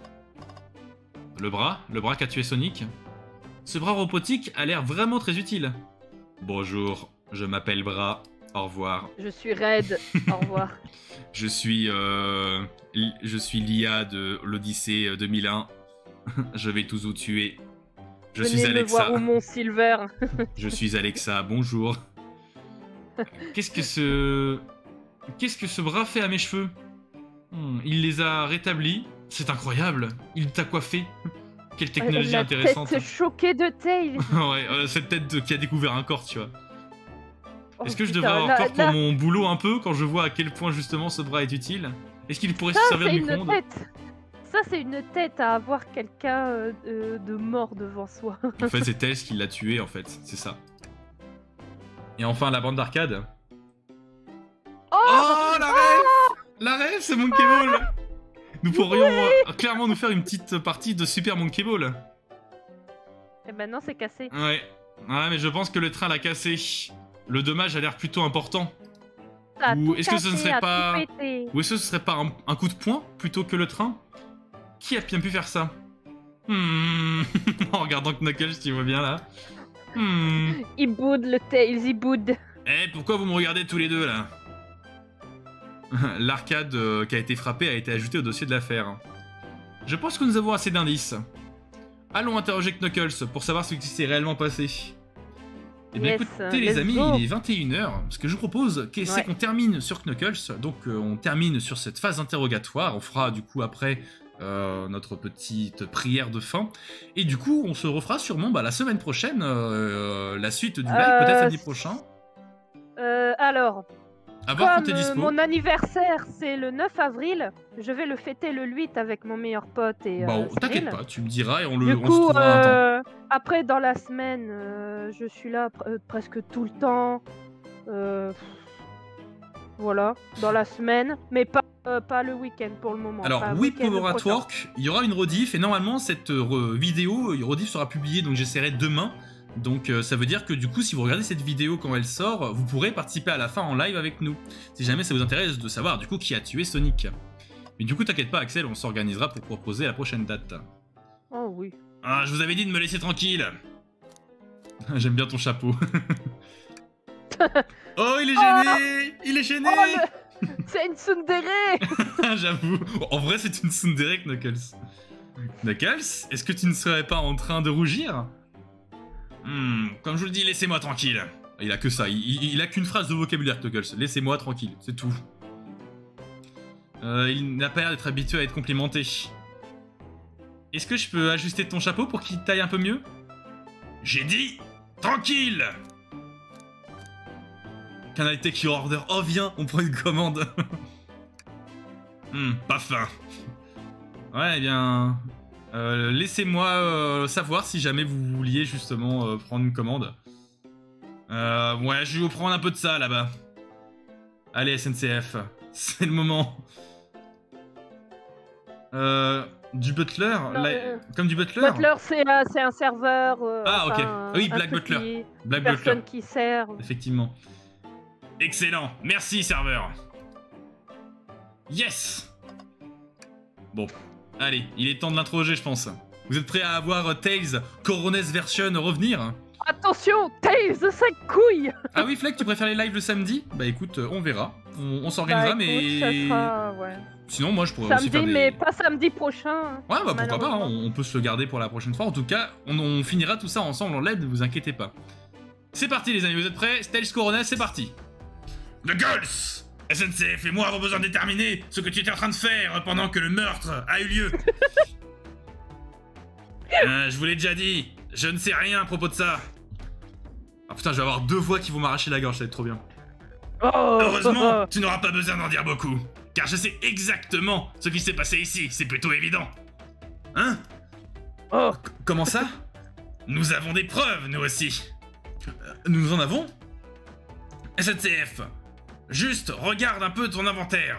Le bras, le bras qu'a tué Sonic. Ce bras robotique a l'air vraiment très utile. Bonjour, je m'appelle Bras. Au revoir. Je suis raide. Au revoir. Je suis, euh, L- je suis l'I A de l'Odyssée deux mille un. Je vais tous vous tuer. Je Venez suis me Alexa. voir au Mont Silver. Je suis Alexa. Bonjour. Qu'est-ce que ce, qu'est-ce que ce bras fait à mes cheveux? Hmm, Il les a rétablis. C'est incroyable. Il t'a coiffé. Quelle technologie la intéressante. tête choquée de Tails. Ouais, euh, cette tête de- qui a découvert un corps, tu vois. Oh, Est-ce que je putain, devrais avoir là- peur pour là, mon boulot un peu quand je vois à quel point justement ce bras est utile? Est-ce qu'il pourrait Ça, se servir c'est de une micro-ondes? tête. Ça, c'est une tête à avoir quelqu'un euh, de, de mort devant soi. En fait, c'est Tails qui l'a tué, en fait, c'est ça. Et enfin, la bande d'arcade. Oh, Oh, la ref La ref, c'est Monkey Ball. Nous pourrions euh, clairement nous faire une petite partie de Super Monkey Ball. Et maintenant, c'est cassé. Ouais. Ouais, mais je pense que le train l'a cassé. Le dommage a l'air plutôt important. Ça a Ou tout est-ce que ce ne cassé, serait a tout pas- pété. Ou est-ce que ce serait pas un, un coup de poing plutôt que le train? Qui a bien pu faire ça? Hmm. En regardant Knuckles, tu vois bien là. Hmm. Il boude le Tails, il boude. Eh, pourquoi vous me regardez tous les deux là? L'arcade euh, qui a été frappée a été ajoutée au dossier de l'affaire. Je pense que nous avons assez d'indices. Allons interroger Knuckles pour savoir ce qui s'est réellement passé. Eh bien Yes, écoutez les let's amis, go. il est vingt et une heures. Ce que je vous propose, c'est Ouais. qu'on termine sur Knuckles. Donc euh, on termine sur cette phase interrogatoire. On fera du coup après euh, notre petite prière de fin. Et du coup on se refera sûrement bah, la semaine prochaine, euh, la suite du live, Euh, peut-être samedi prochain. Euh, alors, À voir quand comme t'es euh, dispo. mon anniversaire, c'est le neuf avril, je vais le fêter le huit avec mon meilleur pote et Bah, euh, on- t'inquiète Cyril. pas, tu me diras et on, le, Du on se coup, trouvera un temps. euh, après, dans la semaine, euh, je suis là pr- euh, presque tout le temps. Euh, voilà, dans la semaine, mais pas, euh, pas le week-end pour le moment. Alors, pas le oui, week-end Power at prochain. Work, il y aura une rediff, et normalement, cette euh, re- vidéo, euh, rediff sera publiée, donc j'essaierai demain. Donc, euh, ça veut dire que du coup, si vous regardez cette vidéo quand elle sort, vous pourrez participer à la fin en live avec nous. Si jamais ça vous intéresse de savoir, du coup, qui a tué Sonic. Mais du coup, t'inquiète pas, Axel, on s'organisera pour proposer la prochaine date. Oh oui. Ah, je vous avais dit de me laisser tranquille. J'aime bien ton chapeau. Oh, il est gêné. Il est gêné. Oh, le- c'est une tsundere. J'avoue. En vrai, c'est une tsundere, Knuckles. Knuckles, est-ce que tu ne serais pas en train de rougir? Hmm, comme je vous le dis, laissez-moi tranquille. Il a que ça, il, il- il a qu'une phrase de vocabulaire, Knuckles. Laissez-moi tranquille, c'est tout. Euh, il n'a pas l'air d'être habitué à être complimenté. Est-ce que je peux ajuster ton chapeau pour qu'il taille un peu mieux? J'ai dit tranquille. Can I take your order? Oh viens, on prend une commande. Hmm, pas faim. Ouais, eh bien... euh, laissez-moi euh, savoir si jamais vous vouliez justement euh, prendre une commande. Euh, ouais, je vais vous prendre un peu de ça là-bas. Allez, S N C F, c'est le moment. Euh, du butler Non, là- euh, Comme du butler Butler, c'est euh, c'est un serveur. euh, Ah, ok. enfin, Oui, un Black truc Butler. qui- Black Personne Butler, qui sert. effectivement. Excellent, merci serveur. Yes. Bon, allez, il est temps de l'interroger, je pense. Vous êtes prêts à avoir Tails Coroner's Version revenir? Attention, Tails de cinq couilles. Ah oui, Fleck, tu préfères les lives le samedi? Bah écoute, on verra. On, on s'organisera, Bah, écoute, ça mais... sera- ouais. Sinon, moi, je pourrais aussi Samedi, faire des... mais pas samedi prochain. Ouais, bah pourquoi pas, hein, malheureusement. on on peut se le garder pour la prochaine fois. En tout cas, on, on finira tout ça ensemble en L E D, ne vous inquiétez pas. C'est parti les amis, vous êtes prêts? Tails Corona, c'est parti. Knuckles! S N C F et moi avons besoin de déterminer ce que tu étais en train de faire pendant que le meurtre a eu lieu. euh, je vous l'ai déjà dit, je ne sais rien à propos de ça. Ah putain, je vais avoir deux voix qui vont m'arracher la gorge, ça va être trop bien. Oh, Heureusement, tu n'auras pas besoin d'en dire beaucoup, car je sais exactement ce qui s'est passé ici, c'est plutôt évident. Hein? Oh, C- Comment ça? Nous avons des preuves, nous aussi. Euh, Nous en avons? S N C F, juste regarde un peu ton inventaire.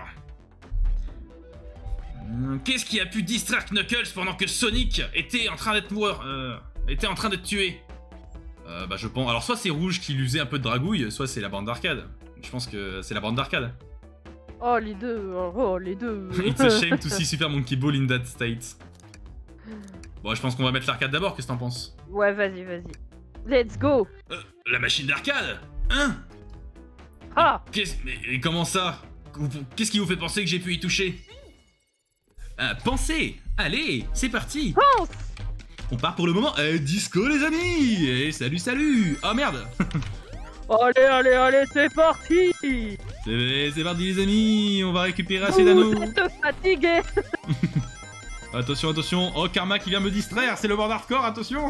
Hum, Qu'est-ce qui a pu distraire Knuckles pendant que Sonic était en train d'être mort, euh, était en train d'être tué? Euh, bah je pense... Alors soit c'est Rouge qui l'usait un peu de dragouille, soit c'est la bande d'arcade. Je pense que c'est la bande d'arcade. oh, les deux. Oh, les deux. It's a shame to see Super Monkey Ball in that state. Bon, je pense qu'on va mettre l'arcade d'abord, qu'est-ce que t'en penses? Ouais, vas-y, vas-y. Let's go. Euh, la machine d'arcade? Hein? Ah, Qu'est-ce... Mais et comment ça? Qu'est-ce qui vous fait penser que j'ai pu y toucher? Ah, pensez! Allez, c'est parti! pense. On part pour le moment. Euh, disco les amis! Et salut salut! Oh merde! Allez, allez, allez, c'est parti. C'est c'est parti les amis! On va récupérer assez Vous d'anneaux! êtes fatigués. Attention, attention! Oh Karma qui vient me distraire! C'est le bord hardcore, attention!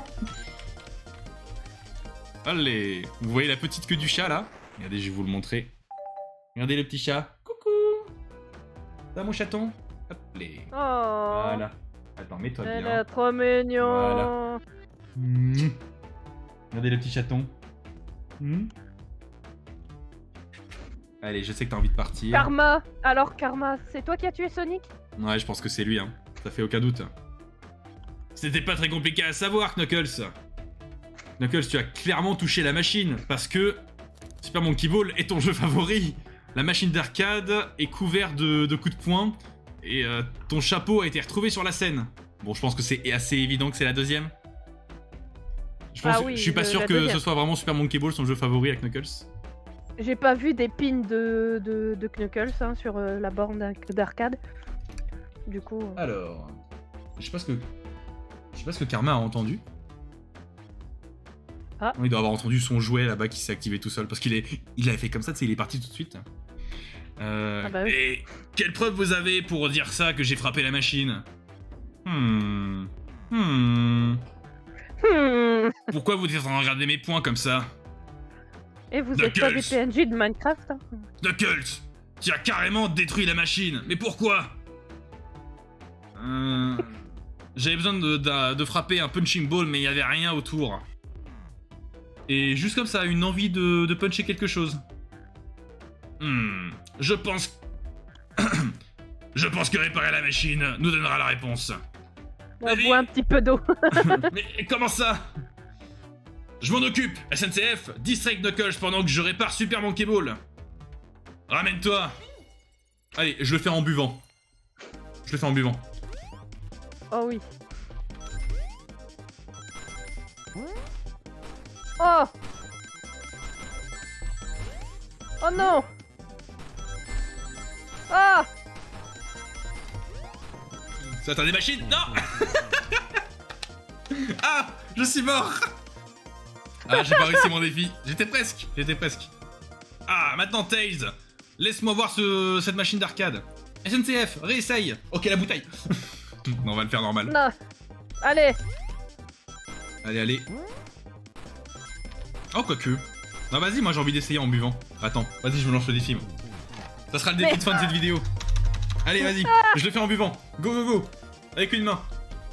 Allez! Vous voyez la petite queue du chat là? Regardez, je vais vous le montrer. Regardez le petit chat. Coucou! Ça mon chaton? Hop les. Oh. Voilà. Attends, mets-toi Elle bien. est trop mignon. Voilà. Mmh. Regardez le petit chaton. Mmh. Allez, je sais que t'as envie de partir. Karma. Alors, Karma, c'est toi qui as tué Sonic? Ouais, je pense que c'est lui, hein. Ça fait aucun doute. C'était pas très compliqué à savoir, Knuckles. Knuckles, tu as clairement touché la machine, parce que Super Monkey Ball est ton jeu favori. La machine d'arcade est couverte de, de coups de poing, et euh, ton chapeau a été retrouvé sur la scène. Bon, je pense que c'est assez évident que c'est la deuxième. Je, pense, Ah oui, je suis pas le- sûr la que deuxième. ce soit vraiment Super Monkey Ball son jeu favori avec Knuckles. J'ai pas vu des pins de, de, de Knuckles hein, sur euh, la borne d'arc- d'arcade. Du coup. euh, Alors, je sais pas ce que, je sais pas ce que Karma a entendu. Ah. Il doit avoir entendu son jouet là-bas qui s'est activé tout seul parce qu'il est, il avait fait comme ça, tu sais, il est parti tout de suite. Euh, Ah bah oui. Et quelle preuve vous avez pour dire ça que j'ai frappé la machine? Hmm. Hmm. Hmm. Pourquoi vous êtes en train de regarder mes points comme ça? Et vous êtes pas des Knuckles. P N J de Minecraft hein? Knuckles, tu as carrément détruit la machine. Mais pourquoi? euh... J'avais besoin de, de, de frapper un punching ball, mais il n'y avait rien autour. Et juste comme ça, une envie de, de puncher quelque chose. Hmm, je pense... je pense que réparer la machine nous donnera la réponse. On Mais- boit un petit peu d'eau. Mais comment ça? Je m'en occupe, S N C F, distract Knuckles pendant que je répare Super Monkey Ball. Ramène-toi. Allez, je le fais en buvant. Je le fais en buvant. Oh oui. Oh. Oh non. Ah. Ça t'as des machines? Non. Ah, je suis mort. Ah, j'ai pas réussi mon défi. J'étais presque, j'étais presque. Ah, maintenant Tails, laisse-moi voir ce, cette machine d'arcade. S N C F, réessaye. Ok, la bouteille. Non, on va le faire normal. Non. Allez. Allez, allez. Oh, quoique. Non, vas-y, moi j'ai envie d'essayer en buvant. Attends, vas-y, je me lance le défi. Moi. Ça sera le défi Mais- de fin de cette vidéo. Allez, vas-y, je le fais en buvant. Go, go, go. Avec une main.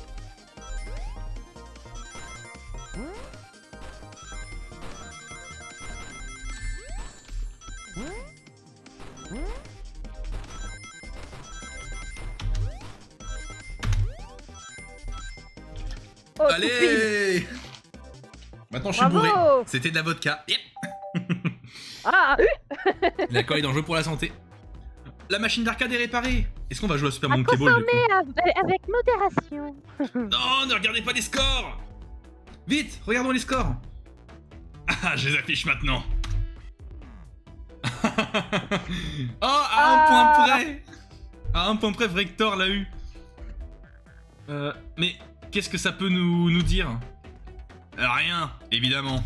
Oh, toupie. Allez. Maintenant, je suis Bravo. bourré. C'était de la vodka. Yep. Ah. L'alcool est dangereux pour la santé. La machine d'arcade est réparée. Est-ce qu'on va jouer à Super À Monkey Ball du coup? consommer avec modération. Non, ne regardez pas les scores. Vite, regardons les scores. Ah, je les affiche maintenant. Oh, à un Ah. point près. À un point près, Vector l'a eu. Euh, mais qu'est-ce que ça peut nous, nous dire? Euh, Rien, évidemment.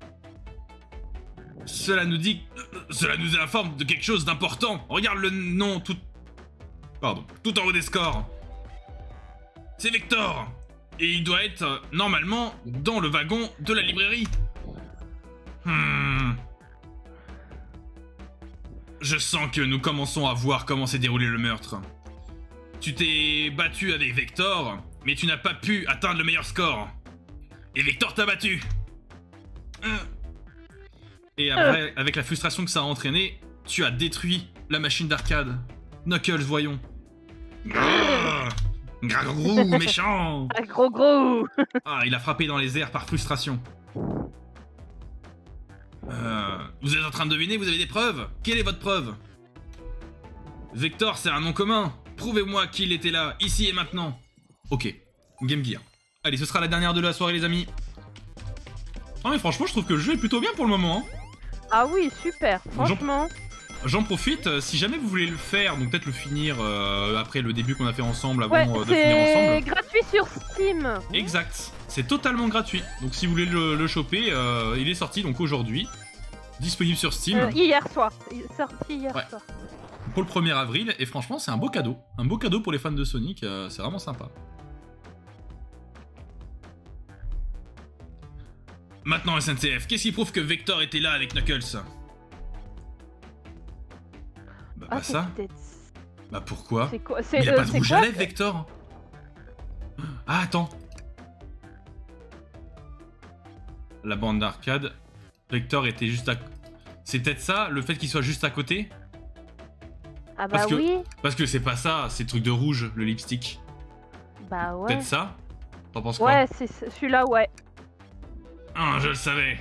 Cela nous dit... euh, Cela nous informe de quelque chose d'important. Regarde le nom tout... Pardon. Tout en haut des scores. C'est Vector. Et il doit être, euh, normalement, dans le wagon de la librairie. Hmm... Je sens que nous commençons à voir comment s'est déroulé le meurtre. Tu t'es battu avec Vector, mais tu n'as pas pu atteindre le meilleur score. Et Vector t'a battu. Et après, avec la frustration que ça a entraîné, tu as détruit la machine d'arcade. Knuckles, voyons. Gros, gros, méchant. Un gros gros. Ah, il a frappé dans les airs par frustration. Euh, vous êtes en train de deviner, vous avez des preuves? Quelle est votre preuve? Vector, c'est un nom commun. Prouvez-moi qu'il était là, ici et maintenant. Ok, Game Gear. Allez, ce sera la dernière de la soirée, les amis. Non mais franchement, je trouve que le jeu est plutôt bien pour le moment. Hein. Ah oui, super, franchement. J'en profite, euh, si jamais vous voulez le faire, donc peut-être le finir euh, après le début qu'on a fait ensemble, avant Ouais, euh, de finir ensemble. c'est gratuit sur Steam. Exact, c'est totalement gratuit. Donc si vous voulez le, le choper, euh, il est sorti donc aujourd'hui. Disponible sur Steam. Euh, hier soir, il est sorti hier Ouais. soir. Pour le premier avril, et franchement c'est un beau cadeau. Un beau cadeau pour les fans de Sonic, euh, c'est vraiment sympa. Maintenant S N C F, qu'est-ce qui prouve que Vector était là avec Knuckles? Bah Ah, pas c'est ça. peut-être- Bah pourquoi? C'est quoi? Mais C'est il a euh, pas de c'est rouge quoi à lèvres, Vector. Ah, attends. La bande d'arcade. Vector était juste à... C'est peut-être ça, le fait qu'il soit juste à côté? Ah bah Parce que- oui. Parce que c'est pas ça, c'est le truc de rouge, le lipstick. Bah ouais. Peut-être ça? T'en penses quoi? Ouais, c'est c'est- celui-là, ouais. Ah, je le savais.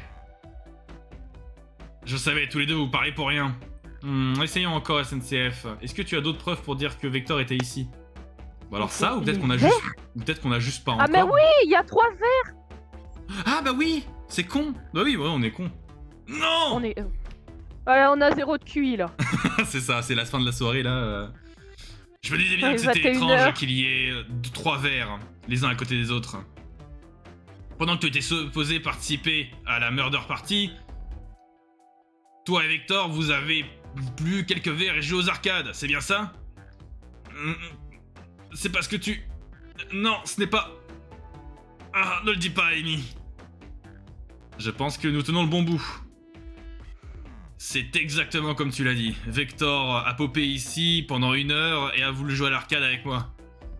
Je savais, tous les deux vous parlez pour rien. Hmm, essayons encore S N C F. Est-ce que tu as d'autres preuves pour dire que Vector était ici? Bon, alors ça, ou peut-être qu'on a Vert juste... ou peut-être qu'on a juste pas encore... Ah mais oui, il y a trois verres. Ah bah oui, c'est con. Bah oui, ouais, on est con. Non. On est... euh, Ouais, on a zéro de Q I là. C'est ça, c'est la fin de la soirée là. euh. Je me disais bien Ouais, que c'était vingt et une étrange heures. qu'il y ait euh, deux- trois verres, les uns à côté des autres. Pendant que tu étais supposé participer à la murder party, toi et Vector, vous avez bu quelques verres et joué aux arcades, c'est bien ça? Mm, C'est parce que tu... Non, ce n'est pas... Ah, ne le dis pas, Amy. Je pense que nous tenons le bon bout. C'est exactement comme tu l'as dit. Vector a popé ici pendant une heure et a voulu jouer à l'arcade avec moi.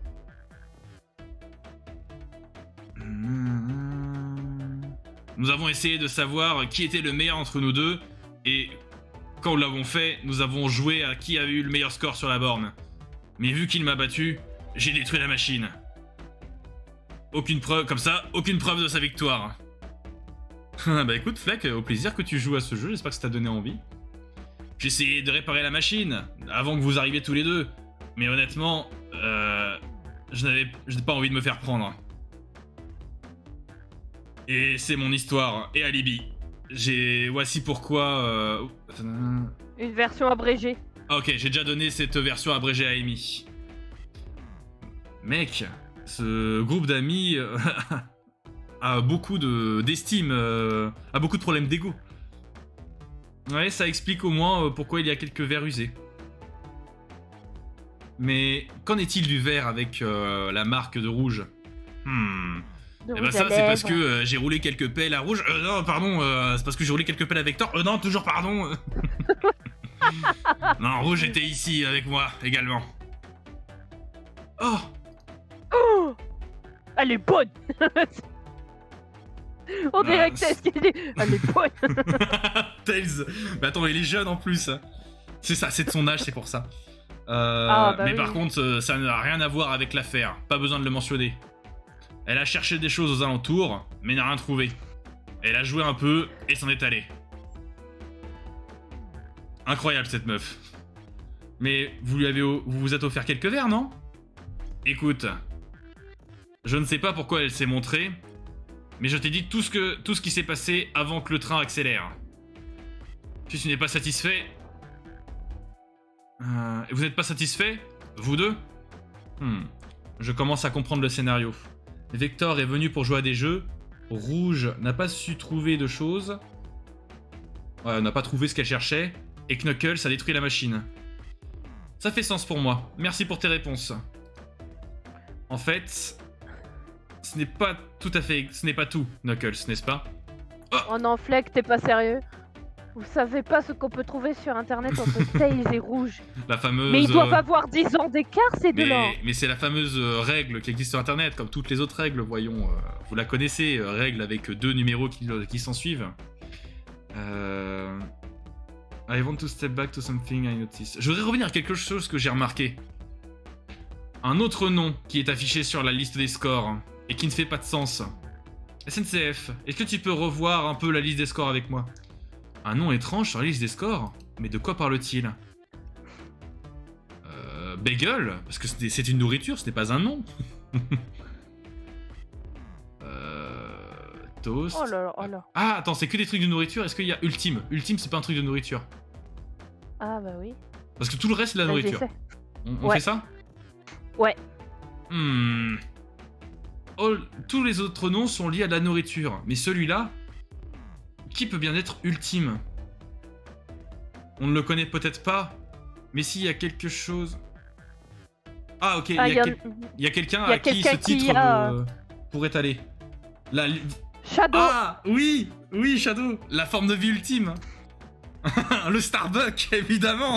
Nous avons essayé de savoir qui était le meilleur entre nous deux, et quand nous l'avons fait, nous avons joué à qui avait eu le meilleur score sur la borne. Mais vu qu'il m'a battu, j'ai détruit la machine. Aucune preuve, comme ça, aucune preuve de sa victoire. Bah écoute Fleck, au plaisir que tu joues à ce jeu, j'espère que ça t'a donné envie. J'ai essayé de réparer la machine, avant que vous arriviez tous les deux, mais honnêtement, euh, je n'avais je n'ai pas envie de me faire prendre. Et c'est mon histoire, et alibi. J'ai... Voici pourquoi... Euh... Une version abrégée. Ah, ok, j'ai déjà donné cette version abrégée à Amy. Mec, ce groupe d'amis euh, a beaucoup de d'estime, euh, a beaucoup de problèmes d'ego. Ouais, ça explique au moins euh, pourquoi il y a quelques verres usés. Mais qu'en est-il du verre avec euh, la marque de rouge? Hmm... De Eh ben rouge ça à c'est parce lèvres. que euh, j'ai roulé quelques pelles à rouge. Euh, non pardon, euh, c'est parce que j'ai roulé quelques pelles à Vector. Euh, non toujours pardon. Non, rouge était ici avec moi également. Oh. Oh, elle est bonne. On dirait Ah, que c'est ce qu'il dit. Elle est bonne. Tails. Mais attends, il est jeune en plus. C'est ça, c'est de son âge, c'est pour ça. Euh, Ah, bah mais oui. par contre, euh, ça n'a rien à voir avec l'affaire. Pas besoin de le mentionner. Elle a cherché des choses aux alentours, mais n'a rien trouvé. Elle a joué un peu et s'en est allée. Incroyable cette meuf. Mais vous lui avez, vous vous êtes offert quelques verres, non? Écoute, je ne sais pas pourquoi elle s'est montrée, mais je t'ai dit tout ce que tout ce qui s'est passé avant que le train accélère. Si tu n'es pas satisfait, euh, vous n'êtes pas satisfait? Vous deux? Hmm. Je commence à comprendre le scénario. Vector est venu pour jouer à des jeux. Rouge n'a pas su trouver de choses. Ouais, n'a pas trouvé ce qu'elle cherchait. Et Knuckles a détruit la machine. Ça fait sens pour moi. Merci pour tes réponses. En fait, ce n'est pas tout à fait... Ce n'est pas tout, Knuckles, n'est-ce pas? Oh, oh non, Fleck, t'es pas sérieux? Vous savez pas ce qu'on peut trouver sur internet entre Tails et Rouge. La fameuse... Mais ils doivent euh... avoir dix ans d'écart, ces deux-là. Mais, mais c'est la fameuse euh, règle qui existe sur internet, comme toutes les autres règles, voyons. Euh, vous la connaissez, euh, règle avec deux numéros qui, qui s'en suivent. Euh... I want to step back to something I noticed. Je voudrais revenir à quelque chose que j'ai remarqué. Un autre nom qui est affiché sur la liste des scores et qui ne fait pas de sens. S N C F, est-ce que tu peux revoir un peu la liste des scores avec moi? Un nom étrange sur la liste des scores? Mais de quoi parle-t-il? Euh... Bagel? Parce que c'est une nourriture, ce n'est pas un nom. euh... Toast... Oh là là, oh là. Ah, attends, c'est que des trucs de nourriture. Est-ce qu'il y a Ultime? Ultime, c'est pas un truc de nourriture. Ah bah oui. Parce que tout le reste, c'est de la Bah, nourriture. On, on ouais. fait ça? Ouais. Hmm... Oh, tous les autres noms sont liés à de la nourriture. Mais celui-là... Qui peut bien être Ultime? On ne le connaît peut-être pas. Mais s'il y a quelque chose... Ah, ok, Ah, il y a, y quel... a... a quelqu'un y a à qui quelqu'un ce titre qui a... euh, pourrait aller. La... Shadow. Ah, oui, oui, Shadow. La forme de vie ultime. Le Starbuck, évidemment.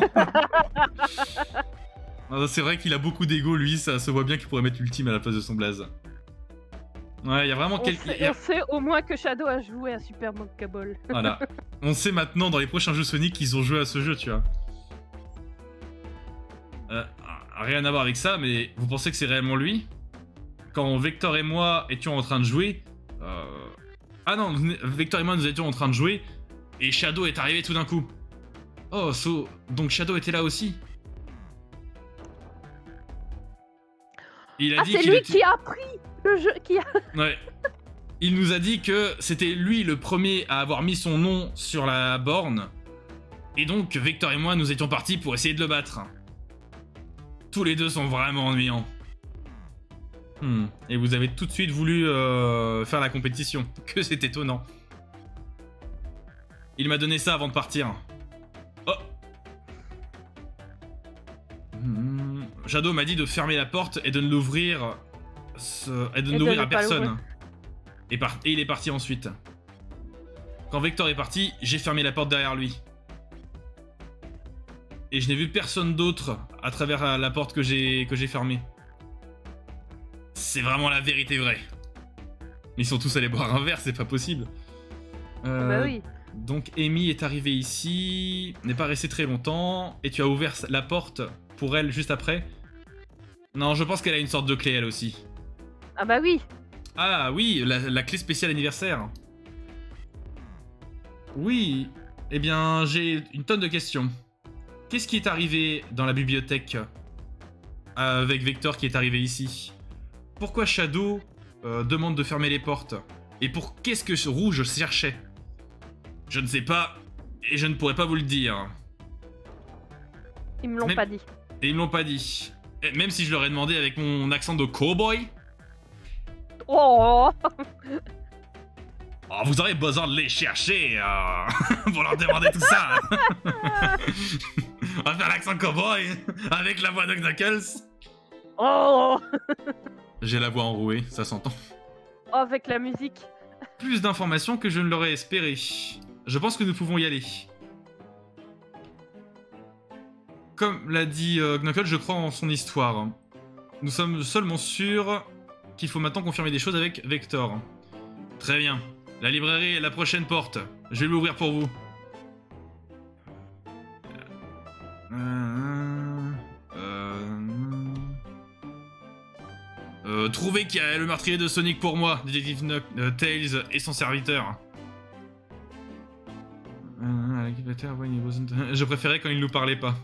C'est vrai qu'il a beaucoup d'ego, lui. Ça se voit bien qu'il pourrait mettre ultime à la place de son blaze. Ouais, il y a vraiment on, quelqu'un... sait, on sait au moins que Shadow a joué à Super Monkey Ball. Voilà. On sait maintenant, dans les prochains jeux Sonic, qu'ils ont joué à ce jeu, tu vois. Euh, rien à voir avec ça, mais vous pensez que c'est réellement lui? Quand Vector et moi étions en train de jouer... Euh... Ah non, Vector et moi nous étions en train de jouer, et Shadow est arrivé tout d'un coup. Oh, so... donc Shadow était là aussi? Il a ah, dit c'est qu'il lui était... qui a appris le jeu, qui a... Ouais. Il nous a dit que c'était lui le premier à avoir mis son nom sur la borne. Et donc, Vector et moi, nous étions partis pour essayer de le battre. Tous les deux sont vraiment ennuyants. Hmm. Et vous avez tout de suite voulu euh, faire la compétition. Que c'est étonnant. Il m'a donné ça avant de partir. Oh. Hmm. Shadow m'a dit de fermer la porte et de ne l'ouvrir... Ce... et de ne l'ouvrir à personne. Et, par... et il est parti ensuite. Quand Vector est parti, j'ai fermé la porte derrière lui. Et je n'ai vu personne d'autre à travers la porte que j'ai que j'ai fermée. C'est vraiment la vérité vraie. Ils sont tous allés boire un verre, c'est pas possible. Euh, bah oui. Donc Amy est arrivée ici, n'est pas restée très longtemps, et tu as ouvert la porte pour elle juste après. Non, je pense qu'elle a une sorte de clé elle aussi. Ah bah oui. Ah oui, la, la clé spéciale anniversaire. Oui, eh bien j'ai une tonne de questions. Qu'est-ce qui est arrivé dans la bibliothèque avec Vector qui est arrivé ici? Pourquoi Shadow euh, demande de fermer les portes? Et pour qu'est-ce que ce rouge cherchait? Je ne sais pas, et je ne pourrais pas vous le dire. Ils me l'ont Même... pas dit. Et ils me l'ont pas dit. Et même si je leur ai demandé avec mon accent de cowboy. Oh. Oh, vous aurez besoin de les chercher euh, pour leur demander tout ça. On va faire l'accent cowboy avec la voix de Knuckles. Oh. J'ai la voix enrouée, ça s'entend. Oh, avec la musique. Plus d'informations que je ne l'aurais espéré. Je pense que nous pouvons y aller. Comme l'a dit euh, Knuckles, je crois en son histoire. Nous sommes seulement sûrs qu'il faut maintenant confirmer des choses avec Vector. Très bien. La librairie est la prochaine porte. Je vais l'ouvrir pour vous. Euh... Euh... Euh, trouvez qui est le meurtrier de Sonic pour moi, Détective Knuck- euh, Tails et son serviteur. Euh, Je préférais quand il nous parlait pas.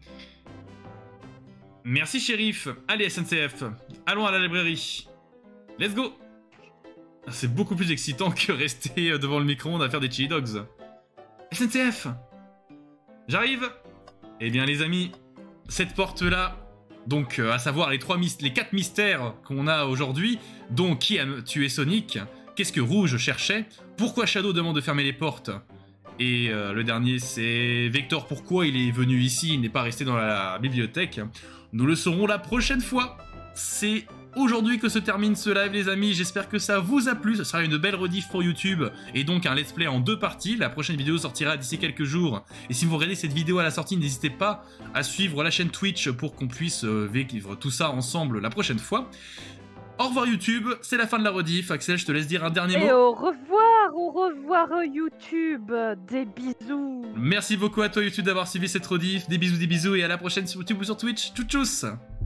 Merci shérif. Allez S N C F, allons à la librairie. Let's go. C'est beaucoup plus excitant que rester devant le micro-ondes à faire des chili dogs. S N C F, j'arrive. Eh bien les amis, cette porte-là Donc, euh, à savoir les, trois les quatre mystères qu'on a aujourd'hui, dont qui a tué Sonic, qu'est-ce que Rouge cherchait, pourquoi Shadow demande de fermer les portes, et euh, le dernier c'est Vector, pourquoi il est venu ici, il n'est pas resté dans la bibliothèque. Nous le saurons la prochaine fois. C'est aujourd'hui que se termine ce live les amis, j'espère que ça vous a plu, ce sera une belle rediff pour YouTube, et donc un let's play en deux parties, la prochaine vidéo sortira d'ici quelques jours, et si vous regardez cette vidéo à la sortie, n'hésitez pas à suivre la chaîne Twitch pour qu'on puisse euh, vivre tout ça ensemble la prochaine fois. Au revoir YouTube, c'est la fin de la rediff, Axel je te laisse dire un dernier mot. Et au revoir, au revoir YouTube, des bisous. Merci beaucoup à toi YouTube d'avoir suivi cette rediff, des bisous des bisous, et à la prochaine sur YouTube ou sur Twitch, tchou tchous.